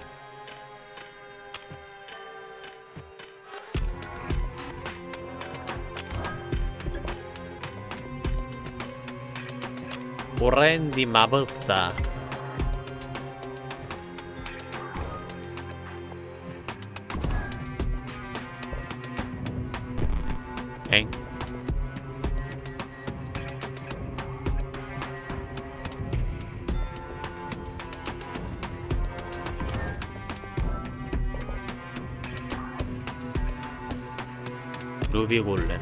오렌지 마법사. 엥? 루비 골렘.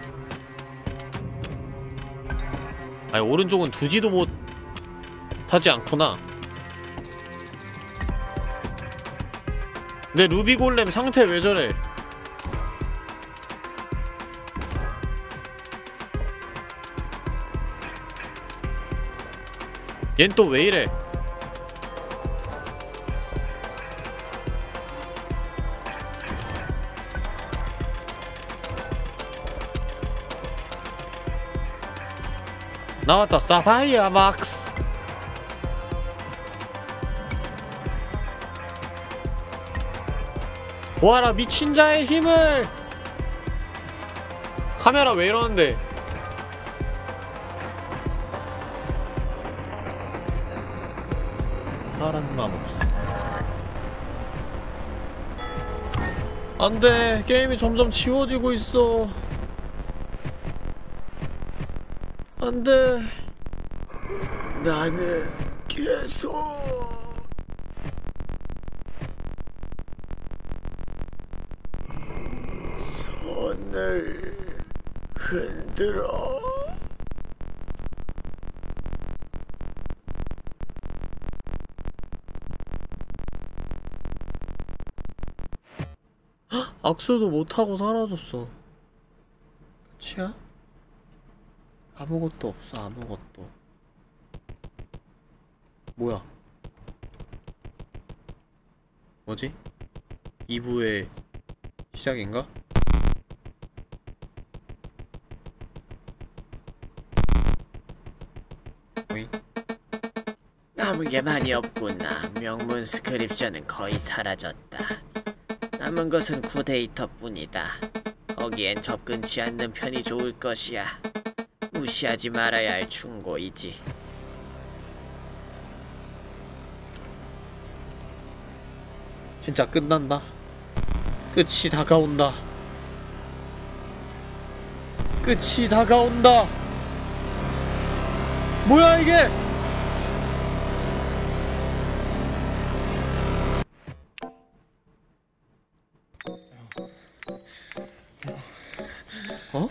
아니 오른쪽은 두지도 못 타지 않구나. 내 루비 골렘 상태 왜 저래? 얜 또 왜 이래? 나왔다, 사파이어 막스. 보아라 미친 자의 힘을. 카메라 왜 이러는데? 파란 마법사. 안돼, 게임이 점점 지워지고 있어. 안돼. 나는 계속 손을 흔들어. 악수도 못하고 사라졌어. 끝이야? 아무것도 없어, 아무것도. 뭐야? 뭐지? 이 부의 시작인가? 오이? 남은 게 많이 없구나. 명문 스크립션은 거의 사라졌다. 남은 것은 구데이터뿐이다. 거기엔 접근치 않는 편이 좋을 것이야. 무시하지 말아야 할 충고이지. 진짜 끝난다. 끝이 다가온다. 끝이 다가온다. 뭐야 이게? 어?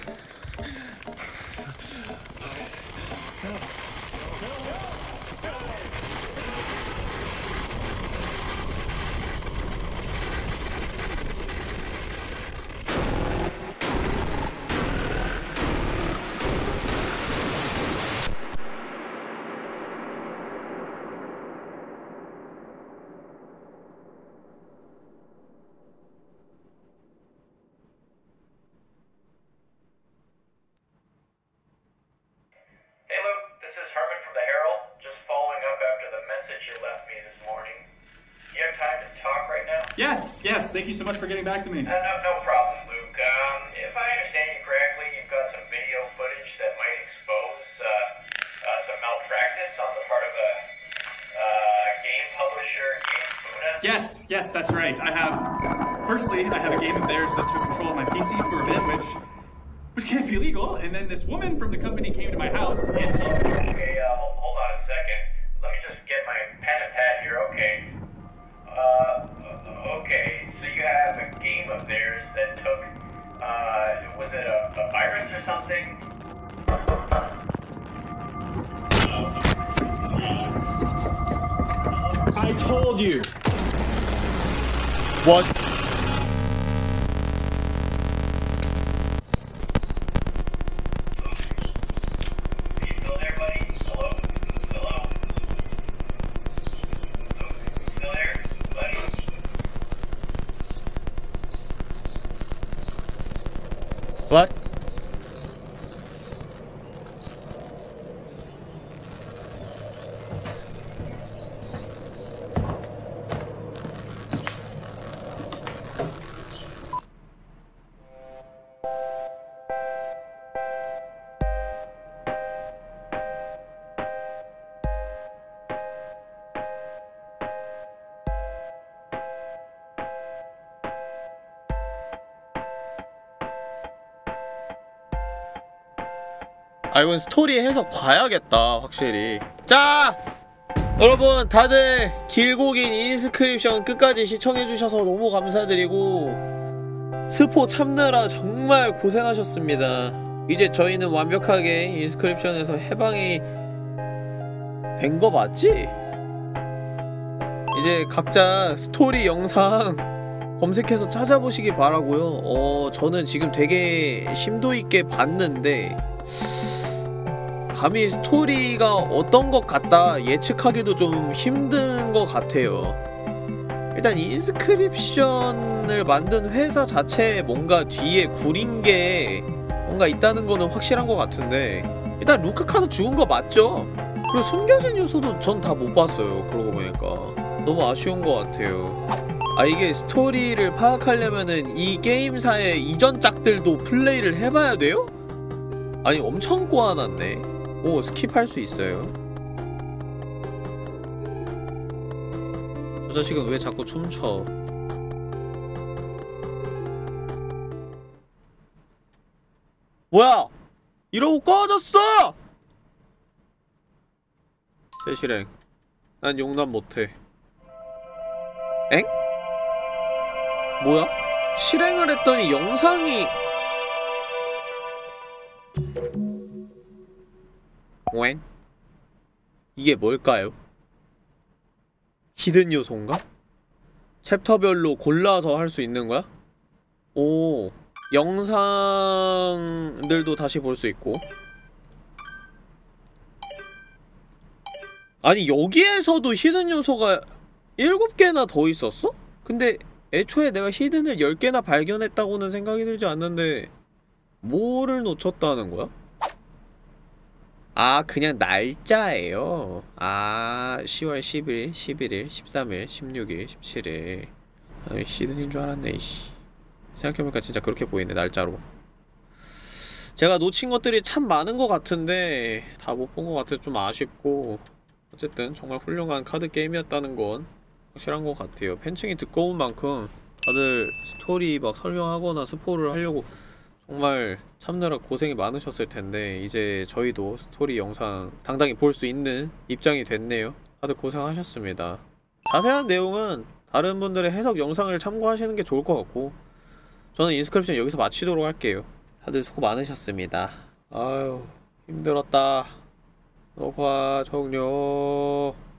Yes, yes, thank you so much for getting back to me. Uh, no, no problem, Luke. Um, if I understand you correctly, you've got some video footage that might expose uh, uh, some malpractice on the part of a uh, game publisher, Game Funa? Yes, yes, that's right. I have... Firstly, I have a game of theirs that took control of my P C for a bit, which... which can't be illegal, and then this woman from the company came to my house, and she... Okay, uh, hold, hold on a second. Let me just get my pen and pad here, okay? Uh... Okay, so you have a game of theirs that took, uh, was it a, a virus or something? I told you! What? You still there, buddy? Hello? Hello? Still there, buddy? What? 아 이건 스토리 해석 봐야겠다 확실히. 자! 여러분 다들 길고 긴 인스크립션 끝까지 시청해주셔서 너무 감사드리고 스포 참느라 정말 고생하셨습니다. 이제 저희는 완벽하게 인스크립션에서 해방이 된 거 맞지? 이제 각자 스토리 영상 검색해서 찾아보시기 바라고요. 어 저는 지금 되게 심도 있게 봤는데 감히 스토리가 어떤 것 같다 예측하기도 좀 힘든 것 같아요. 일단 인스크립션을 만든 회사 자체에 뭔가 뒤에 구린 게 뭔가 있다는 거는 확실한 것 같은데 일단 루크 카드 죽은 거 맞죠? 그리고 숨겨진 요소도 전 다 못 봤어요. 그러고 보니까 너무 아쉬운 것 같아요. 아 이게 스토리를 파악하려면은 이 게임사의 이전 작들도 플레이를 해봐야 돼요? 아니 엄청 꼬아놨네. 오 스킵할 수 있어요. 저 자식은 왜 자꾸 춤춰? 뭐야! 이러고 꺼졌어! 대실행 난 용납 못해. 엥? 뭐야? 실행을 했더니 영상이 웬? 이게 뭘까요? 히든 요소인가? 챕터별로 골라서 할 수 있는 거야? 오 영상들도 다시 볼 수 있고 아니 여기에서도 히든 요소가 일곱 개나 더 있었어? 근데 애초에 내가 히든을 열 개나 발견했다고는 생각이 들지 않는데 뭐를 놓쳤다는 거야? 아 그냥 날짜예요. 아 시월 십일, 십일일, 십삼일, 십육일, 십칠일 아 히든인 줄 알았네 이씨. 생각해보니까 진짜 그렇게 보이네 날짜로. 제가 놓친 것들이 참 많은 것 같은데 다 못 본 것 같아서 좀 아쉽고 어쨌든 정말 훌륭한 카드 게임이었다는 건 확실한 것 같아요. 팬층이 두꺼운 만큼 다들 스토리 막 설명하거나 스포를 하려고 정말 참느라 고생이 많으셨을 텐데 이제 저희도 스토리 영상 당당히 볼 수 있는 입장이 됐네요. 다들 고생하셨습니다. 자세한 내용은 다른 분들의 해석 영상을 참고하시는 게 좋을 것 같고 저는 인스크립션 여기서 마치도록 할게요. 다들 수고 많으셨습니다. 아유 힘들었다. 녹화 종료.